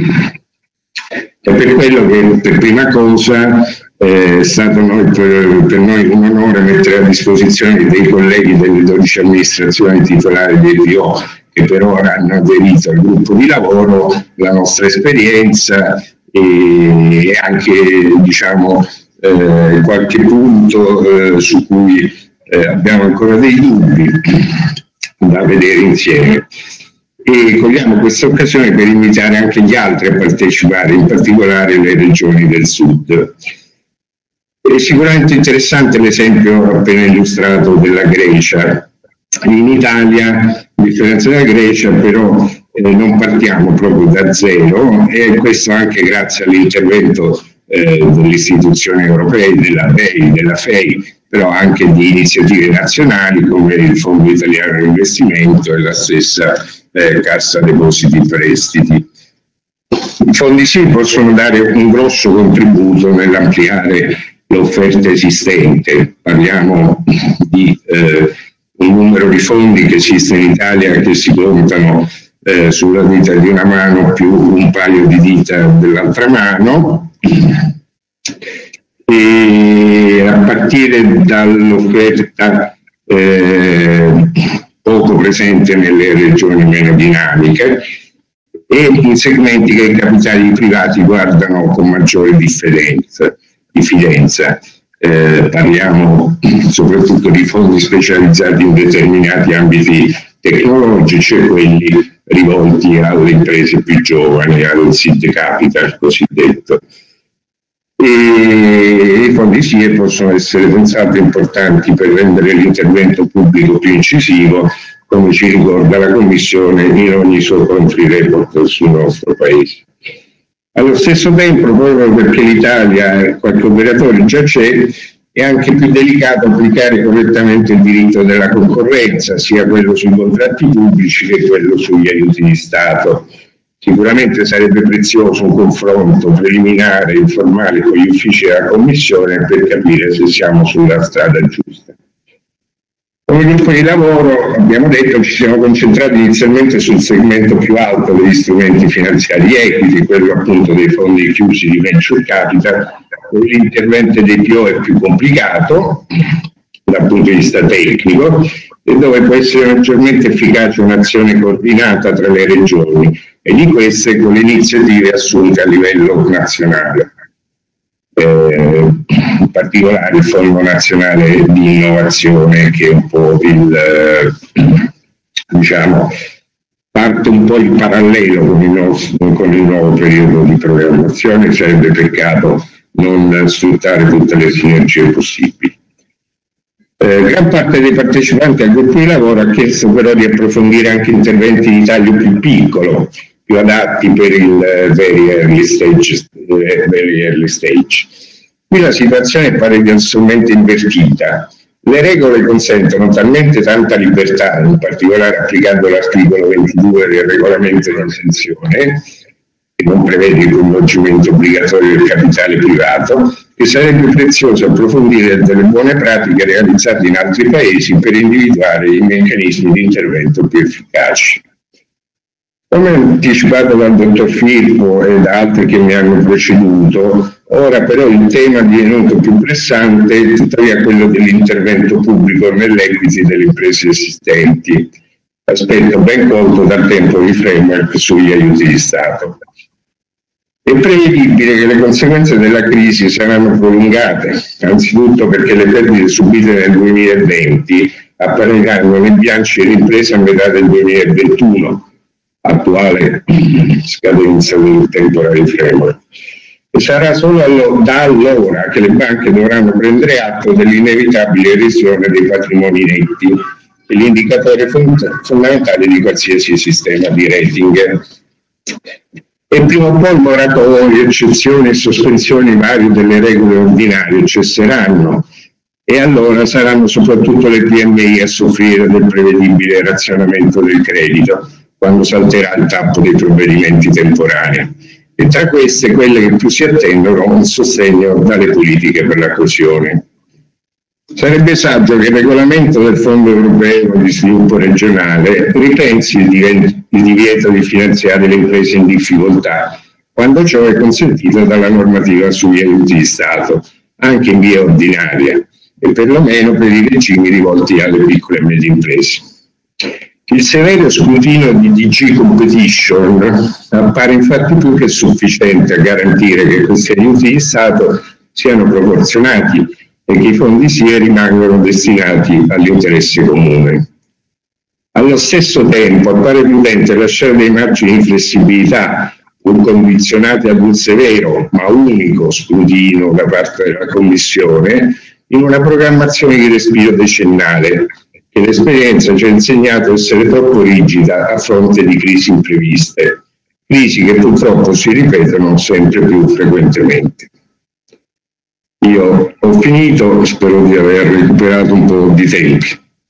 È per quello che per prima cosa è stato noi, per, per noi un onore mettere a disposizione dei colleghi delle dodici amministrazioni titolari dei P O che per ora hanno aderito al gruppo di lavoro la nostra esperienza e anche diciamo eh, qualche punto eh, su cui eh, abbiamo ancora dei dubbi da vedere insieme. E cogliamo questa occasione per invitare anche gli altri a partecipare, in particolare le regioni del sud. È sicuramente interessante l'esempio appena illustrato della Grecia. In Italia, a differenza della Grecia, però eh, non partiamo proprio da zero e questo anche grazie all'intervento eh, delle istituzioni europee, della B E I, della F E I, però anche di iniziative nazionali come il Fondo Italiano di Investimento e la stessa eh, Cassa Depositi e Prestiti. I fondi sì possono dare un grosso contributo nell'ampliare l'offerta esistente. Parliamo di eh, un numero di fondi che esiste in Italia che si contano eh, sulla dita di una mano più un paio di dita dell'altra mano. E partire dall'offerta eh, poco presente nelle regioni meno dinamiche e in segmenti che i capitali privati guardano con maggiore diffidenza. diffidenza. Eh, parliamo soprattutto di fondi specializzati in determinati ambiti tecnologici e quelli rivolti alle imprese più giovani, al seed capital cosiddetto. E i fondi S I E possono essere pensati importanti per rendere l'intervento pubblico più incisivo, come ci ricorda la Commissione in ogni suo country report sul nostro Paese. Allo stesso tempo, proprio perché l'Italia e qualche operatore già c'è, è anche più delicato applicare correttamente il diritto della concorrenza, sia quello sui contratti pubblici che quello sugli aiuti di Stato. Sicuramente sarebbe prezioso un confronto preliminare, informale con gli uffici della Commissione per capire se siamo sulla strada giusta. Come gruppo di lavoro, abbiamo detto, ci siamo concentrati inizialmente sul segmento più alto degli strumenti finanziari equity, quello appunto dei fondi chiusi di venture capital, dove l'intervento dei P O è più complicato dal punto di vista tecnico e dove può essere maggiormente efficace un'azione coordinata tra le regioni e di queste con le iniziative assunte a livello nazionale. Eh, in particolare il Fondo Nazionale di Innovazione, che è un po' il, eh, diciamo, parte un po' in parallelo con il, nostro, con il nuovo periodo di programmazione. Sarebbe peccato non sfruttare tutte le sinergie possibili. Eh, gran parte dei partecipanti al gruppo di lavoro ha chiesto però di approfondire anche interventi di taglio più piccolo, più adatti per il eh, very early stage. Eh, very early stage. Qui la situazione è paradossalmente invertita. Le regole consentono talmente tanta libertà, in particolare applicando l'articolo ventidue del regolamento di esenzione, che non prevede il coinvolgimento obbligatorio del capitale privato, che sarebbe prezioso approfondire delle buone pratiche realizzate in altri paesi per individuare i meccanismi di intervento più efficaci. Come anticipato dal dottor Firpo e da altri che mi hanno preceduto, ora però il tema divenuto più pressante è tuttavia quello dell'intervento pubblico nell'equity delle imprese esistenti, aspetto ben colto dal tempo di framework sugli aiuti di Stato. È prevedibile che le conseguenze della crisi saranno prolungate, anzitutto perché le perdite subite nel duemilaventi appariranno nei bilanci delle imprese a metà del duemilaventuno, attuale scadenza del temporary framework. E sarà solo allo, da allora che le banche dovranno prendere atto dell'inevitabile erosione dei patrimoni netti, e l'indicatore fond- fondamentale di qualsiasi sistema di rating. E prima o poi moratori, eccezioni e sospensioni varie delle regole ordinarie cesseranno, e allora saranno soprattutto le P M I a soffrire del prevedibile razionamento del credito, quando salterà il tappo dei provvedimenti temporanei. E tra queste quelle che più si attendono un sostegno dalle politiche per la coesione. Sarebbe saggio che il regolamento del Fondo Europeo di Sviluppo Regionale ripensi il divieto di finanziare le imprese in difficoltà, quando ciò è consentito dalla normativa sugli aiuti di Stato, anche in via ordinaria, e perlomeno per i regimi rivolti alle piccole e medie imprese. Il severo scrutinio di D G Competition appare infatti più che sufficiente a garantire che questi aiuti di Stato siano proporzionati e che i fondi S I E rimangano destinati all'interesse comune. Allo stesso tempo appare prudente lasciare dei margini di flessibilità, pur condizionati ad un severo ma unico scrutinio da parte della Commissione, in una programmazione di respiro decennale, che l'esperienza ci ha insegnato a essere troppo rigida a fronte di crisi impreviste, crisi che purtroppo si ripetono sempre più frequentemente. Io ho finito, spero di aver recuperato un po' di tempi.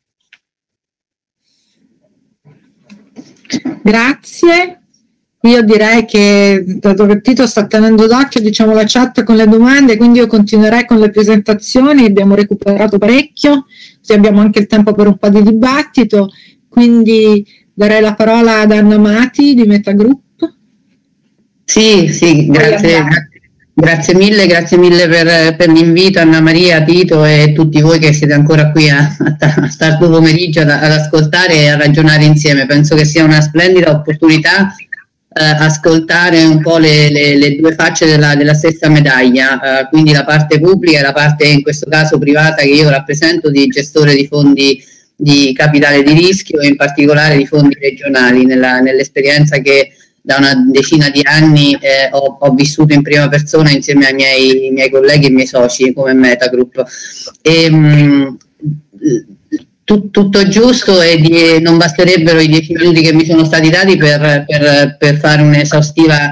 Grazie. Io direi che, dato che Tito sta tenendo d'occhio, diciamo, la chat con le domande, quindi io continuerei con le presentazioni. Abbiamo recuperato parecchio, così abbiamo anche il tempo per un po' di dibattito, quindi darei la parola ad Anna Mati di Metagroup. Sì, sì, grazie, Grazie mille, grazie mille per, per l'invito, Anna Maria, Tito e tutti voi che siete ancora qui a, a tardo pomeriggio ad, ad ascoltare e a ragionare insieme. Penso che sia una splendida opportunità eh, ascoltare un po' le, le, le due facce della, della stessa medaglia, eh, quindi la parte pubblica e la parte in questo caso privata che io rappresento di gestore di fondi di capitale di rischio e in particolare di fondi regionali, nella, nell'esperienza che da una decina di anni eh, ho, ho vissuto in prima persona insieme ai miei, ai miei colleghi e miei soci come Metagroup. E, mh, tut, tutto giusto e di, non basterebbero i dieci minuti che mi sono stati dati per, per, per fare un'esaustiva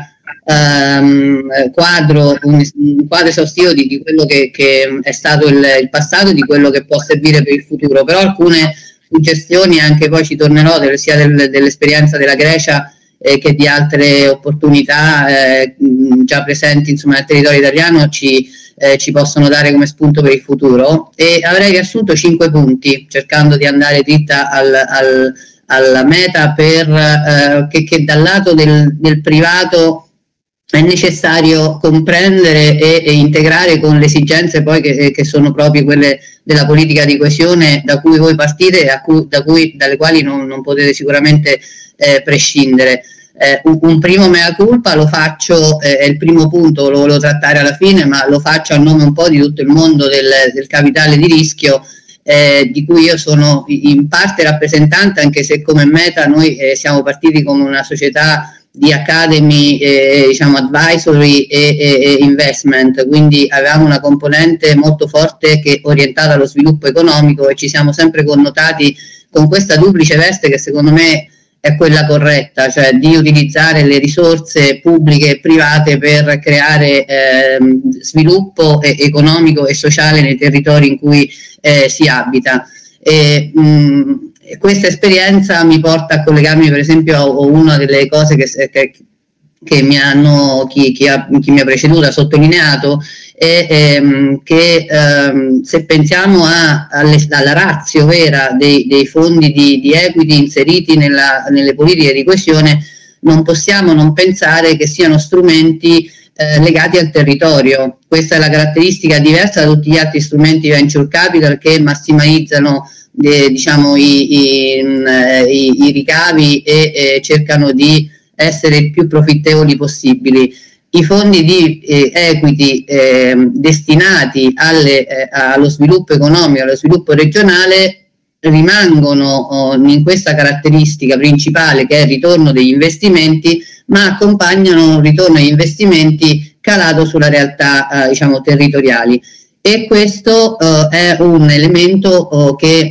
um, quadro, un, un quadro esaustivo di, di quello che, che è stato il, il passato e di quello che può servire per il futuro, però alcune suggestioni, anche poi ci tornerò del, sia del, dell'esperienza della Grecia eh, che di altre opportunità eh, già presenti insomma, nel territorio italiano ci, eh, ci possono dare come spunto per il futuro. E avrei riassunto cinque punti cercando di andare dritta al, al, alla meta per, eh, che, che dal lato del, del privato è necessario comprendere e, e integrare con le esigenze poi che, che sono proprio quelle della politica di coesione da cui voi partite e a cui, da cui, dalle quali non, non potete sicuramente eh, prescindere. Eh, un, un primo mea culpa lo faccio, eh, è il primo punto, lo volevo trattare alla fine, ma lo faccio a nome un po' di tutto il mondo del, del capitale di rischio, eh, di cui io sono in parte rappresentante, anche se come Meta noi eh, siamo partiti come una società di academy, eh, diciamo advisory e, e, e investment, quindi avevamo una componente molto forte che orientata allo sviluppo economico e ci siamo sempre connotati con questa duplice veste che secondo me è quella corretta, cioè di utilizzare le risorse pubbliche e private per creare eh, sviluppo e, economico e sociale nei territori in cui eh, si abita. E, mh, questa esperienza mi porta a collegarmi per esempio a una delle cose che, che, che mi hanno chi, chi, ha, chi mi ha preceduto ha sottolineato è ehm, che ehm, se pensiamo a, alle, alla ratio vera dei, dei fondi di, di equity inseriti nella, nelle politiche di coesione, non possiamo non pensare che siano strumenti eh, legati al territorio. Questa è la caratteristica diversa da tutti gli altri strumenti venture capital che massimizzano Eh, diciamo i, i, i, i ricavi e eh, cercano di essere il più profittevoli possibili. I fondi di eh, equity eh, destinati alle, eh, allo sviluppo economico, allo sviluppo regionale rimangono oh, in questa caratteristica principale che è il ritorno degli investimenti, ma accompagnano un ritorno degli investimenti calato sulla realtà eh, diciamo territoriali, e questo eh, è un elemento eh, che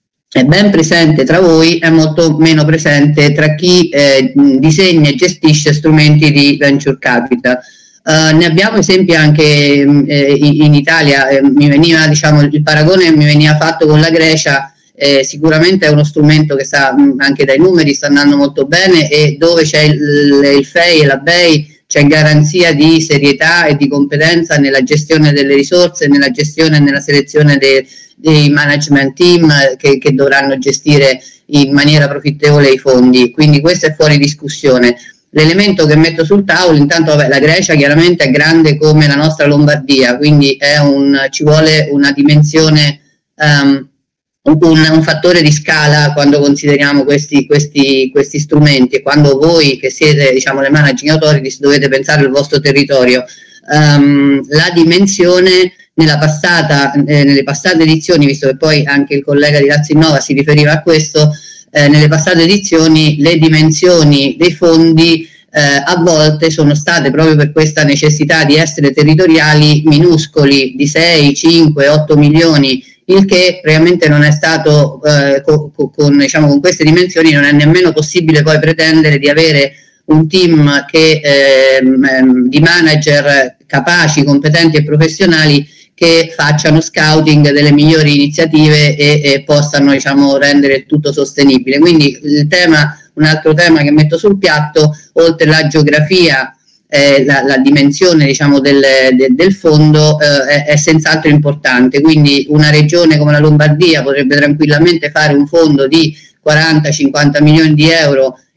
è ben presente tra voi, è molto meno presente tra chi eh, disegna e gestisce strumenti di venture capital. Uh, ne abbiamo esempi anche eh, in, in Italia, eh, mi veniva, diciamo, il paragone mi veniva fatto con la Grecia, eh, sicuramente è uno strumento che sta, anche dai numeri sta andando molto bene, e dove c'è il, il F E I e la B E I c'è garanzia di serietà e di competenza nella gestione delle risorse, nella gestione e nella selezione dei dei management team che, che dovranno gestire in maniera profittevole i fondi, quindi questo è fuori discussione. L'elemento che metto sul tavolo, intanto vabbè, la Grecia chiaramente è grande come la nostra Lombardia, quindi è un, ci vuole una dimensione, um, un, un fattore di scala quando consideriamo questi, questi, questi strumenti, e quando voi che siete, diciamo, le managing authorities dovete pensare al vostro territorio. Um, la dimensione nella passata, eh, nelle passate edizioni, visto che poi anche il collega di Lazio Innova si riferiva a questo, eh, nelle passate edizioni le dimensioni dei fondi eh, a volte sono state, proprio per questa necessità di essere territoriali, minuscoli, di sei, cinque, otto milioni, il che praticamente non è stato, eh, co co con, diciamo, con queste dimensioni non è nemmeno possibile poi pretendere di avere un team che, ehm, di manager capaci, competenti e professionali che facciano scouting delle migliori iniziative e, e possano, diciamo, rendere tutto sostenibile. Quindi il tema, un altro tema che metto sul piatto, oltre alla geografia, eh, la, la dimensione, diciamo, del, de, del fondo eh, è, è senz'altro importante. Quindi una regione come la Lombardia potrebbe tranquillamente fare un fondo di quaranta cinquanta milioni di euro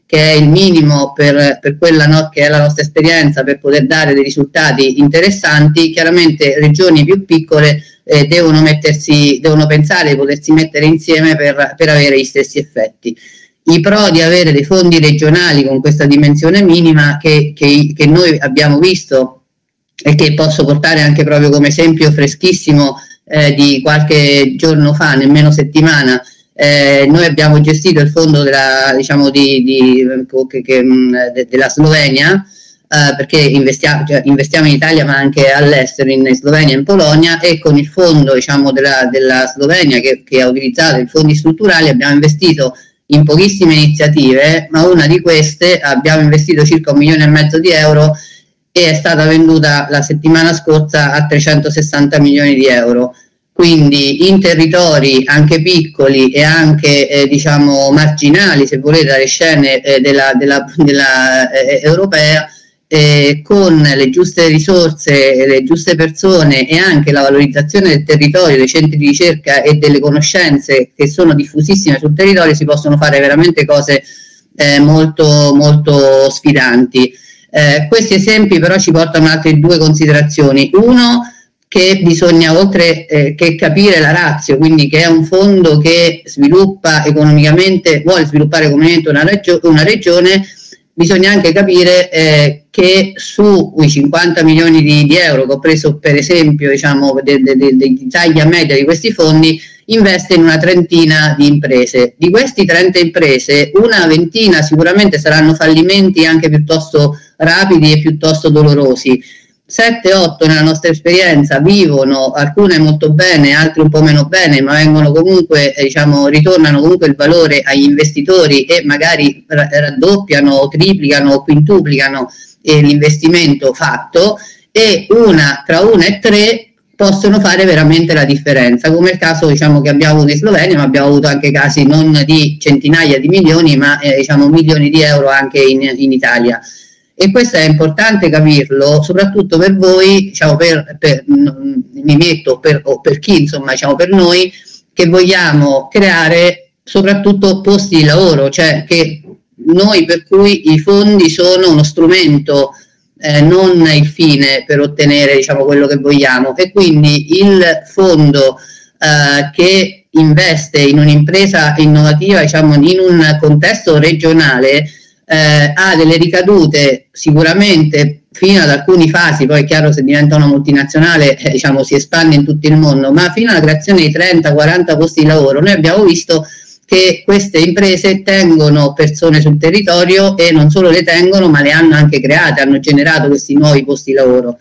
che è il minimo per, per quella no, che è la nostra esperienza per poter dare dei risultati interessanti. Chiaramente regioni più piccole eh, devono, mettersi, devono pensare di potersi mettere insieme per, per avere gli stessi effetti. I pro di avere dei fondi regionali con questa dimensione minima che, che, che noi abbiamo visto e che posso portare anche proprio come esempio freschissimo eh, di qualche giorno fa, nemmeno settimana. Eh, noi abbiamo gestito il fondo della, diciamo di, di, che, che, de, della Slovenia, eh, perché investiamo, cioè, investiamo in Italia ma anche all'estero, in Slovenia e in Polonia, e con il fondo diciamo, della, della Slovenia che, che ha utilizzato i fondi strutturali abbiamo investito in pochissime iniziative, ma una di queste abbiamo investito circa un milione e mezzo di euro e è stata venduta la settimana scorsa a trecentosessanta milioni di euro. Quindi in territori anche piccoli e anche eh, diciamo marginali, se volete, dalle scene eh, della, della, della eh, europea, eh, con le giuste risorse, le giuste persone e anche la valorizzazione del territorio, dei centri di ricerca e delle conoscenze che sono diffusissime sul territorio, si possono fare veramente cose eh, molto, molto sfidanti. Eh, questi esempi però ci portano a altre due considerazioni. Uno, che bisogna oltre eh, che capire la ratio, quindi che è un fondo che sviluppa economicamente, vuole sviluppare economicamente una, regio una regione, bisogna anche capire eh, che sui cinquanta milioni di, di euro che ho preso per esempio diciamo dei de, de, de taglia media di questi fondi, investe in una trentina di imprese. Di questi trenta imprese, una ventina sicuramente saranno fallimenti anche piuttosto rapidi e piuttosto dolorosi. sette otto nella nostra esperienza vivono, alcune molto bene, altre un po' meno bene, ma vengono comunque, eh, diciamo, ritornano comunque il valore agli investitori e magari raddoppiano o triplicano o quintuplicano eh, l'investimento fatto, e una tra una e tre possono fare veramente la differenza, come il caso diciamo che abbiamo avuto in Slovenia, ma abbiamo avuto anche casi non di centinaia di milioni, ma eh, diciamo milioni di euro anche in, in Italia. E questo è importante capirlo, soprattutto per voi, diciamo per, per, mi metto per, o per chi, insomma, diciamo per noi, che vogliamo creare soprattutto posti di lavoro, cioè che noi per cui i fondi sono uno strumento, eh, non il fine per ottenere diciamo, quello che vogliamo, e quindi il fondo eh, che investe in un'impresa innovativa, diciamo, in un contesto regionale, Eh, ha delle ricadute sicuramente fino ad alcune fasi, poi è chiaro se diventa una multinazionale eh, diciamo si espande in tutto il mondo, ma fino alla creazione di trenta quaranta posti di lavoro. Noi abbiamo visto che queste imprese tengono persone sul territorio e non solo le tengono ma le hanno anche create, hanno generato questi nuovi posti di lavoro.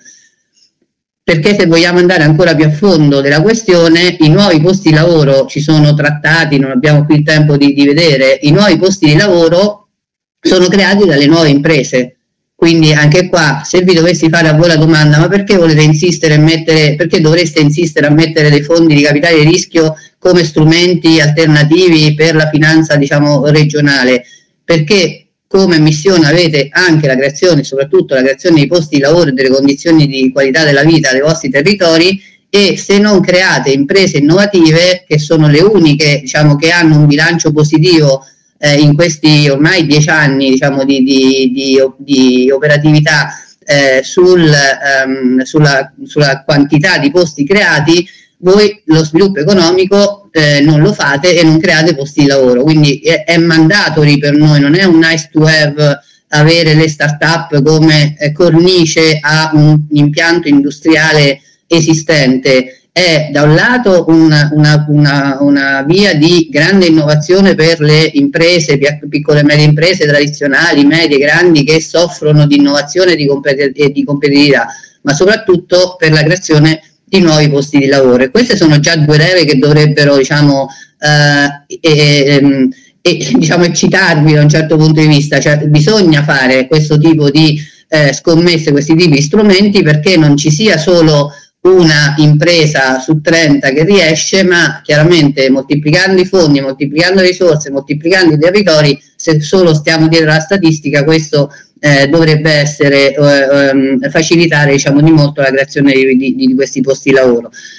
Perché se vogliamo andare ancora più a fondo della questione, i nuovi posti di lavoro ci sono trattati, non abbiamo qui il tempo di, di vedere, i nuovi posti di lavoro sono creati dalle nuove imprese. Quindi anche qua, se vi dovessi fare a voi la domanda, ma perché volete insistere a mettere, perché dovreste insistere a mettere dei fondi di capitale di rischio come strumenti alternativi per la finanza, diciamo, regionale? Perché come missione avete anche la creazione, soprattutto la creazione di posti di lavoro e delle condizioni di qualità della vita dei vostri territori, e se non create imprese innovative, che sono le uniche, diciamo, che hanno un bilancio positivo Eh, in questi ormai dieci anni diciamo, di, di, di, di operatività eh, sul, um, sulla, sulla quantità di posti creati, voi lo sviluppo economico eh, non lo fate e non create posti di lavoro. Quindi è, è mandatory per noi, non è un nice to have avere le start-up come eh, cornice a un impianto industriale esistente. È da un lato una, una, una, una via di grande innovazione per le imprese, piccole e medie imprese tradizionali, medie, grandi, che soffrono di innovazione e di, compet e di competitività, ma soprattutto per la creazione di nuovi posti di lavoro. E queste sono già due leve che dovrebbero diciamo, eh, e, e, diciamo, eccitarvi da un certo punto di vista, cioè bisogna fare questo tipo di eh, scommesse, questi tipi di strumenti, perché non ci sia solo una impresa su trenta che riesce, ma chiaramente moltiplicando i fondi, moltiplicando le risorse, moltiplicando i territori, se solo stiamo dietro la statistica, questo eh, dovrebbe essere eh, facilitare diciamo, di molto la creazione di, di, di questi posti di lavoro.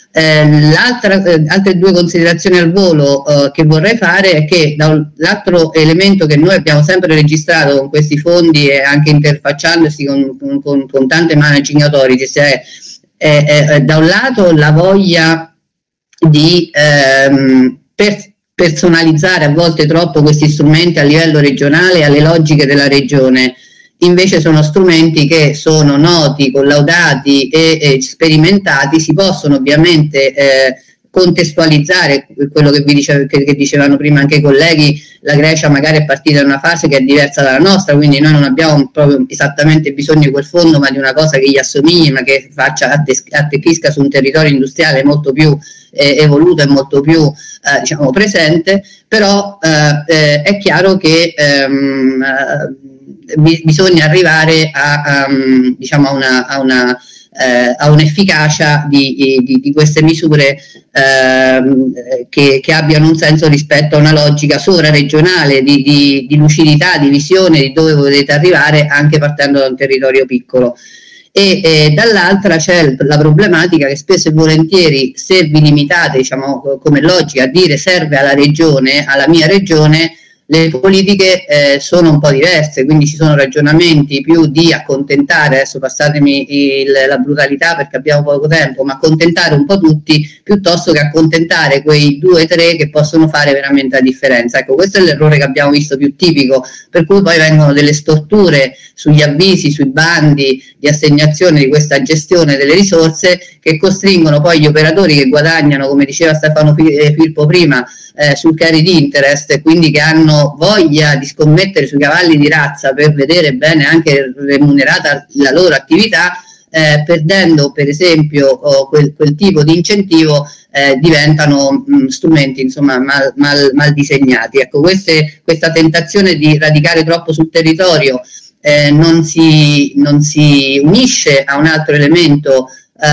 Eh, l'altra, eh, altre due considerazioni al volo eh, che vorrei fare è che l'altro elemento che noi abbiamo sempre registrato con questi fondi e anche interfacciandosi con, con, con tante managing authorities è, è, è, è da un lato la voglia di ehm, per, personalizzare a volte troppo questi strumenti a livello regionale alle logiche della regione. Invece sono strumenti che sono noti, collaudati e, e sperimentati, si possono ovviamente eh, contestualizzare, quello che, vi dice, che, che dicevano prima anche i colleghi, la Grecia magari è partita in una fase che è diversa dalla nostra, quindi noi non abbiamo proprio esattamente bisogno di quel fondo, ma di una cosa che gli assomigli, ma che faccia attecchisca su un territorio industriale molto più eh, evoluto e molto più eh, diciamo presente, però eh, eh, è chiaro che ehm, bisogna arrivare a, um, diciamo a una, a una eh, a un'efficacia di, di, di queste misure eh, che, che abbiano un senso rispetto a una logica sovraregionale di, di, di lucidità, di visione di dove volete arrivare, anche partendo da un territorio piccolo. E eh, dall'altra c'è la problematica che spesso e volentieri, se vi limitate, diciamo, come logica a dire serve alla regione, alla mia regione, le politiche eh, sono un po' diverse, quindi ci sono ragionamenti più di accontentare, adesso passatemi il, la brutalità perché abbiamo poco tempo, ma accontentare un po' tutti piuttosto che accontentare quei due o tre che possono fare veramente la differenza. Ecco, questo è l'errore che abbiamo visto più tipico, per cui poi vengono delle storture sugli avvisi, sui bandi di assegnazione di questa gestione delle risorse che costringono poi gli operatori che guadagnano, come diceva Stefano Firpo prima, Eh, sul carried interest, e quindi che hanno voglia di scommettere sui cavalli di razza per vedere bene anche remunerata la loro attività, eh, perdendo per esempio oh, quel, quel tipo di incentivo, eh, diventano mh, strumenti insomma mal, mal, mal disegnati. Ecco, queste, questa tentazione di radicare troppo sul territorio eh, non, si, non si unisce a un altro elemento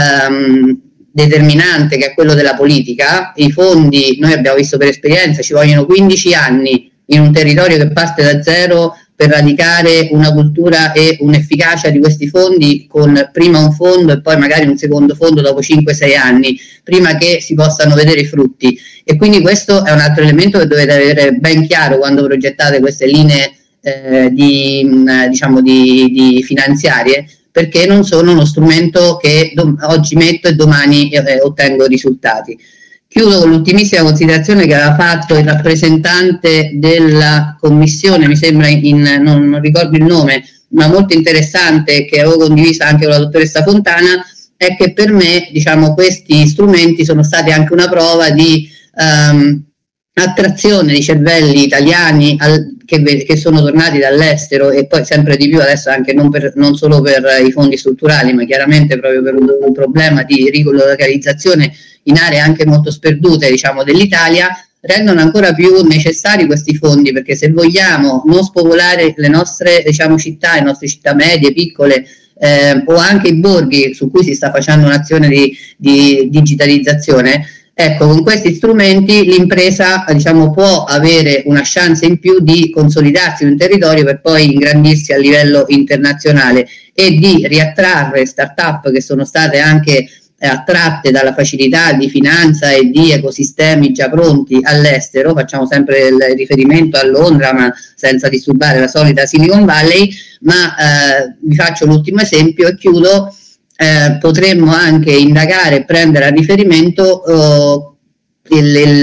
ehm, determinante, che è quello della politica. I fondi, noi abbiamo visto per esperienza, ci vogliono quindici anni in un territorio che parte da zero per radicare una cultura e un'efficacia di questi fondi, con prima un fondo e poi magari un secondo fondo dopo cinque sei anni, prima che si possano vedere i frutti. E quindi questo è un altro elemento che dovete avere ben chiaro quando progettate queste linee eh, di, diciamo di, di finanziarie, perché non sono uno strumento che oggi metto e domani eh, ottengo risultati. Chiudo con l'ultimissima considerazione che aveva fatto il rappresentante della commissione, mi sembra, in, non, non ricordo il nome, ma molto interessante, che avevo condiviso anche con la dottoressa Fontana, è che per me, diciamo, questi strumenti sono stati anche una prova di um, attrazione di cervelli italiani al, che, che sono tornati dall'estero, e poi sempre di più adesso anche non, per, non solo per i fondi strutturali, ma chiaramente proprio per un, un problema di ricolocalizzazione in aree anche molto sperdute, diciamo, dell'Italia, rendono ancora più necessari questi fondi, perché se vogliamo non spopolare le nostre, diciamo, città, le nostre città medie, piccole, eh, o anche i borghi su cui si sta facendo un'azione di, di digitalizzazione, ecco, con questi strumenti l'impresa, diciamo, può avere una chance in più di consolidarsi in un territorio per poi ingrandirsi a livello internazionale e di riattrarre start-up che sono state anche attratte dalla facilità di finanza e di ecosistemi già pronti all'estero. Facciamo sempre il riferimento a Londra, ma senza disturbare la solita Silicon Valley, ma eh, vi faccio l'ultimo esempio e chiudo. Eh, potremmo anche indagare e prendere a riferimento eh, il, il,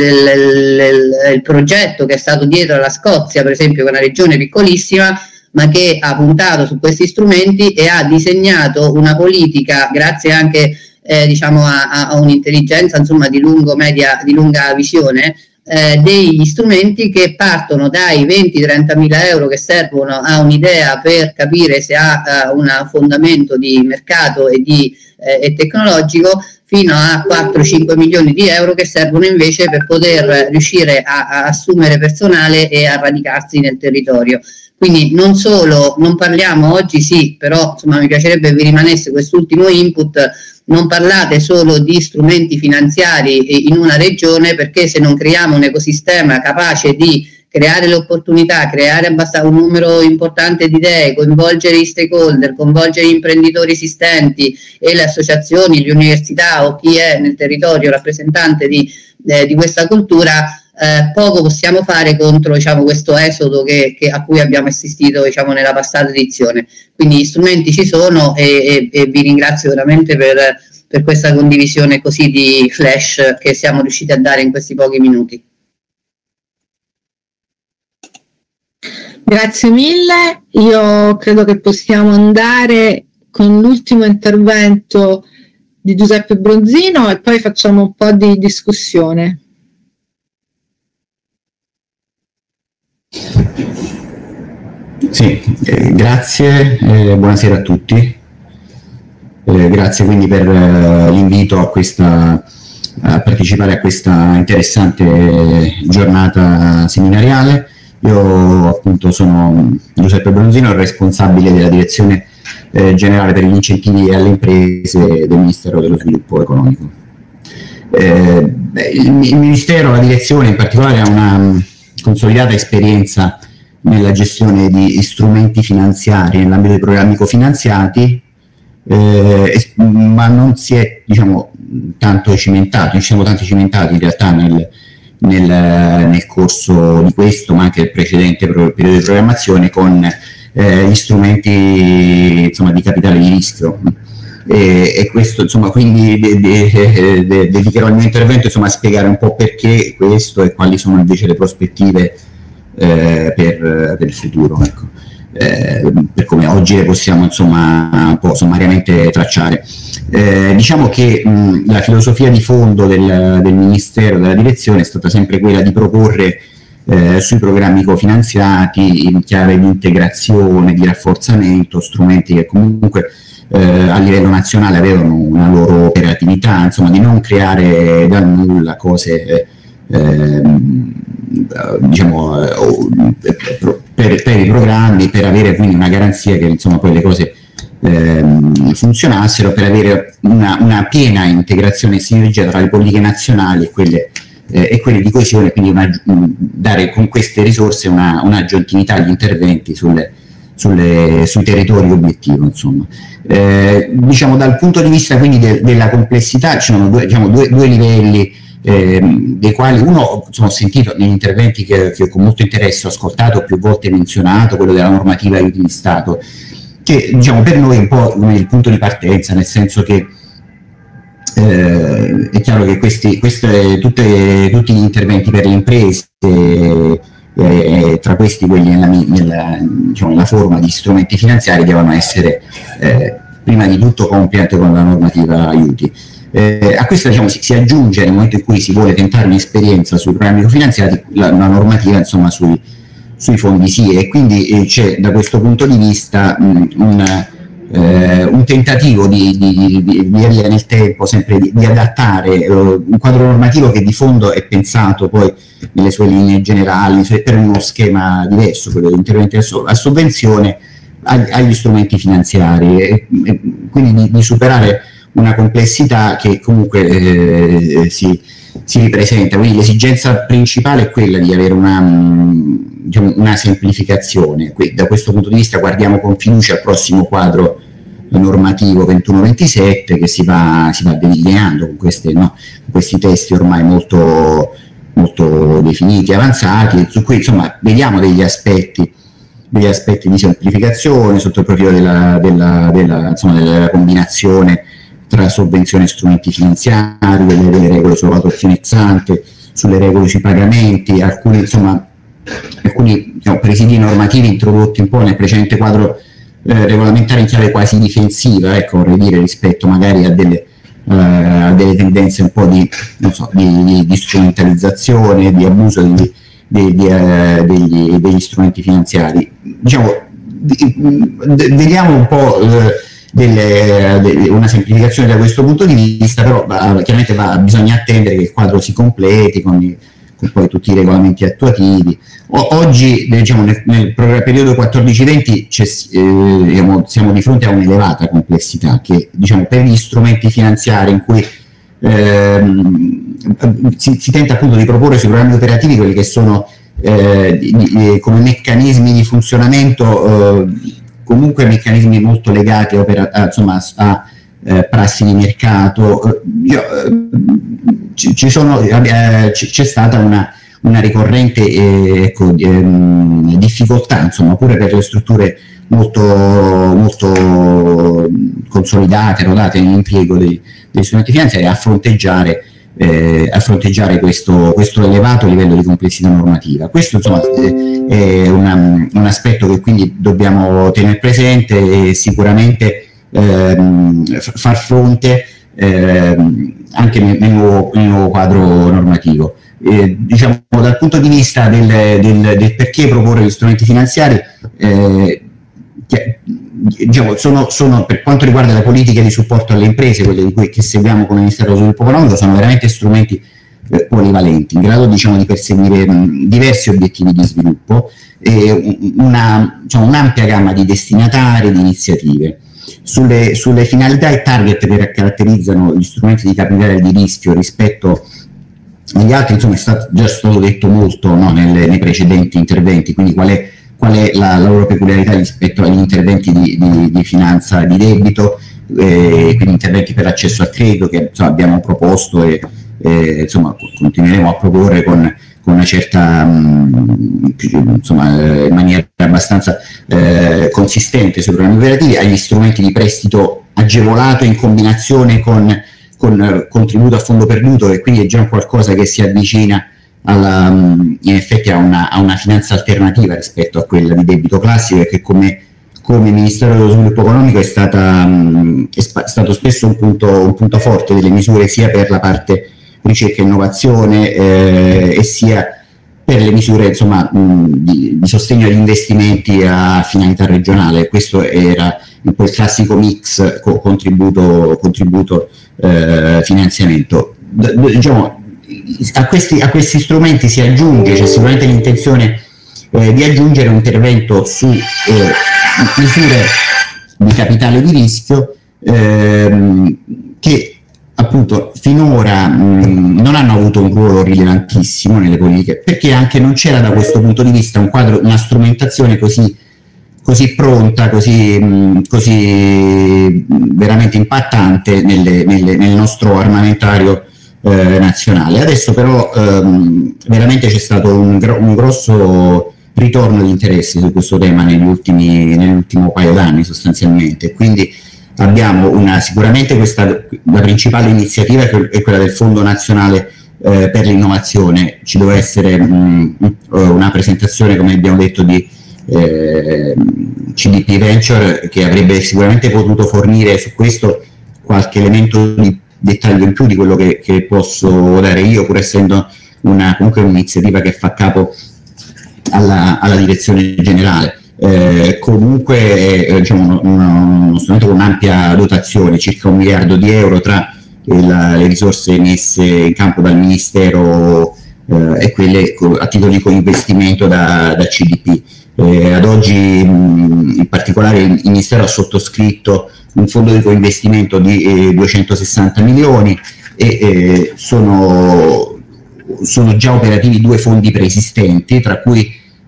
il, il progetto che è stato dietro alla Scozia, per esempio, che è una regione piccolissima, ma che ha puntato su questi strumenti e ha disegnato una politica, grazie anche Eh, diciamo a, a un'intelligenza, insomma, di lungo media, di lunga visione, eh, degli strumenti che partono dai venti trenta mila euro che servono a un'idea per capire se ha uh, un fondamento di mercato e, di, eh, e tecnologico, fino a quattro cinque milioni di euro che servono invece per poter riuscire a, a assumere personale e a radicarsi nel territorio. Quindi non solo, non parliamo oggi, sì, però insomma mi piacerebbe vi rimanesse quest'ultimo input. Non parlate solo di strumenti finanziari in una regione, perché se non creiamo un ecosistema capace di creare le opportunità, creare abbastanza un numero importante di idee, coinvolgere i stakeholder, coinvolgere gli imprenditori esistenti e le associazioni, le università o chi è nel territorio rappresentante di, eh, di questa cultura, eh, poco possiamo fare contro, diciamo, questo esodo che, che, a cui abbiamo assistito, diciamo, nella passata edizione. Quindi gli strumenti ci sono e, e, e vi ringrazio veramente per, per questa condivisione così di flash che siamo riusciti a dare in questi pochi minuti. Grazie mille, io credo che possiamo andare con l'ultimo intervento di Giuseppe Bronzino e poi facciamo un po' di discussione. Sì, eh, grazie, eh, buonasera a tutti, eh, grazie quindi per eh, l'invito a, questa, a partecipare a questa interessante giornata seminariale. Io appunto sono Giuseppe Bronzino, responsabile della direzione eh, generale per gli incentivi alle imprese del Ministero dello Sviluppo Economico. Eh, il, il Ministero, la direzione in particolare, ha una consolidata esperienza nella gestione di strumenti finanziari nell'ambito dei programmi cofinanziati, eh, ma non si è, diciamo, tanto cimentato, non ci siamo tanto cimentati in realtà nel Nel, nel corso di questo, ma anche del precedente periodo di programmazione, con eh, gli strumenti, insomma, di capitale di rischio. E, e questo, insomma, quindi de, de, de, dedicherò il mio intervento, insomma, a spiegare un po' perché questo e quali sono invece le prospettive eh, per, per il futuro, ecco. Eh, per come oggi le possiamo, insomma, un po' sommariamente tracciare. Eh, diciamo che mh, la filosofia di fondo del, del Ministero, della direzione, è stata sempre quella di proporre eh, sui programmi cofinanziati in chiave di integrazione, di rafforzamento, strumenti che comunque eh, a livello nazionale avevano una loro operatività, insomma, di non creare da nulla cose eh, eh, diciamo eh, per, per i programmi, per avere quindi una garanzia che, insomma, poi le cose funzionassero, per avere una, una piena integrazione e sinergia tra le politiche nazionali e quelle, eh, e quelle di coesione, quindi una, dare con queste risorse una, un'aggiuntività agli interventi sulle, sulle, sui territori obiettivo, insomma. Eh, diciamo, dal punto di vista quindi de, della complessità ci sono due, diciamo, due, due livelli, eh, dei quali uno, insomma, ho sentito negli interventi che, che con molto interesse ho ascoltato, più volte menzionato, quello della normativa aiuti di Stato, che, diciamo, per noi è un po' come il punto di partenza, nel senso che eh, è chiaro che questi, queste, tutte, tutti gli interventi per le imprese, eh, eh, tra questi quelli nella, nella, diciamo, nella forma di strumenti finanziari, devono essere eh, prima di tutto compliant con la normativa aiuti. Eh, a questo, diciamo, si, si aggiunge, nel momento in cui si vuole tentare un'esperienza sui programmi cofinanziati, la, la normativa, insomma, sui sui fondi S I E, e quindi eh, c'è da questo punto di vista mh, un, eh, un tentativo di, di, di, via via nel tempo sempre di, di adattare eh, un quadro normativo che di fondo è pensato poi nelle sue linee generali per uno schema diverso, quello di interventi a sovvenzione, ag, agli strumenti finanziari, e, e quindi di, di superare una complessità che comunque eh, si, si ripresenta. Quindi l'esigenza principale è quella di avere una, diciamo, una semplificazione. Qui, da questo punto di vista guardiamo con fiducia al prossimo quadro normativo ventuno ventisette che si va, si va delineando con, queste, no, questi testi ormai molto, molto definiti e avanzati, su cui, insomma, vediamo degli aspetti degli aspetti di semplificazione sotto il profilo della, della, della, insomma, della combinazione tra sovvenzioni e strumenti finanziari, delle, delle regole sulla valutazione ex ante, sulle regole sui pagamenti, alcuni, insomma, alcuni, diciamo, presidi normativi introdotti un po' nel precedente quadro eh, regolamentare in chiave quasi difensiva, ecco, vorrei dire, rispetto magari a delle, eh, a delle tendenze un po' di, non so, di, di, di strumentalizzazione, di abuso di, di, di, eh, degli, degli strumenti finanziari. Diciamo, di, de, vediamo un po' eh, Delle, de, una semplificazione da questo punto di vista, però va, chiaramente va, bisogna attendere che il quadro si completi con, i, con poi tutti i regolamenti attuativi. O, oggi, diciamo, nel, nel periodo quattordici venti eh, diciamo, siamo di fronte a un'elevata complessità che, diciamo, per gli strumenti finanziari in cui ehm, si, si tenta appunto di proporre sui programmi operativi quelli che sono eh, di, di, come meccanismi di funzionamento, eh, comunque meccanismi molto legati a, opera, a, insomma, a eh, prassi di mercato. Io, eh, ci, ci sono, eh, c'è stata una, una ricorrente eh, ecco, ehm, difficoltà, insomma, pure per le strutture molto, molto consolidate, rodate nell'impiego dei, degli strumenti finanziari, a fronteggiare Eh, a fronteggiare questo, questo elevato livello di complessità normativa. Questo insomma eh, è una, un aspetto che quindi dobbiamo tenere presente e sicuramente ehm, far fronte ehm, anche nel, nel, nuovo, nel nuovo quadro normativo. Eh, diciamo, dal punto di vista del, del, del perché proporre gli strumenti finanziari, eh, che, diciamo, sono, sono, per quanto riguarda le politiche di supporto alle imprese, quelle di cui che seguiamo come Ministero dello Sviluppo Economico, sono veramente strumenti eh, polivalenti, in grado, diciamo, di perseguire mh, diversi obiettivi di sviluppo e una, diciamo, un'ampia gamma di destinatari, di iniziative. Sulle, sulle finalità e target che caratterizzano gli strumenti di capitale di rischio rispetto agli altri, insomma, è stato, già stato detto molto, no, nelle, nei precedenti interventi, quindi qual è qual è la, la loro peculiarità rispetto agli interventi di, di, di finanza di debito, eh, quindi interventi per l'accesso al credito che, insomma, abbiamo proposto e eh, insomma, continueremo a proporre con, con una certa, mh, insomma, eh, in maniera abbastanza eh, consistente sui programmi operativi, agli strumenti di prestito agevolato in combinazione con, con contributo a fondo perduto, e quindi è già qualcosa che si avvicina alla, in effetti a una, a una finanza alternativa rispetto a quella di debito classico, e che come, come Ministero dello Sviluppo Economico è, stata, mh, è, sp- è stato spesso un punto, un punto forte delle misure, sia per la parte ricerca e innovazione eh, e sia per le misure, insomma, mh, di, di sostegno agli investimenti a finalità regionale. Questo era un po' il classico mix co- contributo, contributo eh, finanziamento. D- diciamo, A questi, a questi strumenti si aggiunge, c'è sicuramente l'intenzione eh, di aggiungere un intervento su eh, misure di capitale di rischio ehm, che appunto finora mh, non hanno avuto un ruolo rilevantissimo nelle politiche, perché anche non c'era da questo punto di vista un quadro, una strumentazione così, così pronta, così, mh, così veramente impattante nelle, nelle, nel nostro armamentario Eh, nazionale. Adesso però ehm, veramente c'è stato un, gro- un grosso ritorno di interessi su questo tema negli ultimi, nell'ultimo paio d'anni sostanzialmente, quindi abbiamo una, sicuramente questa, la principale iniziativa che è quella del Fondo Nazionale eh, per l'innovazione. Ci deve essere mh, una presentazione, come abbiamo detto, di eh, C D P Venture, che avrebbe sicuramente potuto fornire su questo qualche elemento di dettaglio in più di quello che, che posso dare io, pur essendo una, comunque un'iniziativa che fa capo alla, alla direzione generale. Eh, comunque è, diciamo, uno, uno strumento con un'ampia dotazione, circa un miliardo di euro tra il, le risorse messe in campo dal Ministero eh, e quelle a titolo di coinvestimento da, da C D P. Eh, ad oggi mh, in particolare il, il Ministero ha sottoscritto un fondo di coinvestimento di eh, duecentosessanta milioni e eh, sono, sono già operativi due fondi preesistenti, tra cui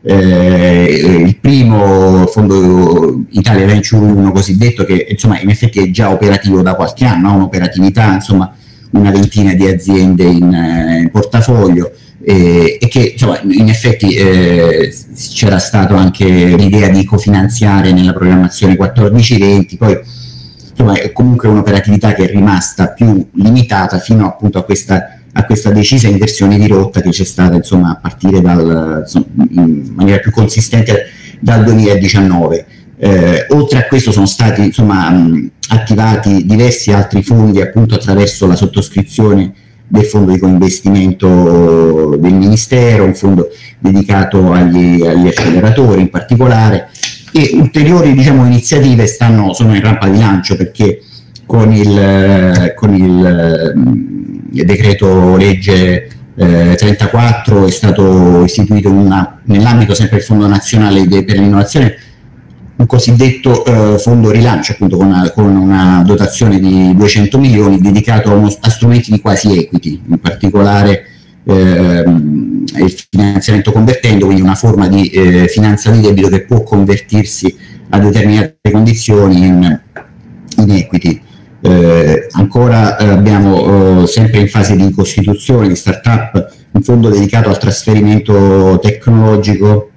eh, il primo fondo Italia Venture uno cosiddetto, che insomma in effetti è già operativo da qualche anno, ha un'operatività, insomma, una ventina di aziende in, eh, in portafoglio, eh, e che insomma in effetti eh, c'era stato anche l'idea di cofinanziare nella programmazione quattordici venti, poi insomma è comunque un'operatività che è rimasta più limitata fino appunto a questa, a questa decisa inversione di rotta che c'è stata, insomma, a partire dal, insomma, in maniera più consistente dal duemiladiciannove. Eh, oltre a questo sono stati, insomma, mh, attivati diversi altri fondi appunto attraverso la sottoscrizione del fondo di coinvestimento del Ministero, un fondo dedicato agli, agli acceleratori in particolare, e ulteriori, diciamo, iniziative stanno, sono in rampa di lancio, perché con il, con il, il decreto legge eh, trentaquattro è stato istituito una, nell'ambito sempre del Fondo Nazionale de, per l'innovazione, un cosiddetto eh, fondo rilancio, appunto con una, con una dotazione di duecento milioni dedicato a, uno, a strumenti di quasi equity, in particolare ehm, il finanziamento convertendo, quindi una forma di eh, finanza di debito che può convertirsi a determinate condizioni in, in equity. Eh, ancora eh, abbiamo eh, sempre in fase di costituzione di startup un fondo dedicato al trasferimento tecnologico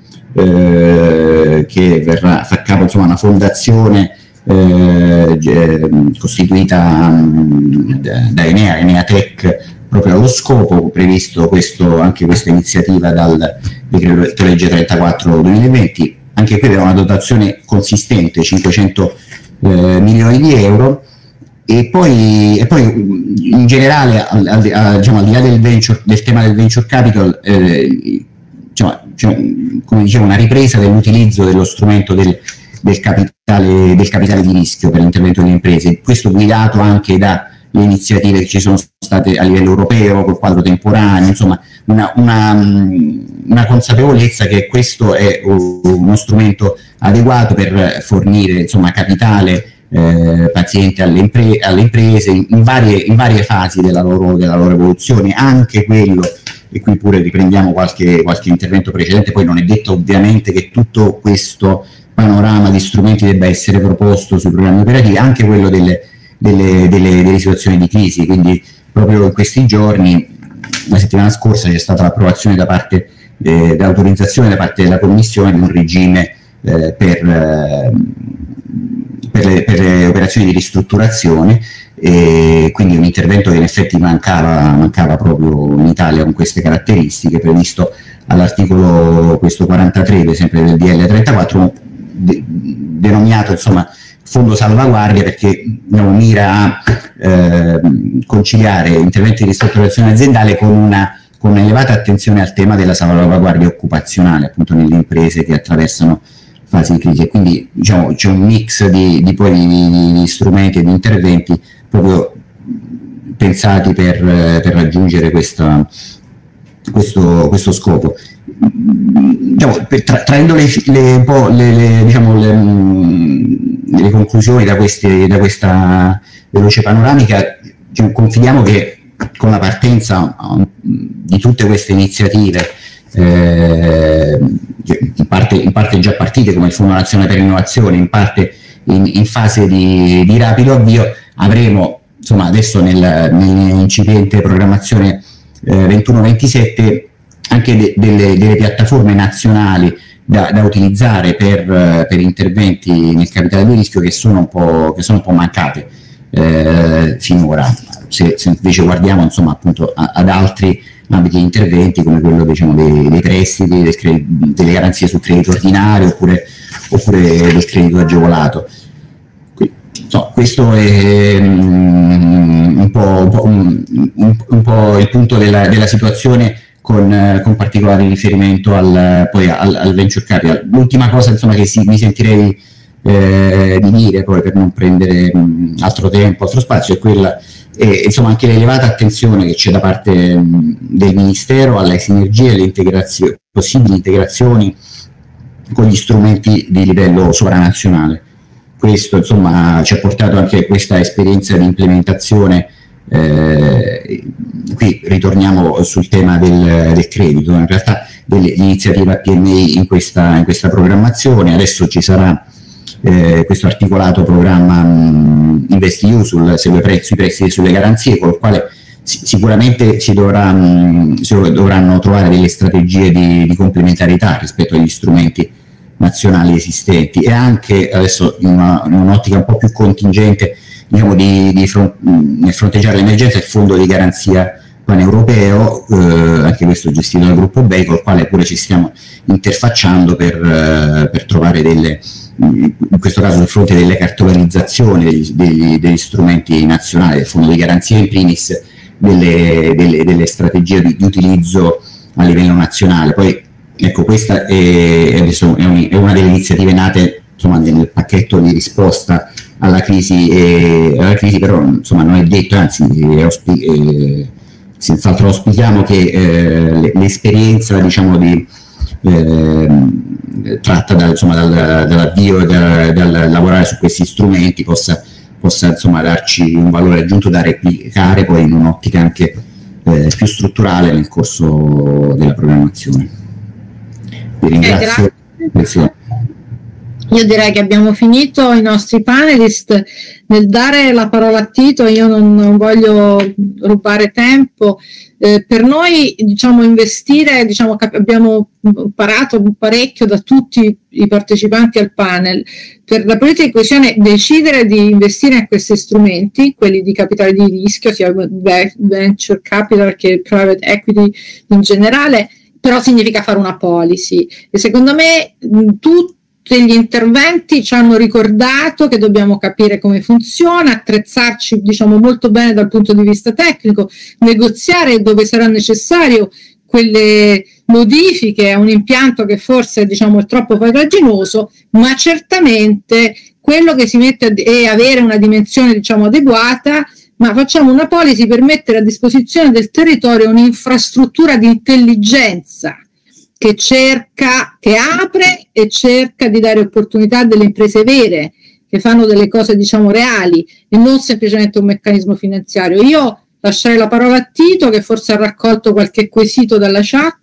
eh, che verrà fa capo insomma a una fondazione eh, costituita um, da, da Enea, Enea Tech, proprio allo scopo previsto questo, anche questa iniziativa dal decreto legge trentaquattro duemilaventi. Anche qui abbiamo una dotazione consistente, cinquecento eh, milioni di euro. E poi, e poi in generale, al, al, diciamo, al di là del, venture, del tema del venture capital, eh, diciamo, cioè, come dicevo, una ripresa dell'utilizzo dello strumento del, del, capitale, del capitale di rischio per l'intervento delle imprese, questo guidato anche dalle iniziative che ci sono state a livello europeo, col quadro temporaneo, insomma una, una, una consapevolezza che questo è uno strumento adeguato per fornire insomma capitale Eh, paziente alle, impre- alle imprese in, in, varie, in varie fasi della loro, della loro evoluzione, anche quello, e qui pure riprendiamo qualche, qualche intervento precedente, poi non è detto ovviamente che tutto questo panorama di strumenti debba essere proposto sui programmi operativi, anche quello delle, delle, delle, delle situazioni di crisi, quindi proprio in questi giorni, la settimana scorsa c'è stata l'approvazione da parte eh, dell'autorizzazione da parte della Commissione di un regime eh, per eh, Per le, per le operazioni di ristrutturazione, e quindi un intervento che in effetti mancava, mancava proprio in Italia con queste caratteristiche, previsto all'articolo questo quarantatré sempre del D L trentaquattro, de, denominato insomma fondo salvaguardia, perché no, mira a eh, conciliare interventi di ristrutturazione aziendale con una con un'elevata attenzione al tema della salvaguardia occupazionale appunto nelle imprese che attraversano fasi di crisi, e quindi diciamo c'è un mix di, di, poi, di, di strumenti e di interventi proprio pensati per, per raggiungere questa, questo, questo scopo. Diciamo, per, tra, traendo le, le, un po' le, le, diciamo, le, le conclusioni da, queste, da questa veloce panoramica, diciamo, confidiamo che con la partenza um, di tutte queste iniziative Eh, in, parte, in parte già partite come il Fondo Nazionale per l'Innovazione, in parte in, in fase di, di rapido avvio, avremo insomma adesso nel, nell'incipiente programmazione eh, ventuno ventisette anche de, delle, delle piattaforme nazionali da, da utilizzare per, per interventi nel capitale di rischio che sono un po', che sono un po' mancate eh, finora. Se, se invece guardiamo insomma appunto a, ad altri ambiti di interventi come quello diciamo dei, dei prestiti, del credito, delle garanzie sul credito ordinario oppure, oppure del credito agevolato. Quindi, no, questo è um, un, po', un, po', un, un, un po' il punto della, della situazione con, con particolare riferimento al, poi al, al venture capital. L'ultima cosa insomma che si, mi sentirei eh, di dire poi per non prendere um, altro tempo, altro spazio, è quella e insomma anche l'elevata attenzione che c'è da parte mh, del Ministero alle sinergie e alle integrazioni, possibili integrazioni con gli strumenti di livello sovranazionale. Questo insomma ci ha portato anche questa esperienza di implementazione, eh, qui ritorniamo sul tema del, del credito, in realtà dell'iniziativa P M I in questa, in questa programmazione. Adesso ci sarà Eh, questo articolato programma mh, InvestEU sul, sui prestiti e sulle garanzie, con il quale si, sicuramente si, dovrà, mh, si dovranno trovare delle strategie di, di complementarietà rispetto agli strumenti nazionali esistenti, e anche adesso in, una, in un'ottica un po' più contingente diciamo, di, di front, mh, fronteggiare l'emergenza, il fondo di garanzia paneuropeo, eh, anche questo gestito dal gruppo B E I, con il quale pure ci stiamo interfacciando per, eh, per trovare delle, in questo caso sul fronte delle cartolarizzazioni degli, degli, degli strumenti nazionali, del fondo di garanzia in primis, delle, delle, delle strategie di, di utilizzo a livello nazionale. Poi ecco, questa è, è, è una delle iniziative nate insomma, nel pacchetto di risposta alla crisi, e, alla crisi però insomma, non è detto, anzi è auspi- è, senz'altro auspichiamo che eh, l'esperienza diciamo, di, eh, tratta da, insomma, dal, dall'avvio e da, dal lavorare su questi strumenti possa, possa insomma, darci un valore aggiunto da replicare poi in un'ottica anche eh, più strutturale nel corso della programmazione. Vi ringrazio. Eh, Io direi che abbiamo finito i nostri panelist. Nel dare la parola a Tito io non, non voglio rubare tempo. Eh, per noi, diciamo, investire, diciamo, abbiamo imparato parecchio da tutti i partecipanti al panel. Per la politica di coesione decidere di investire in questi strumenti, quelli di capitale di rischio, sia venture capital che private equity in generale, però significa fare una policy. E secondo me tutti gli interventi ci hanno ricordato che dobbiamo capire come funziona, attrezzarci, diciamo, molto bene dal punto di vista tecnico, negoziare dove sarà necessario quelle modifiche a un impianto che forse, diciamo, è troppo farraginoso, ma certamente quello che si mette è avere una dimensione, diciamo, adeguata, ma facciamo una policy per mettere a disposizione del territorio un'infrastruttura di intelligenza che cerca, che apre e cerca di dare opportunità a delle imprese vere, che fanno delle cose, diciamo, reali e non semplicemente un meccanismo finanziario. Io lascerei la parola a Tito, che forse ha raccolto qualche quesito dalla chat,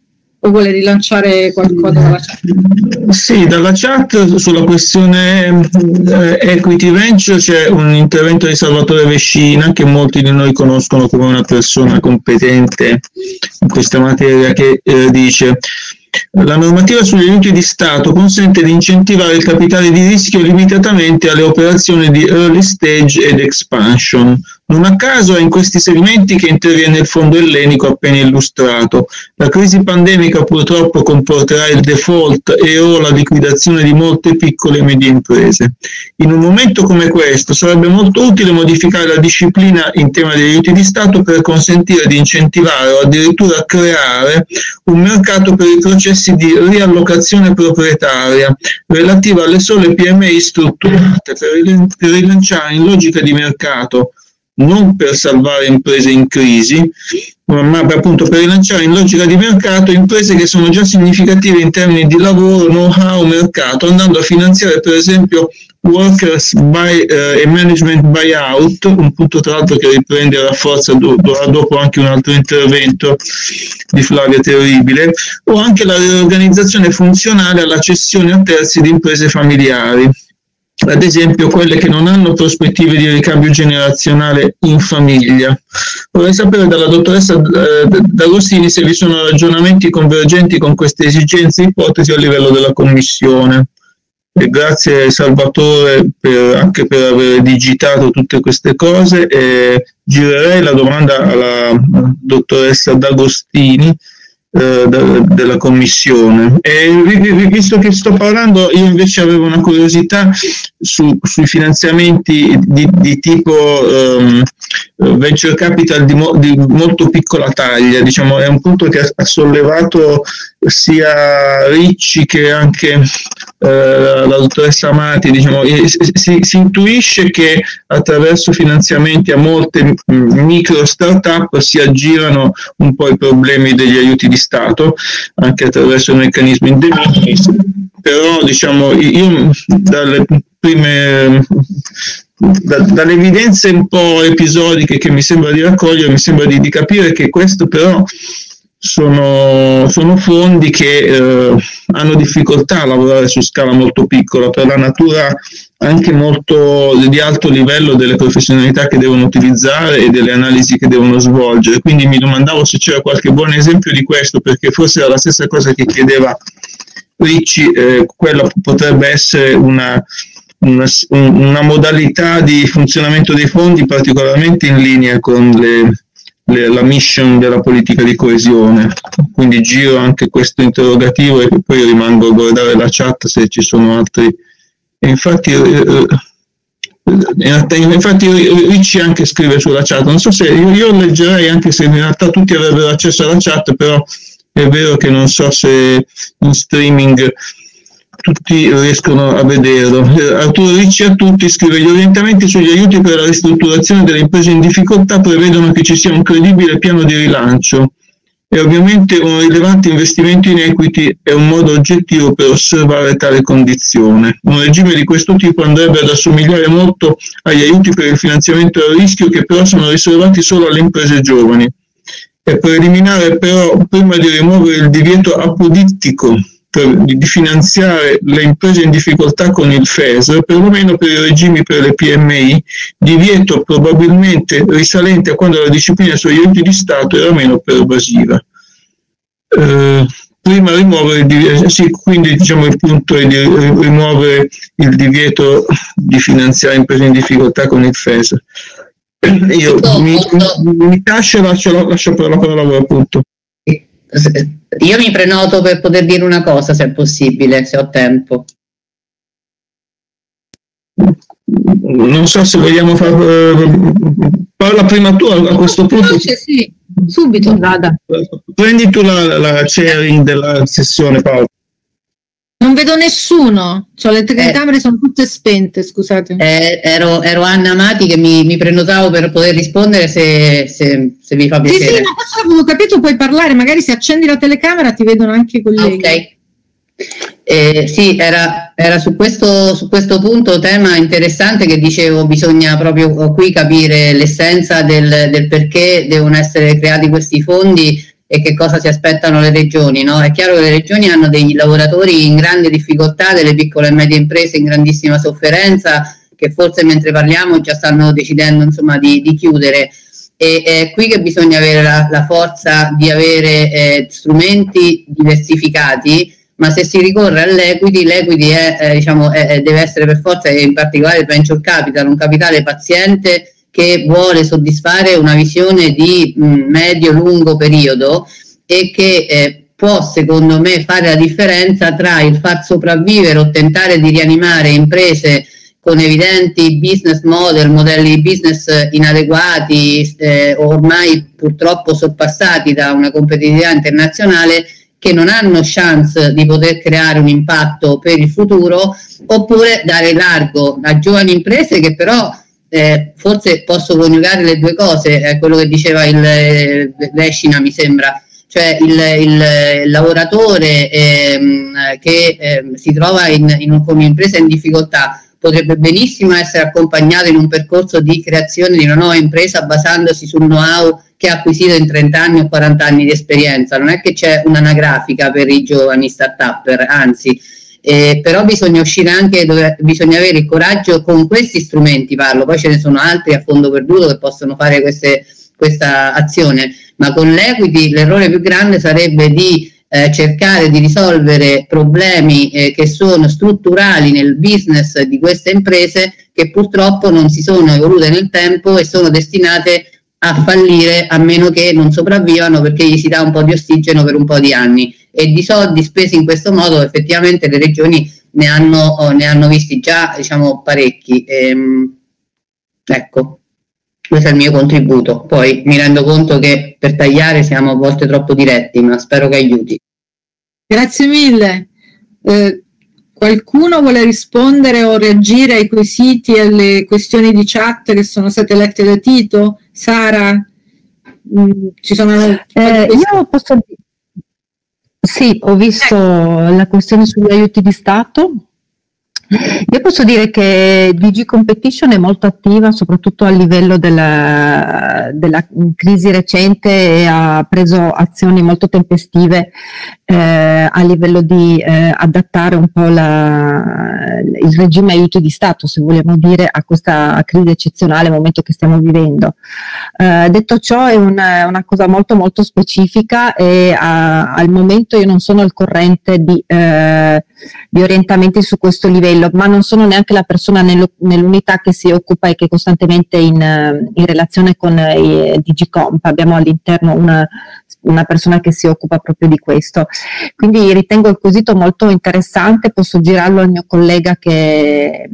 o vuole rilanciare qualcosa dalla chat? Sì, dalla chat sulla questione eh, Equity Venture c'è un intervento di Salvatore Vescina, che molti di noi conoscono come una persona competente in questa materia, che eh, dice: la normativa sugli aiuti di Stato consente di incentivare il capitale di rischio limitatamente alle operazioni di early stage ed expansion. Non a caso è in questi segmenti che interviene il fondo ellenico appena illustrato. La crisi pandemica purtroppo comporterà il default e o la liquidazione di molte piccole e medie imprese. In un momento come questo sarebbe molto utile modificare la disciplina in tema di aiuti di Stato per consentire di incentivare o addirittura creare un mercato per i processi di riallocazione proprietaria relativa alle sole P M I strutturate per rilanciare in logica di mercato, non per salvare imprese in crisi, ma appunto per rilanciare in logica di mercato imprese che sono già significative in termini di lavoro, know-how, mercato, andando a finanziare per esempio workers buy, eh, e management buyout, un punto tra l'altro che riprende e rafforza do, do, dopo anche un altro intervento di Flavia Terribile, o anche la riorganizzazione funzionale alla cessione a terzi di imprese familiari, ad esempio quelle che non hanno prospettive di ricambio generazionale in famiglia. Vorrei sapere dalla dottoressa eh, D'Agostini se vi sono ragionamenti convergenti con queste esigenze e ipotesi a livello della Commissione. E grazie Salvatore per, anche per aver digitato tutte queste cose, e girerei la domanda alla dottoressa D'Agostini eh, da, della Commissione. E visto che sto parlando, io invece avevo una curiosità su, sui finanziamenti di, di tipo um, venture capital di, mo, di molto piccola taglia, diciamo, è un punto che ha, ha sollevato sia Ricci che anche eh, la dottoressa Amati, diciamo, si, si intuisce che attraverso finanziamenti a molte micro start-up si aggirano un po' i problemi degli aiuti di Stato, anche attraverso il meccanismo in de minimis, però diciamo io dalle prime da, dalle evidenze un po' episodiche che mi sembra di raccogliere, mi sembra di, di capire che questo però sono, sono fondi che eh, hanno difficoltà a lavorare su scala molto piccola per la natura anche molto di alto livello delle professionalità che devono utilizzare e delle analisi che devono svolgere. Quindi mi domandavo se c'era qualche buon esempio di questo, perché forse era la stessa cosa che chiedeva Ricci, eh, quella potrebbe essere una Una, una modalità di funzionamento dei fondi particolarmente in linea con le, le, la mission della politica di coesione. Quindi giro anche questo interrogativo e poi rimango a guardare la chat se ci sono altri. E infatti, eh, infatti Ricci anche scrive sulla chat, non so se io, io leggerei anche se in realtà tutti avrebbero accesso alla chat, però è vero che non so se in streaming tutti riescono a vederlo. Arturo Ricci a tutti scrive: gli orientamenti sugli aiuti per la ristrutturazione delle imprese in difficoltà prevedono che ci sia un credibile piano di rilancio e ovviamente un rilevante investimento in equity è un modo oggettivo per osservare tale condizione. Un regime di questo tipo andrebbe ad assomigliare molto agli aiuti per il finanziamento a rischio, che però sono riservati solo alle imprese giovani. È preliminare però, prima di rimuovere il divieto apodittico per, di finanziare le imprese in difficoltà con il F E S, perlomeno per i regimi per le P M I, divieto probabilmente risalente a quando la disciplina sugli aiuti di Stato era meno pervasiva. Eh, prima rimuovere il divieto, sì, quindi diciamo il punto è di rimuovere il divieto di finanziare imprese in difficoltà con il F E S. Io mi, mi, mi lascio, lascio, lascio per la parola appunto. Io mi prenoto per poter dire una cosa, se è possibile, se ho tempo. Non so se vogliamo far... Parla prima tu a questo punto. Sì, sì, subito, vada. Prendi tu la, la sharing della sessione, Paolo. Non vedo nessuno, cioè, le telecamere eh, sono tutte spente, scusate. Eh, ero, ero Anna Amati che mi, mi prenotavo per poter rispondere se, se, se vi fa piacere. Sì, sì, ma questo avevo capito, puoi parlare, magari se accendi la telecamera ti vedono anche i colleghi. Ok. Eh, sì, era, era su, questo, su questo punto tema interessante che dicevo, bisogna proprio qui capire l'essenza del, del perché devono essere creati questi fondi e che cosa si aspettano le regioni, no? È chiaro che le regioni hanno dei lavoratori in grande difficoltà, delle piccole e medie imprese in grandissima sofferenza, che forse mentre parliamo già stanno decidendo insomma di, di chiudere, e è qui che bisogna avere la, la forza di avere eh, strumenti diversificati, ma se si ricorre all'equity, l'equity è, eh, diciamo, è, deve essere per forza, e in particolare il venture capital, un capitale paziente che vuole soddisfare una visione di medio-lungo periodo e che eh, può secondo me fare la differenza tra il far sopravvivere o tentare di rianimare imprese con evidenti business model, modelli di business inadeguati, eh, ormai purtroppo sorpassati da una competitività internazionale, che non hanno chance di poter creare un impatto per il futuro, oppure dare largo a giovani imprese che però Eh, forse posso coniugare le due cose, è quello che diceva il eh, Vescina, mi sembra, cioè il, il, il lavoratore ehm, che ehm, si trova in, in, come impresa in difficoltà potrebbe benissimo essere accompagnato in un percorso di creazione di una nuova impresa basandosi sul know-how che ha acquisito in trenta anni o quaranta anni di esperienza. Non è che c'è un'anagrafica per i giovani start-upper, anzi. Eh, però bisogna uscire anche, dove, bisogna avere il coraggio con questi strumenti, parlo, poi ce ne sono altri a fondo perduto che possono fare queste, questa azione, ma con l'equity l'errore più grande sarebbe di eh, cercare di risolvere problemi eh, che sono strutturali nel business di queste imprese, che purtroppo non si sono evolute nel tempo e sono destinate a fallire a meno che non sopravvivano, perché gli si dà un po' di ossigeno per un po' di anni, e di soldi spesi in questo modo effettivamente le regioni ne hanno, oh, ne hanno visti già, diciamo, parecchi. Ehm, ecco, questo è il mio contributo. Poi mi rendo conto che per tagliare siamo a volte troppo diretti, ma spero che aiuti. Grazie mille. Eh, qualcuno vuole rispondere o reagire ai quesiti e alle questioni di chat che sono state lette da Tito? Sara? Mh, ci sono eh, io posso dire. Sì, ho visto la questione sugli aiuti di Stato. Io posso dire che D G Competition è molto attiva, soprattutto a livello della, della crisi recente, e ha preso azioni molto tempestive eh, a livello di eh, adattare un po' la, il regime aiuti di Stato, se vogliamo dire, a questa crisi eccezionale momento che stiamo vivendo. Eh, detto ciò, è una, una cosa molto molto specifica, e a, al momento io non sono al corrente di, eh, di orientamenti su questo livello, ma non sono neanche la persona nell'unità che si occupa e che è costantemente in, in relazione con i D G Comp. Abbiamo all'interno una, una persona che si occupa proprio di questo, quindi ritengo il quesito molto interessante. Posso girarlo al mio collega che eh,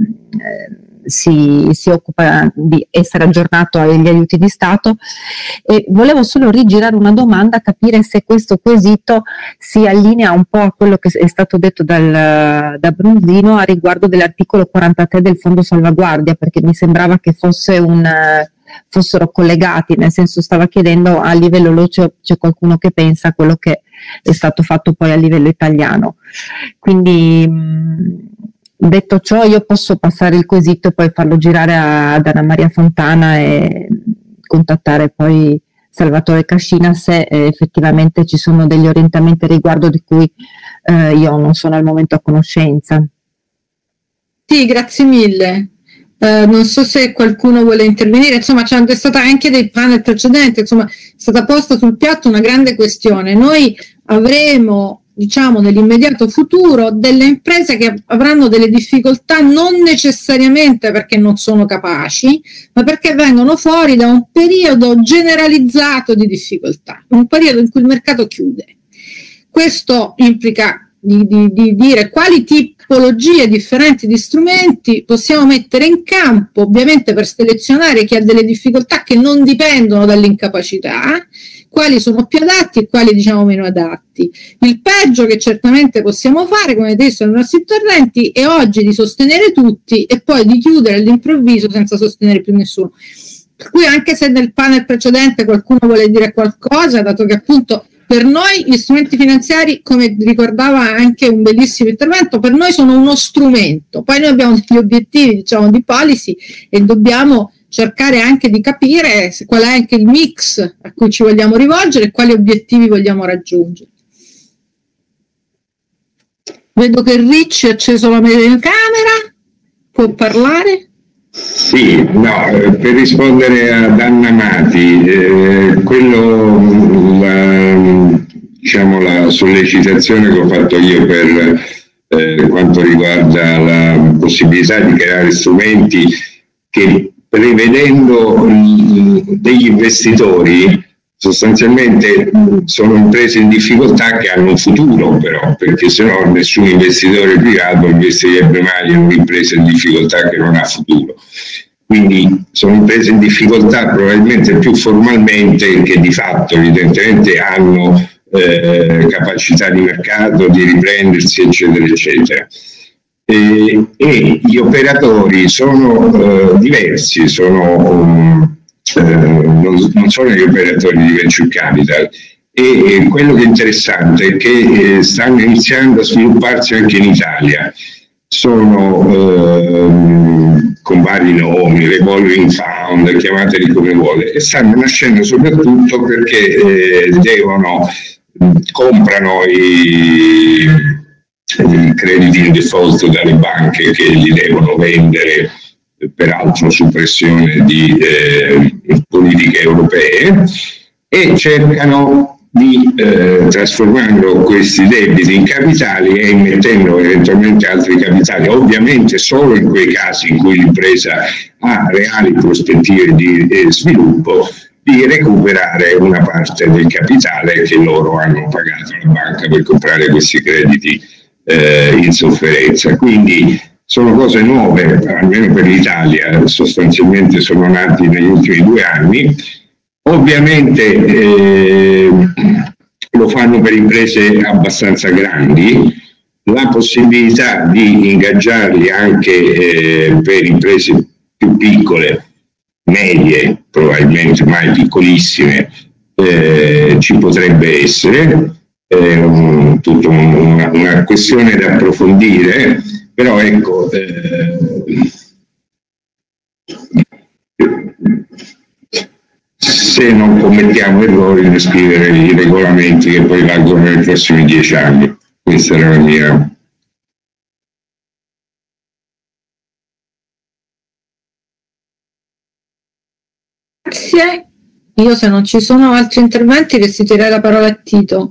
si, si occupa di essere aggiornato agli aiuti di Stato, e volevo solo rigirare una domanda, capire se questo quesito si allinea un po' a quello che è stato detto dal, da Brunzino a riguardo dell'articolo quarantatré del Fondo Salvaguardia, perché mi sembrava che fosse un, fossero collegati, nel senso, stava chiedendo a livello loce c'è qualcuno che pensa a quello che è stato fatto poi a livello italiano. Quindi mh, detto ciò, io posso passare il quesito e poi farlo girare a, ad Anna Maria Fontana e contattare poi Salvatore Cascina se eh, effettivamente ci sono degli orientamenti a riguardo di cui eh, io non sono al momento a conoscenza. Sì, grazie mille. Uh, non so se qualcuno vuole intervenire, insomma c'è stata anche dei panel precedenti, insomma è stata posta sul piatto una grande questione. Noi avremo, diciamo, nell'immediato futuro delle imprese che avranno delle difficoltà non necessariamente perché non sono capaci, ma perché vengono fuori da un periodo generalizzato di difficoltà, un periodo in cui il mercato chiude. Questo implica Di, di, di dire quali tipologie differenti di strumenti possiamo mettere in campo, ovviamente per selezionare chi ha delle difficoltà che non dipendono dall'incapacità, quali sono più adatti e quali diciamo meno adatti. Il peggio che certamente possiamo fare, come detto nei nostri interventi, è oggi di sostenere tutti e poi di chiudere all'improvviso senza sostenere più nessuno. Per cui anche se nel panel precedente qualcuno vuole dire qualcosa, dato che appunto per noi gli strumenti finanziari, come ricordava anche un bellissimo intervento, per noi sono uno strumento, poi noi abbiamo degli obiettivi, diciamo, di policy e dobbiamo cercare anche di capire qual è anche il mix a cui ci vogliamo rivolgere e quali obiettivi vogliamo raggiungere. Vedo che Ricci ha acceso la videocamera, può parlare? Sì, no, per rispondere ad Anna Mati, eh, quello, la, diciamo, la sollecitazione che ho fatto io per eh, quanto riguarda la possibilità di creare strumenti che prevedendo degli investitori sostanzialmente sono imprese in difficoltà che hanno un futuro però, perché se no nessun investitore privato investirebbe mai in un'impresa in difficoltà che non ha futuro. Quindi sono imprese in difficoltà probabilmente più formalmente che di fatto evidentemente hanno eh, capacità di mercato, di riprendersi eccetera eccetera. E, e gli operatori sono eh, diversi, sono um, Eh, non, non sono gli operatori di venture capital e, e quello che è interessante è che eh, stanno iniziando a svilupparsi anche in Italia, sono eh, con vari nomi, revolving fund, chiamateli come vuole, e stanno nascendo soprattutto perché eh, devono, comprano i, i crediti in default dalle banche che li devono vendere, peraltro su pressione di eh, politiche europee, e cercano di eh, trasformando questi debiti in capitali e immettendo eventualmente altri capitali, ovviamente solo in quei casi in cui l'impresa ha reali prospettive di eh, sviluppo, di recuperare una parte del capitale che loro hanno pagato alla banca per comprare questi crediti eh, in sofferenza. Quindi sono cose nuove, almeno per l'Italia, sostanzialmente sono nati negli ultimi due anni. Ovviamente eh, lo fanno per imprese abbastanza grandi, la possibilità di ingaggiarli anche eh, per imprese più piccole, medie, probabilmente mai piccolissime, eh, ci potrebbe essere, è un, tutta una, una questione da approfondire. Però ecco, eh, se non commettiamo errori nel scrivere i regolamenti che poi valgono nei prossimi dieci anni, questa era la mia. Grazie. Io, se non ci sono altri interventi, restituirei la parola a Tito.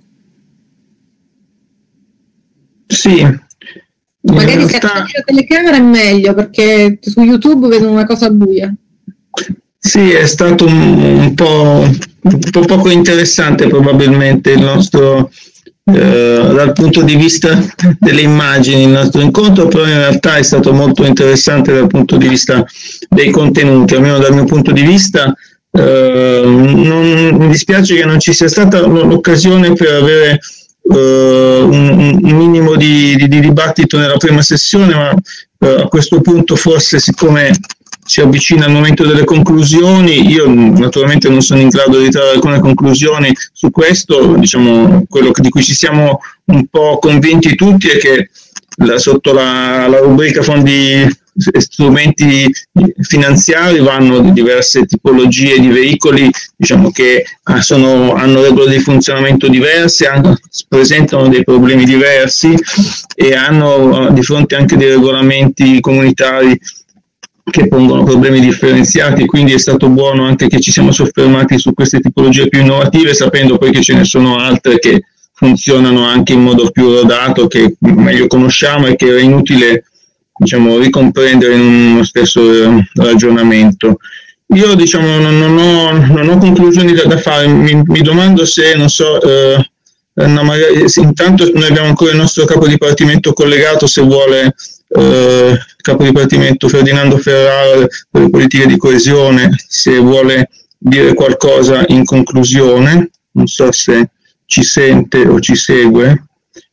Sì. Magari realtà... se accendi la telecamera è meglio, perché su YouTube vedo una cosa buia. Sì, è stato un, un, po', un po' poco interessante probabilmente il nostro, eh, dal punto di vista delle immagini, il nostro incontro, però in realtà è stato molto interessante dal punto di vista dei contenuti, almeno dal mio punto di vista. Eh, non, mi dispiace che non ci sia stata l'occasione per avere Uh, un, un minimo di, di, di dibattito nella prima sessione, ma uh, a questo punto forse, siccome si avvicina il momento delle conclusioni, io naturalmente non sono in grado di trarre alcune conclusioni su questo. Diciamo, quello di cui ci siamo un po' convinti tutti è che la, sotto la, la rubrica fondi strumenti finanziari vanno di diverse tipologie di veicoli, diciamo che sono, hanno regole di funzionamento diverse, hanno, presentano dei problemi diversi e hanno di fronte anche dei regolamenti comunitari che pongono problemi differenziati, quindi è stato buono anche che ci siamo soffermati su queste tipologie più innovative, sapendo poi che ce ne sono altre che funzionano anche in modo più rodato, che meglio conosciamo e che è inutile, diciamo, ricomprendere in uno stesso eh, ragionamento. Io, diciamo, non, non, ho, non ho conclusioni da, da fare, mi, mi domando se, non so, eh, no, magari, se intanto noi abbiamo ancora il nostro capo dipartimento collegato, se vuole, eh, capo dipartimento Ferdinando Ferrara per le politiche di coesione, se vuole dire qualcosa in conclusione, non so se ci sente o ci segue.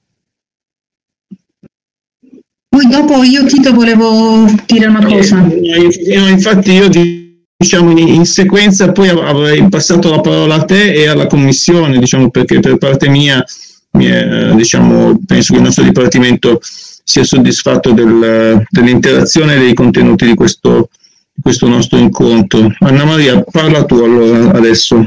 Poi dopo io Tito volevo dire una cosa. Eh, infatti io diciamo in, in sequenza poi avrei passato la parola a te e alla commissione, diciamo, perché per parte mia mi è, diciamo, penso che il nostro dipartimento sia soddisfatto del, dell'interazione e dei contenuti di questo, di questo nostro incontro. Anna Maria, parla tu allora adesso.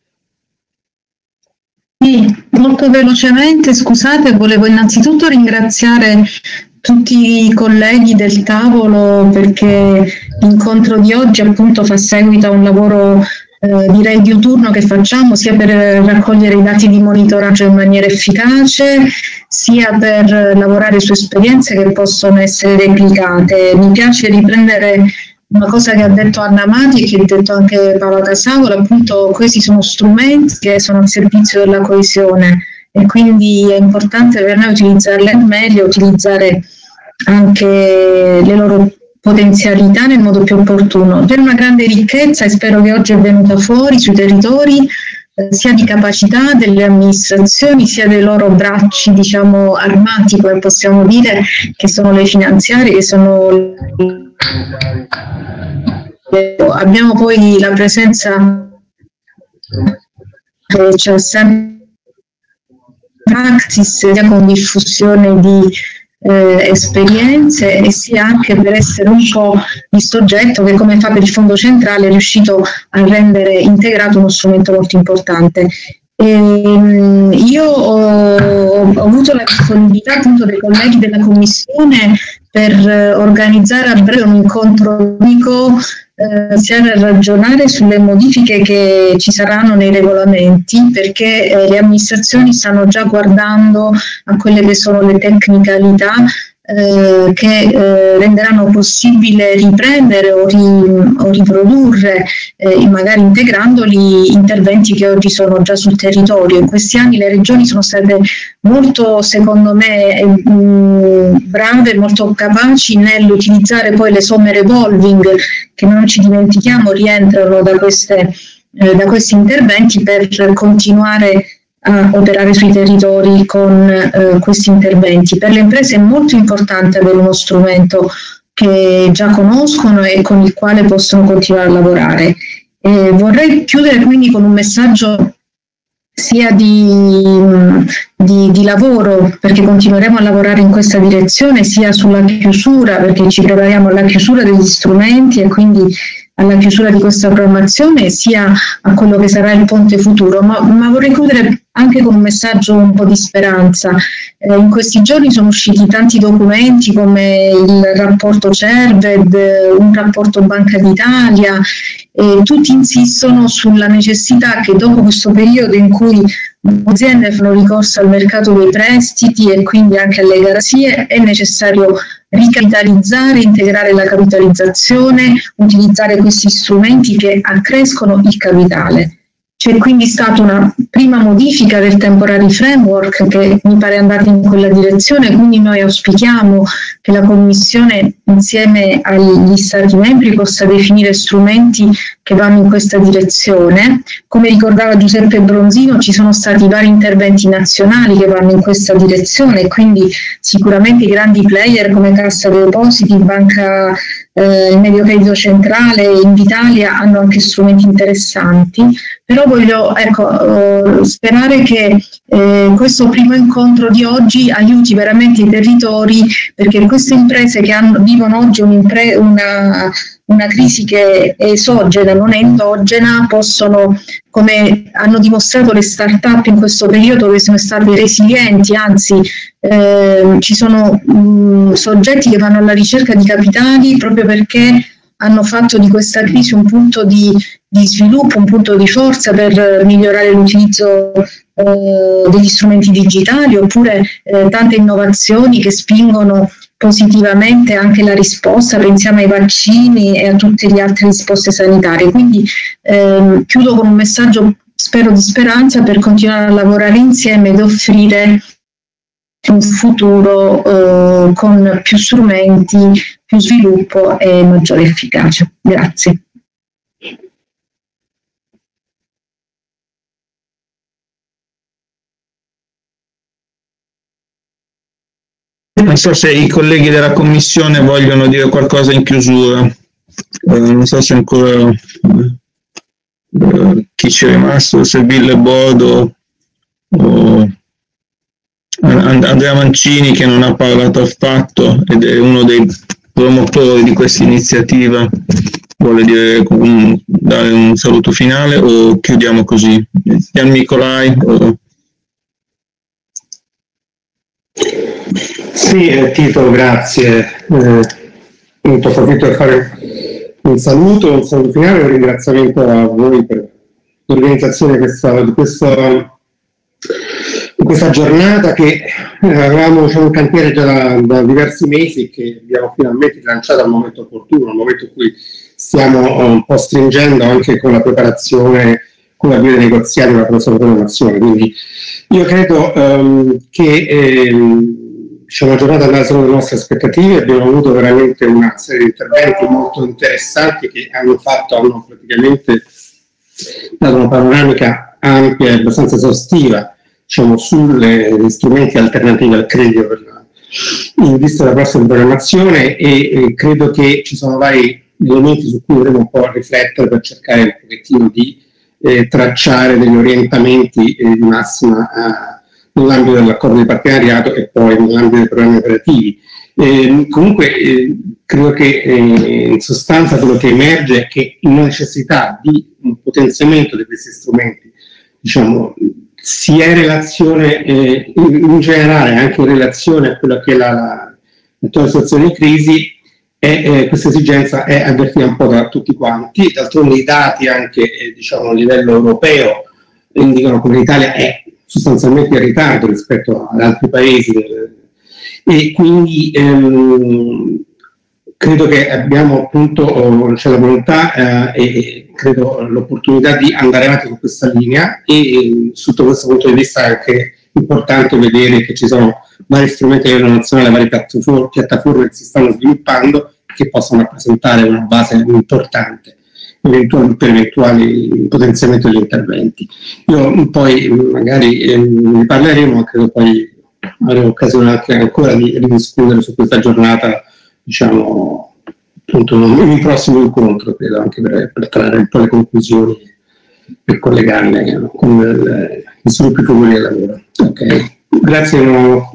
Sì, molto velocemente, scusate, volevo innanzitutto ringraziare tutti i colleghi del tavolo perché l'incontro di oggi appunto fa seguito a un lavoro eh, direi diuturno che facciamo sia per raccogliere i dati di monitoraggio in maniera efficace sia per lavorare su esperienze che possono essere replicate. Mi piace riprendere una cosa che ha detto Anna Mati e che ha detto anche Paola Casavola, appunto questi sono strumenti che sono al servizio della coesione e quindi è importante per noi utilizzarle al meglio, utilizzare anche le loro potenzialità nel modo più opportuno. C'è una grande ricchezza e spero che oggi è venuta fuori sui territori eh, sia di capacità delle amministrazioni sia dei loro bracci, diciamo, armati, come possiamo dire, che sono le finanziarie, che sono abbiamo poi la presenza che c'è sempre practice sia con diffusione di eh, esperienze e sia anche per essere un po' il soggetto che, come fa per il Fondo Centrale, è riuscito a rendere integrato uno strumento molto importante. E, io ho, ho avuto la disponibilità appunto dei colleghi della Commissione per eh, organizzare a breve un incontro unico eh, sia per ragionare sulle modifiche che ci saranno nei regolamenti, perché eh, le amministrazioni stanno già guardando a quelle che sono le tecnicalità Eh, che eh, renderanno possibile riprendere o, ri, o riprodurre, eh, magari integrandoli, interventi che oggi sono già sul territorio. In questi anni le regioni sono state molto, secondo me, mh, brave, molto capaci nell'utilizzare poi le somme revolving, che non ci dimentichiamo rientrano da, queste, eh, da questi interventi per continuare a operare sui territori con eh, questi interventi. Per le imprese è molto importante avere uno strumento che già conoscono e con il quale possono continuare a lavorare. E vorrei chiudere quindi con un messaggio sia di, di, di lavoro, perché continueremo a lavorare in questa direzione, sia sulla chiusura, perché ci prepariamo alla chiusura degli strumenti e quindi alla chiusura di questa programmazione, sia a quello che sarà il ponte futuro, ma, ma vorrei chiudere anche con un messaggio un po' di speranza. Eh, in questi giorni sono usciti tanti documenti come il rapporto Cerved, un rapporto Banca d'Italia, e tutti insistono sulla necessità che dopo questo periodo in cui le aziende fanno ricorso al mercato dei prestiti e quindi anche alle garanzie, è necessario ricapitalizzare, integrare la capitalizzazione, utilizzare questi strumenti che accrescono il capitale. C'è quindi stata una prima modifica del temporary framework che mi pare andata in quella direzione, quindi noi auspichiamo che la Commissione insieme agli Stati membri possa definire strumenti che vanno in questa direzione. Come ricordava Giuseppe Bronzino, ci sono stati vari interventi nazionali che vanno in questa direzione, quindi sicuramente i grandi player come Cassa dei Depositi, Banca eh, il Medio Credito Centrale e Invitalia hanno anche strumenti interessanti, però voglio ecco, eh, sperare che eh, questo primo incontro di oggi aiuti veramente i territori, perché queste imprese che hanno, vivono oggi un'impre- una, una crisi che è esogena, non è endogena, possono, come hanno dimostrato le start-up in questo periodo, che sono state resilienti, anzi eh, ci sono mh, soggetti che vanno alla ricerca di capitali proprio perché hanno fatto di questa crisi un punto di, di sviluppo, un punto di forza per migliorare l'utilizzo eh, degli strumenti digitali, oppure eh, tante innovazioni che spingono positivamente anche la risposta, pensiamo ai vaccini e a tutte le altre risposte sanitarie. Quindi ehm, chiudo con un messaggio, spero, di speranza per continuare a lavorare insieme ed offrire un futuro eh, con più strumenti, più sviluppo e maggiore efficacia. Grazie. Non so se i colleghi della Commissione vogliono dire qualcosa in chiusura, eh, non so se ancora eh, chi ci è rimasto, se Ville Bodo o Andrea Mancini, che non ha parlato affatto ed è uno dei promotori di questa iniziativa, vuole dire un, dare un saluto finale o chiudiamo così? Gian Nicolai? O... Sì, eh, Tito, grazie. Eh, approfitto per fare un saluto, un saluto finale e un ringraziamento a voi per l'organizzazione di questa, di questa, di questa giornata che eh, avevamo diciamo, in cantiere già da, da diversi mesi e che abbiamo finalmente lanciato al momento opportuno, al momento in cui stiamo un po' stringendo anche con la preparazione, con la via dei negoziati per la prossima programmazione. Quindi io credo um, che ehm, diciamo, la giornata andata secondo le nostre aspettative, abbiamo avuto veramente una serie di interventi molto interessanti che hanno fatto, hanno praticamente dato una panoramica ampia e abbastanza esaustiva diciamo, sugli strumenti alternativi al credito per la, in vista della prossima programmazione e, e credo che ci sono vari elementi su cui dovremo un po' riflettere per cercare un pochettino di eh, tracciare degli orientamenti eh, di massima eh, nell'ambito dell'accordo di partenariato e poi nell'ambito dei programmi operativi. Eh, comunque eh, credo che eh, in sostanza quello che emerge è che la necessità di un potenziamento di questi strumenti, diciamo, sia in relazione, eh, in, in generale anche in relazione a quella che è la, la, l'attuale situazione di crisi, è, eh, questa esigenza è avvertita un po' da tutti quanti. D'altronde i dati anche eh, diciamo, a livello europeo indicano come l'Italia è sostanzialmente in ritardo rispetto ad altri paesi e quindi ehm, credo che abbiamo appunto c'è la volontà eh, e credo l'opportunità di andare avanti su questa linea e eh, sotto questo punto di vista è anche importante vedere che ci sono vari strumenti a livello nazionale, varie piattaforme, piattaforme che si stanno sviluppando che possono rappresentare una base importante eventuali, per eventuali potenziamento degli interventi. Io poi magari eh, ne parleremo, ma credo poi avremo occasione anche ancora di ridiscutere su questa giornata, diciamo, appunto in un prossimo incontro, credo, anche per, per trarre un po' le conclusioni per collegarle con il, i sviluppi futuri del lavoro. Ok, grazie di nuovo.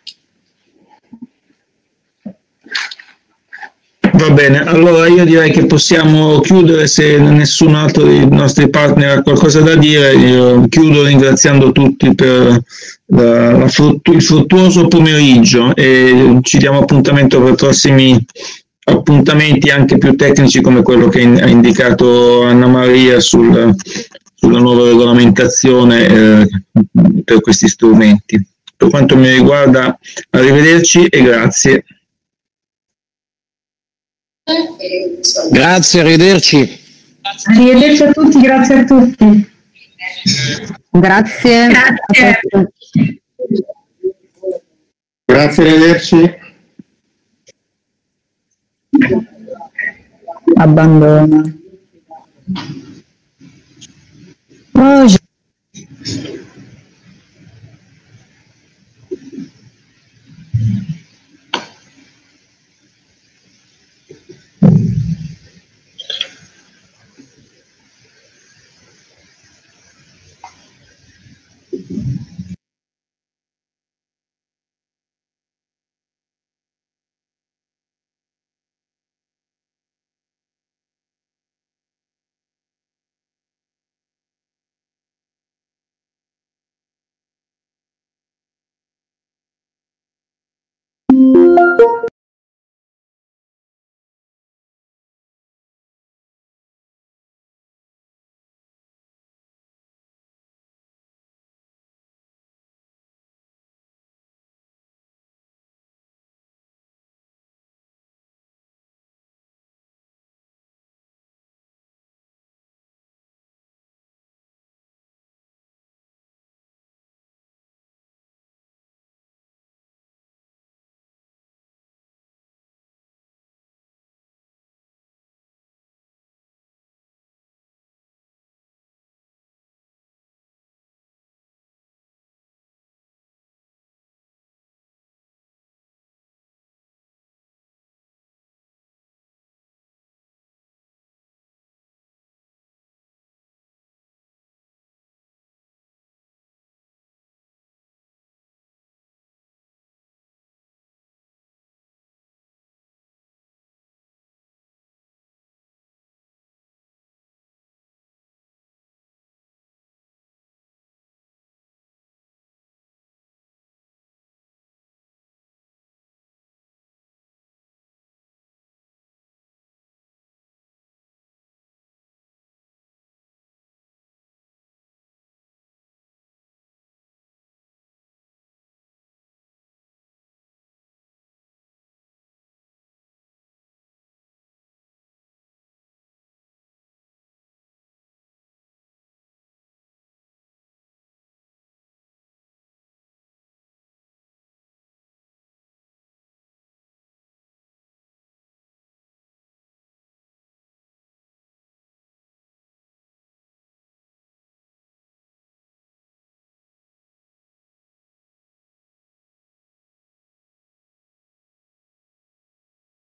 Va bene, allora io direi che possiamo chiudere, se nessun altro dei nostri partner ha qualcosa da dire. Io chiudo ringraziando tutti per la, la fruttu- il fruttuoso pomeriggio e ci diamo appuntamento per prossimi appuntamenti anche più tecnici come quello che in, ha indicato Anna Maria sul, sulla nuova regolamentazione eh, per questi strumenti. Per quanto mi riguarda, arrivederci e grazie. Grazie, arrivederci. Arrivederci a tutti, grazie a tutti. Grazie. Grazie. Grazie, arrivederci. Abbandona. Oh,